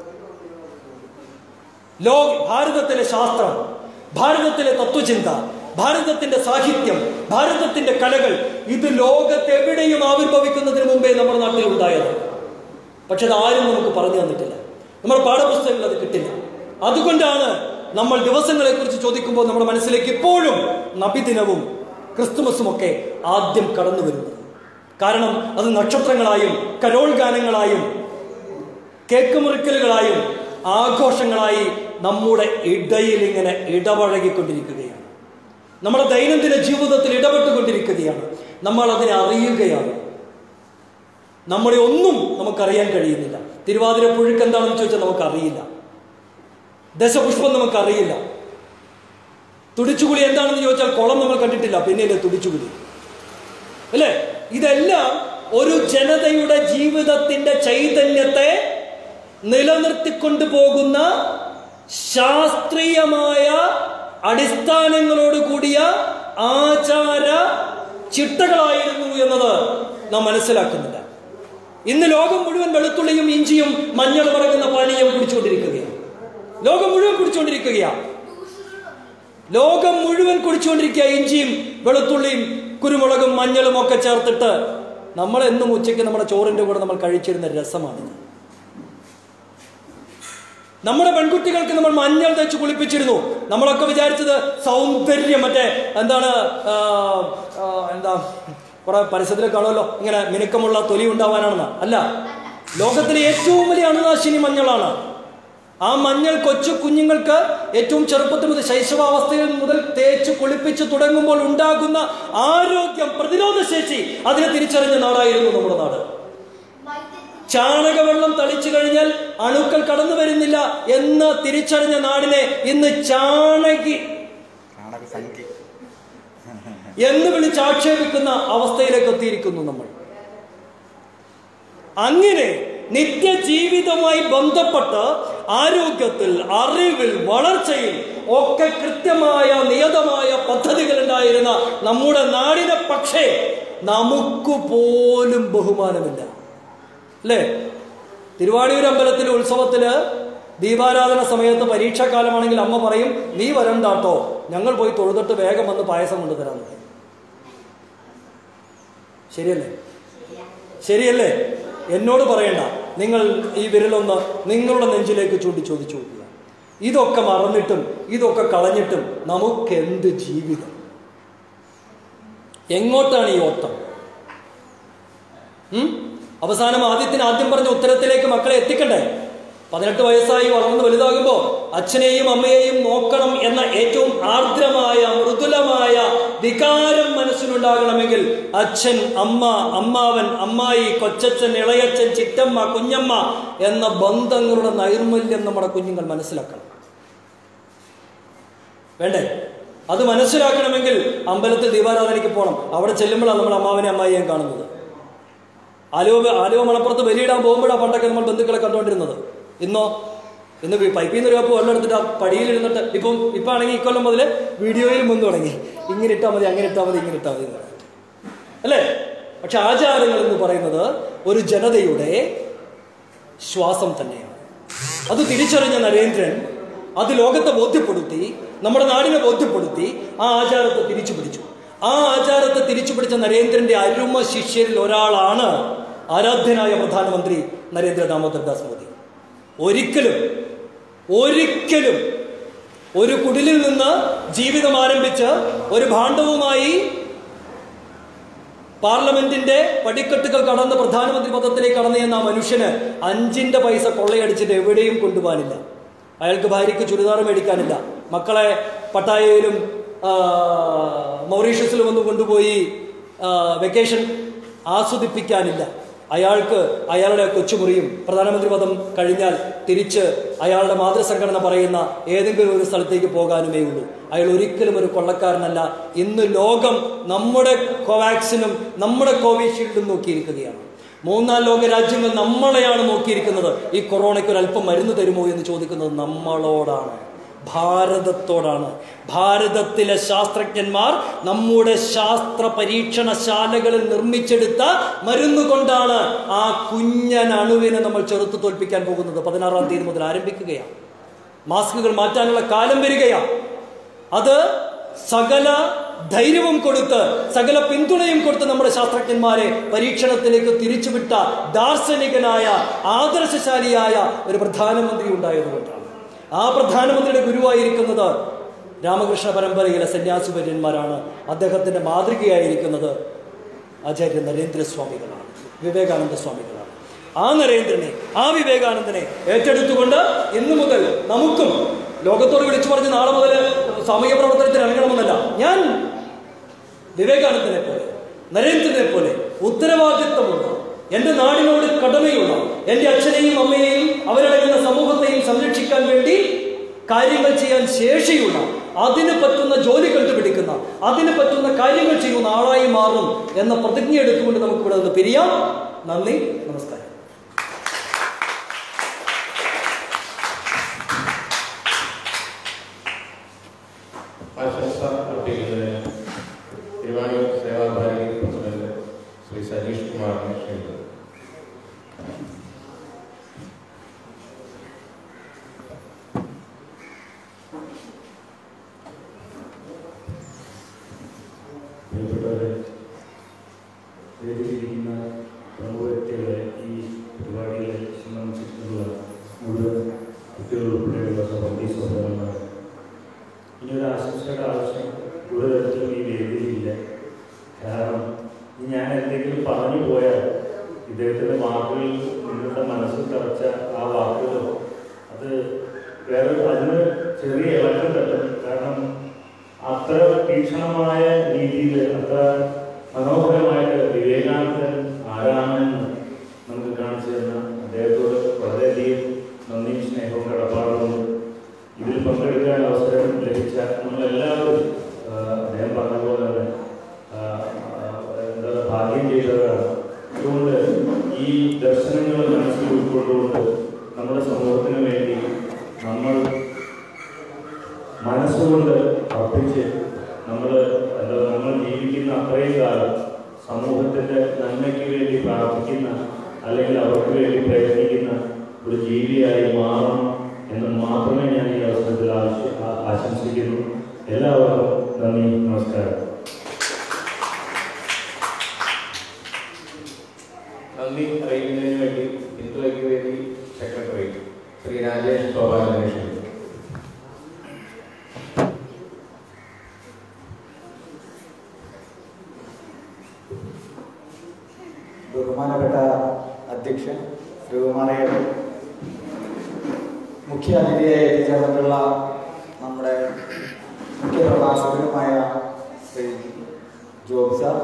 ലോ ഭാരതത്തിലെ ശാസ്ത്രം, ഭാരതത്തിലെ തത്വചിന്ത, ഭാരതത്തിന്റെ സാഹിത്യം, ഭാരതത്തിന്റെ കലകൾ, ഇത് ലോകത്തെവിടെയും ആവിർഭവിക്കുന്നതിന് മുമ്പേ നമ്മുടെ നാട്ടിൽ ഉണ്ടായത്. പക്ഷെ അത് ആരും നമുക്ക് പറഞ്ഞു തന്നിട്ടില്ല. നമ്മുടെ പാഠപുസ്തകങ്ങൾ അത് കിട്ടില്ല. അതുകൊണ്ടാണ് നമ്മൾ ദിവസങ്ങളെ കുറിച്ച് ചോദിക്കുമ്പോൾ നമ്മുടെ മനസ്സിലേക്ക് ഇപ്പോഴും നബിദിനവും ക്രിസ്തുമസും ഒക്കെ ആദ്യം കടന്നു വരുന്നത്. കാരണം അത് നക്ഷത്രങ്ങളായും കരോൾ ഗാനങ്ങളായും കേക്ക് മുറിക്കലുകളായും ആഘോഷങ്ങളായി നമ്മുടെ ഇടയിൽ ഇങ്ങനെ ഇടപഴകിക്കൊണ്ടിരിക്കുകയാണ്. നമ്മുടെ ദൈനംദിന ജീവിതത്തിൽ ഇടപെട്ടുകൊണ്ടിരിക്കുകയാണ്. നമ്മൾ അതിനെ അറിയുകയാണ്. നമ്മളെ ഒന്നും നമുക്കറിയാൻ കഴിയുന്നില്ല. തിരുവാതിര പുഴുക്ക് എന്താണെന്ന് ചോദിച്ചാൽ നമുക്കറിയില്ല. ദശപുഷ്പം നമുക്കറിയില്ല. തുടിച്ചുകുളി എന്താണെന്ന് ചോദിച്ചാൽ കുളം നമ്മൾ കണ്ടിട്ടില്ല, പിന്നെയല്ലേ തുടിച്ചുകുളി, അല്ലേ? ഇതെല്ലാം ഒരു ജനതയുടെ ജീവിതത്തിന്റെ ചൈതന്യത്തെ നിലനിർത്തിക്കൊണ്ടു പോകുന്ന ശാസ്ത്രീയമായ അടിസ്ഥാനങ്ങളോട് കൂടിയ ആചാര ചിട്ടകളായിരുന്നു എന്നത് നാം മനസ്സിലാക്കുന്നില്ല. ഇന്ന് ലോകം മുഴുവൻ വെളുത്തുള്ളിയും ഇഞ്ചിയും മഞ്ഞൾ മറക്കുന്ന പാനീയം കുടിച്ചുകൊണ്ടിരിക്കുകയാണ്. ലോകം മുഴുവൻ കുടിച്ചുകൊണ്ടിരിക്കുകയാണ്. ലോകം മുഴുവൻ കുടിച്ചുകൊണ്ടിരിക്കുക ഇഞ്ചിയും വെളുത്തുള്ളിയും കുരുമുളകും മഞ്ഞളും ഒക്കെ ചേർത്തിട്ട് നമ്മൾ എന്നും ഉച്ചയ്ക്ക് നമ്മുടെ ചോറിന്റെ കൂടെ നമ്മൾ കഴിച്ചിരുന്ന രസമാണിത്. നമ്മുടെ പെൺകുട്ടികൾക്ക് നമ്മൾ മഞ്ഞൾ തേച്ച് കുളിപ്പിച്ചിരുന്നു. നമ്മളൊക്കെ വിചാരിച്ചത് സൗന്ദര്യം, മറ്റേ എന്താണ് എന്താ കുറെ പരസ്യത്തിൽ കാണുമല്ലോ, ഇങ്ങനെ മിനുക്കമുള്ള തൊലി ഉണ്ടാവാനാണെന്ന്. അല്ല, ലോകത്തിലെ ഏറ്റവും വലിയ അണുനാശിനി മഞ്ഞളാണ്. ആ മഞ്ഞൾ കൊച്ചു കുഞ്ഞുങ്ങൾക്ക് ഏറ്റവും ചെറുപ്പത്തിൽ മുതൽ ശൈശവാവസ്ഥയിൽ മുതൽ തേച്ച് കുളിപ്പിച്ച് തുടങ്ങുമ്പോൾ ഉണ്ടാകുന്ന ആരോഗ്യം, പ്രതിരോധ ശേഷി, അതിനെ തിരിച്ചറിഞ്ഞ നാടായിരുന്നു നമ്മുടെ നാട്. ചാണകവെള്ളം തളിച്ചു കഴിഞ്ഞാൽ അണുക്കൾ കടന്നു വരുന്നില്ല എന്ന് തിരിച്ചറിഞ്ഞ നാടിനെ ഇന്ന് ചാണകി എന്ന് വിളിച്ച് ആക്ഷേപിക്കുന്ന അവസ്ഥയിലേക്ക് എത്തിയിരിക്കുന്നു നമ്മൾ. അങ്ങനെ നിത്യജീവിതവുമായി ബന്ധപ്പെട്ട് ആരോഗ്യത്തിൽ, അറിവിൽ, വളർച്ചയിൽ ഒക്കെ കൃത്യമായ നിയതമായ പദ്ധതികൾ ഉണ്ടായിരുന്ന നമ്മുടെ നാടിനെ പക്ഷേ നമുക്ക് പോലും ബഹുമാനമില്ല, അല്ലേ? തിരുവാണിയൂർ അമ്പലത്തിലെ ഉത്സവത്തില് ദീപാരാധന സമയത്ത് പരീക്ഷാകാലമാണെങ്കിൽ അമ്മ പറയും, നീ വരണ്ടാട്ടോ, ഞങ്ങൾ പോയി തൊഴുതിട്ട് വേഗം വന്ന് പായസം കൊണ്ടുതരാൻ പറയും. ശരിയല്ലേ? ശരിയല്ലേ? എന്നോട് പറയണ്ട, നിങ്ങൾ ഈ വിരലൊന്ന് നിങ്ങളുടെ നെഞ്ചിലേക്ക് ചൂണ്ടി ചോദിച്ചു നോക്കുക. ഇതൊക്കെ മറന്നിട്ടും ഇതൊക്കെ കളഞ്ഞിട്ടും നമുക്കെന്ത് ജീവിതം? എങ്ങോട്ടാണ് ഈ ഓട്ടം? അവസാനം ആദ്യത്തിന് ആദ്യം പറഞ്ഞ ഉത്തരത്തിലേക്ക് മക്കളെ എത്തിക്കണ്ടേ? പതിനെട്ട് വയസ്സായി വളർന്ന് വലുതാകുമ്പോൾ അച്ഛനെയും അമ്മയെയും നോക്കണം എന്ന ഏറ്റവും ആർദ്രമായ മൃദുലമായ വികാരം മനസ്സിലുണ്ടാകണമെങ്കിൽ അച്ഛൻ, അമ്മ, അമ്മാവൻ, അമ്മായി, കൊച്ചച്ഛൻ, ഇളയച്ഛൻ, ചിറ്റമ്മ, കുഞ്ഞമ്മ എന്ന ബന്ധങ്ങളുടെ നൈർമല്യം നമ്മുടെ കുഞ്ഞുങ്ങൾ മനസ്സിലാക്കണം. വേണ്ടേ? അത് മനസ്സിലാക്കണമെങ്കിൽ അമ്പലത്തിൽ ദീപാരാധനയ്ക്ക് പോകണം. അവിടെ ചെല്ലുമ്പോഴാണ് നമ്മൾ അമ്മാവനെ അമ്മായിയെയും കാണുന്നത്. ആലുവ ആലുവ മണപ്പുറത്ത് ബലിയിടാൻ പോകുമ്പോഴാണ് പണ്ടൊക്കെ നമ്മൾ ബന്ധുക്കളെ കണ്ടുകൊണ്ടിരുന്നത്. ഇന്നോ ഇന്ന് പൈപ്പിൽ നിന്ന് ഒരു കപ്പ് വെള്ളം എടുത്തിട്ട് ആ പടിയിലിരുന്നിട്ട് ഇപ്പം ഇപ്പം ആണെങ്കിൽ ഇക്കൊല്ലം മുതൽ വീഡിയോയിൽ മുൻ തുടങ്ങി, ഇങ്ങനെ ഇട്ടാൽ മതി, അങ്ങനെ ഇട്ടാൽ മതി, ഇങ്ങനെ ഇട്ടാൽ മതി എന്ന് പറയും, അല്ലേ? പക്ഷെ ആചാരങ്ങൾ എന്ന് പറയുന്നത് ഒരു ജനതയുടെ ശ്വാസം തന്നെയാണ്. അത് തിരിച്ചറിഞ്ഞ നരേന്ദ്രൻ അത് ലോകത്തെ ബോധ്യപ്പെടുത്തി, നമ്മുടെ നാടിനെ ബോധ്യപ്പെടുത്തി, ആ ആചാരത്തെ തിരിച്ചു പിടിച്ചു. ആ ആചാരത്തെ തിരിച്ചു പിടിച്ച നരേന്ദ്രന്റെ അരുമ ശിഷ്യരിൽ ഒരാളാണ് ആരാധ്യനായ പ്രധാനമന്ത്രി നരേന്ദ്ര ദാമോദർ ദാസ് മോദി. ഒരിക്കലും ഒരിക്കലും ഒരു കുടിലിൽ നിന്ന് ജീവിതം ആരംഭിച്ച് ഒരു ഭാണ്ഡവുമായി പാർലമെന്റിന്റെ പടിക്കെട്ടുകൾ കടന്ന് പ്രധാനമന്ത്രി പദത്തിലേക്ക് കടന്നു എന്ന ആ മനുഷ്യന് അഞ്ചിന്റെ പൈസ കൊള്ളയടിച്ചിട്ട് എവിടെയും കൊണ്ടുപോകാനില്ല. അയാൾക്ക് ഭാര്യയ്ക്ക് ചുരിദാർ മേടിക്കാനില്ല, മക്കളെ പട്ടായയിലും മൗറീഷ്യസിലും ഒന്ന് കൊണ്ടുപോയി വെക്കേഷൻ ആസ്വദിപ്പിക്കാനില്ല. അയാൾക്ക് അയാളുടെ കൊച്ചുമുറിയും പ്രധാനമന്ത്രി പദം കഴിഞ്ഞാൽ തിരിച്ച് അയാളുടെ മാതൃസംഘടന പറയുന്ന ഏതെങ്കിലും ഒരു സ്ഥലത്തേക്ക് പോകാനുമേ ഉള്ളൂ. അയാൾ ഒരിക്കലും ഒരു കൊള്ളക്കാരനല്ല. ഇന്ന് ലോകം നമ്മുടെ കോവാക്സിനും നമ്മുടെ കോവിഷീൽഡും നോക്കിയിരിക്കുകയാണ്. മൂന്നാം ലോക രാജ്യങ്ങൾ നമ്മളെയാണ് നോക്കിയിരിക്കുന്നത്. ഈ കൊറോണയ്ക്ക് ഒരു അല്പം മരുന്ന് തരുമോ എന്ന് ചോദിക്കുന്നത് നമ്മളോടാണ്, ഭാരതത്തോടാണ്. ഭാരതത്തിലെ ശാസ്ത്രജ്ഞന്മാർ നമ്മുടെ ശാസ്ത്ര പരീക്ഷണശാലകളിൽ നിർമ്മിച്ചെടുത്ത മരുന്ന് കൊണ്ടാണ് ആ കുഞ്ഞൻ അണുവിനെ നമ്മൾ ചെറുത്തു തോൽപ്പിക്കാൻ പോകുന്നത്. പതിനാറാം തീയതി മുതൽ ആരംഭിക്കുകയാണ്. മാസ്കുകൾ മാറ്റാനുള്ള കാലം വരികയാണ്. അത് സകല ധൈര്യവും കൊടുത്ത്, സകല പിന്തുണയും കൊടുത്ത് നമ്മുടെ ശാസ്ത്രജ്ഞന്മാരെ പരീക്ഷണത്തിലേക്ക് തിരിച്ചുവിട്ട ദാർശനികനായ ആദർശശാലിയായ ഒരു പ്രധാനമന്ത്രി ഉണ്ടായതുകൊണ്ടാണ്. ആ പ്രധാനമന്ത്രിയുടെ ഗുരുവായിരിക്കുന്നത് രാമകൃഷ്ണ പരമ്പരയിലെ സന്യാസിവര്യന്മാരാണ്. അദ്ദേഹത്തിന്റെ മാതൃകയായിരിക്കുന്നത് ആചാര്യ നരേന്ദ്രസ്വാമികളാണ്, വിവേകാനന്ദ സ്വാമികളാണ്. ആ നരേന്ദ്രനെ, ആ വിവേകാനന്ദനെ ഏറ്റെടുത്തുകൊണ്ട് ഇന്നു മുതൽ നമുക്കും ലോകത്തോട് വിളിച്ചു പറഞ്ഞ് നാളെ മുതൽ സാമൂഹ്യ പ്രവർത്തനത്തിൽ ഇറങ്ങണമെന്നല്ല. ഞാൻ വിവേകാനന്ദനെ പോലെ, നരേന്ദ്രനെ പോലെ ഉത്തരവാദിത്വമുള്ള, എൻ്റെ നാടിനോട് കടമയുള്ള, എൻ്റെ അച്ഛനെയും അമ്മയെയും അവരടങ്ങുന്ന സമൂഹത്തെയും സംരക്ഷിക്കാൻ വേണ്ടി കാര്യങ്ങൾ ചെയ്യാൻ ശേഷിയുള്ള, അതിന് പറ്റുന്ന ജോലി കണ്ടുപിടിക്കുന്ന, അതിന് പറ്റുന്ന കാര്യങ്ങൾ ചെയ്യുന്ന ആളായി മാറും എന്ന പ്രതിജ്ഞ എടുത്തുകൊണ്ട് നമുക്കിവിടെ നിന്ന് പിരിയാം. നന്ദി, നമസ്കാരം. ആശംസ അർപ്പിക്കുന്നതിന് തിരുവാണിയൂർ സേവാഭാരതി പ്രസിഡന്റ് ശ്രീ സനീഷ് കുമാറിനെ ക്ഷണിക്കുന്നു. പ്രിയപ്പെട്ടവരെ, വേദിയിലിരിക്കുന്ന പ്രമുഖ വ്യക്തികളെ, ഈ പരിപാടികളെ സംബന്ധിച്ചിട്ടുള്ള മുഴുവൻ കുട്ടികളുൾപ്പെടെയുള്ള സഹോദരി സഹോദരന്മാർ, ഇനിയൊരു ആശംസയുടെ ആവശ്യം ഒരു തരത്തിലും ഈ വേദിയിലില്ല. കാരണം ഞാൻ എന്തെങ്കിലും പറഞ്ഞു പോയാൽ ഇദ്ദേഹത്തിൻ്റെ വാക്കുകളിൽ നിങ്ങളുടെ മനസ്സിൽ തറച്ച ആ വാക്കുകൾ അത് വേറെ അതിന് ചെറിയ ഇളക്കം തട്ടും. കാരണം അത്ര തീക്ഷണമായ രീതിയിൽ, അത്ര മനോഹരമായിട്ട് വിവേകാനന്ദൻ ആരാണെന്ന് നമുക്ക് കാണിച്ചു തന്ന അദ്ദേഹത്തോട് വളരെയധികം നന്ദിയും സ്നേഹവും കടപ്പാടുമുണ്ട്. ഇതിൽ പങ്കെടുക്കാൻ അവസരം ലഭിച്ച നമ്മളെല്ലാവരും അദ്ദേഹം പറഞ്ഞ പോലെ തന്നെ എന്താ ഭാഗ്യം ചെയ്തവരാണ്. അതുകൊണ്ട് ഈ ദർശനങ്ങൾ മനസ്സിൽ ഉൾക്കൊണ്ടുകൊണ്ട് നമ്മുടെ സമൂഹത്തിന് വേണ്ടി നമ്മൾ മനസ്സുകൊണ്ട് അർപ്പിച്ച് നമ്മൾ എന്താ നമ്മൾ ജീവിക്കുന്ന അത്രയും കാലം സമൂഹത്തിൻ്റെ നന്മയ്ക്ക് വേണ്ടി പ്രാർത്ഥിക്കുന്ന, അല്ലെങ്കിൽ അവർക്ക് വേണ്ടി പ്രയത്നിക്കുന്ന ഒരു ജീവിയായി മാറണം എന്ന് മാത്രമേ ഞാൻ ഈ അവസരത്തിൽ ആവശ്യ ആശംസിക്കുന്നു. എല്ലാവർക്കും നന്ദി, നമസ്കാരം. നന്ദി അറിയിക്കുന്നതിന് വേണ്ടി ഹിന്ദു ഐക്യവേദി സെക്രട്ടറി ശ്രീ രാജേഷ് ഗോപാലനെ ക്ഷണിക്കുന്നു. ബഹുമാനപ്പെട്ട അധ്യക്ഷൻ ശ്രീകുമാരയുടെ മുഖ്യ അതിഥിയായി എത്തിച്ചേർന്നിട്ടുള്ള നമ്മുടെ മുഖ്യ പ്രഭാഷകനുമായ ശ്രീ ജോബ് സാർ,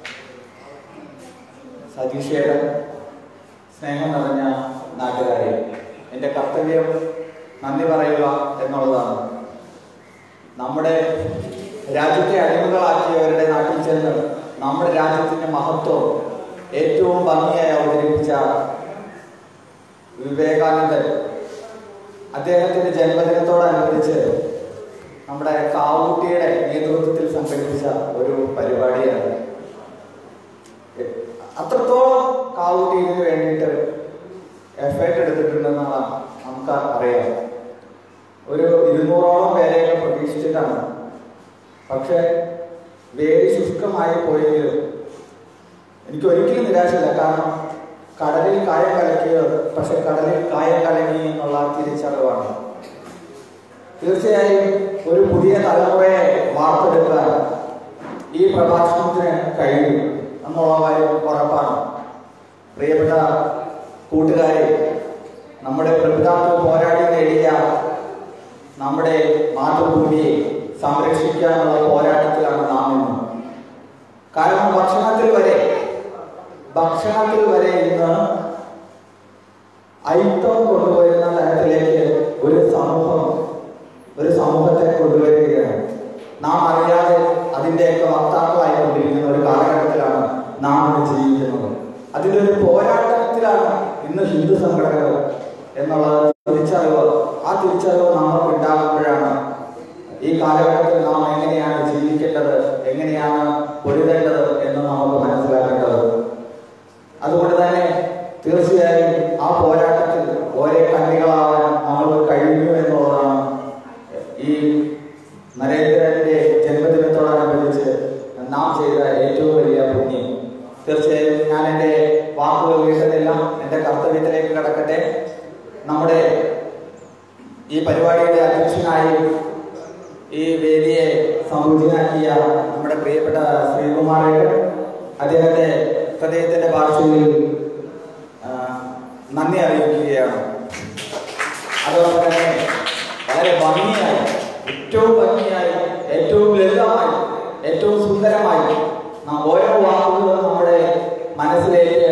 സതീഷേടൻ, സ്നേഹം നിറഞ്ഞ നാട്ടുകാരെ, എൻ്റെ കർത്തവ്യം നന്ദി പറയുക എന്നുള്ളതാണ്. നമ്മുടെ രാജ്യത്തെ അടിമകളാക്കിയവരുടെ നാട്ടിൽ ചെന്ന് നമ്മുടെ രാജ്യത്തിൻ്റെ മഹത്വം ഏറ്റവും ഭംഗിയായി അവതരിപ്പിച്ച വിവേകാനന്ദൻ അദ്ദേഹത്തിൻ്റെ ജന്മദിനത്തോടനുബന്ധിച്ച് നമ്മുടെ കാവുട്ടിയുടെ നേതൃത്വത്തിൽ സംഘടിപ്പിച്ച ഒരു പരിപാടിയാണ്. അത്രത്തോളം കാവുട്ടി ഇതിന് വേണ്ടിയിട്ട് എഫേർട്ട് എടുത്തിട്ടുണ്ടെന്നാണ് നമുക്ക് അറിയാം. ഒരു ഇരുന്നൂറോളം പേരെ പ്രതീക്ഷിച്ചിട്ടാണ്. പക്ഷെ വേദി ശുഷ്കമായി പോയെങ്കിലും എനിക്ക് ഒരിക്കലും നിരാശയില്ല. കാരണം കടലിൽ കായം കലക്കിയത്, പക്ഷെ കടലിൽ കായം കലങ്ങി എന്നുള്ള തിരിച്ചറിവാണ്. തീർച്ചയായും ഒരു പുതിയ തലമുറയെ വാർത്തെടുക്കാൻ ഈ പ്രഭാഷണത്തിന് കഴിയും എന്നുള്ള കാര്യം ഉറപ്പാണ്. പ്രിയപ്പെട്ട കൂട്ടുകാരെ, നമ്മുടെ പ്രപിതാക്കൾ പോരാടി നേടിയ നമ്മുടെ മാതൃഭൂമിയെ സംരക്ഷിക്കാനുള്ള പോരാട്ടത്തിലാണ് നാം ഇന്ന്. കാരണം ഭക്ഷണത്തിൽ വരെ ഭക്ഷണത്തിൽ വരെ ഇന്ന് ഐക്യം കൊണ്ടുവരുന്ന തരത്തിലേക്ക് ഒരു സമൂഹം ഒരു സമൂഹത്തെ കൊണ്ടുവരികയാണ്. നാം അറിയാതെ അതിൻ്റെയൊക്കെ വക്താക്കളായിക്കൊണ്ടിരിക്കുന്ന ഒരു കാലഘട്ടത്തിലാണ് നാം ഇന്ന് ജീവിക്കുന്നത്. അതിൻ്റെ ഒരു പോരാട്ടത്തിലാണ് ഇന്ന് ഹിന്ദു സംഘടനകൾ എന്നുള്ള തിരിച്ചറിവ്. ആ തിരിച്ചറിവ് നമുക്ക് ഉണ്ടാകുമ്പോഴാണ് ഈ കാലഘട്ടത്തിൽ നാം എങ്ങനെയാണ് ജീവിക്കേണ്ടത്, എങ്ങനെയാണ് പൊരുതേണ്ടത് എന്ന് നമുക്ക് മനസ്സിലാക്കേണ്ടത്. അതുകൊണ്ട് തന്നെ തീർച്ചയായും ആ പോരാട്ടത്തിൽ ഓരോ കണ്ണികളാവാൻ നമ്മൾക്ക് കഴിഞ്ഞു എന്നുള്ളതാണ് ഈ നരേന്ദ്രന്റെ ജന്മദിനത്തോടനുബന്ധിച്ച് നാം ചെയ്ത ഏറ്റവും വലിയ പുണ്യം. തീർച്ചയായും ഞാൻ എൻ്റെ വാക്കുകൾ വീട്ടുന്നില്ല, എൻ്റെ കർത്തവ്യത്തിലേക്ക് കടക്കട്ടെ. നമ്മുടെ ഈ പരിപാടിയുടെ അധ്യക്ഷനായി ഈ വേദിയെ സംബോധനാക്കിയ നമ്മുടെ പ്രിയപ്പെട്ട ശ്രീകുമാരൻ, അദ്ദേഹത്തെ ഹൃദയത്തിൻ്റെ ഭാഷയിൽ നന്ദി അറിയിക്കുകയാണ്. അതോടൊപ്പം തന്നെ വളരെ ഭംഗിയായി ഏറ്റവും ഭംഗിയായി, ഏറ്റവും ലളിതമായി, ഏറ്റവും സുന്ദരമായി നാം ഓരോ വാക്കുകളും നമ്മുടെ മനസ്സിലേക്ക്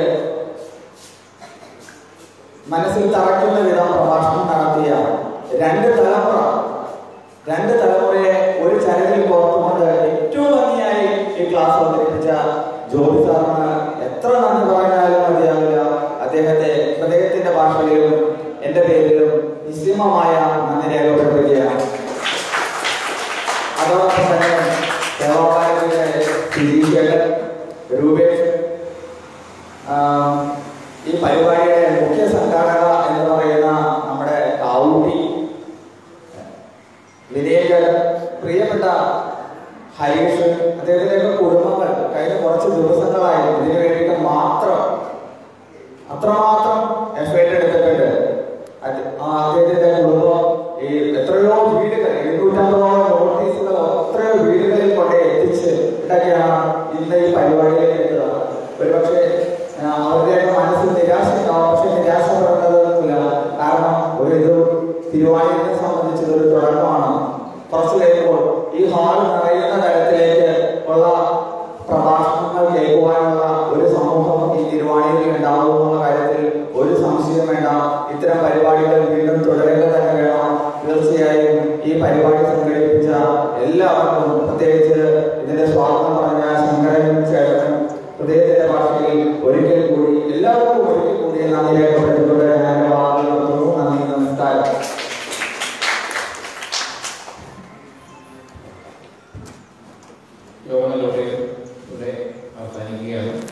മനസ്സിൽ തറയ്ക്കുന്ന വിധം പ്രഭാഷണം നടത്തിയ രണ്ട് തലമുറ രണ്ട് തലമുറയെ ഒരു ചരടിൽ കോർത്തുകൊണ്ട് ഏറ്റവും ഭംഗിയായി ഈ ക്ലാസ് അവതരിപ്പിച്ച ജോബി സാറിന് എത്ര നന്ദി പറഞ്ഞാലും മതിയാവില്ല. അദ്ദേഹത്തെ ഹൃദയത്തിന്റെ ഭാഷയിലും എന്റെ പേരിലും നിശ്ചിതമായ നന്ദി രേഖപ്പെടുത്തുകയാണ്. അതോടൊപ്പം തന്നെ ദേവാലയത്തിലെ ശിരീഷേട്ടൻ, രൂപേഷ്, ഈ പരിപാടിയുടെ മുഖ്യ സംഘാടക എന്ന് പറയുന്ന നമ്മുടെ കാവൂട്ടി, വിനയകൻ, പ്രിയപ്പെട്ട ഹരീഷ്, അദ്ദേഹത്തിൻ്റെയൊക്കെ കുടുംബങ്ങൾ കഴിഞ്ഞ കുറച്ച് ദിവസങ്ങളായി ഇതിനു വേണ്ടിയിട്ട് മാത്രം അത്രമാത്രം എഫേർട്ട് എടുത്തിട്ടുണ്ട്. അദ്ദേഹത്തിന്റെ കുടുംബം ഈ എത്രയോ വീടുകൾ, എഴുന്നൂറ്റമ്പതോളം നോട്ടീസുകൾ എത്രയോ വീടുകളിൽ കൊണ്ട് എത്തിച്ച് ഇതൊക്കെയാണ് ഇന്ന് ഈ പരിപാടിയിലേക്ക് എത്തുക. ഒരുപക്ഷെ അവരുടെയൊക്കെ മനസ്സിൽ നിരാശ ഉണ്ടാവും. പക്ഷെ നിരാശപ്പെടുന്നതൊന്നുമില്ല. കാരണം ഒരു ഇത് തിരുവാണിയെ സംബന്ധിച്ച് ഒരു തുടക്കമാണ്. കുറച്ച് കഴിയുമ്പോൾ ഈ ഹാൾ നിറയുന്ന തരത്തിലേക്ക് ഉള്ള പ്രഭാഷണങ്ങൾ കേൾക്കുവാനുള്ള ഒരു സമൂഹം ഈ തിരുവാണിയിൽ ഉണ്ടാവും എന്നുള്ള കാര്യത്തിൽ ഒരു സംശയം വേണ്ട. ഇത്തരം പരിപാടികൾ വീണ്ടും തുടരുക തന്നെ വേണം. തീർച്ചയായും ഈ പരിപാടി സംഘടിപ്പിച്ച എല്ലാവർക്കും, പ്രത്യേകിച്ച് ഇതിന്റെ സ്വാഗതം പറഞ്ഞ ശങ്കരനും ചേട്ടനും ഹൃദയത്തിന്റെ ഭാഷയിൽ ഒരിക്കൽ കൂടി എല്ലാവർക്കും ഒരിക്കൽ കൂടി നന്ദി രേഖപ്പെടുത്തിക്കൊണ്ട് ഞാൻ വാക്കുകൾ നിർത്തുന്നു. നന്ദി, നമസ്കാരം. യോഗങ്ങളുടെ ഇവിടെ അവസാനിക്കുകയാണ്.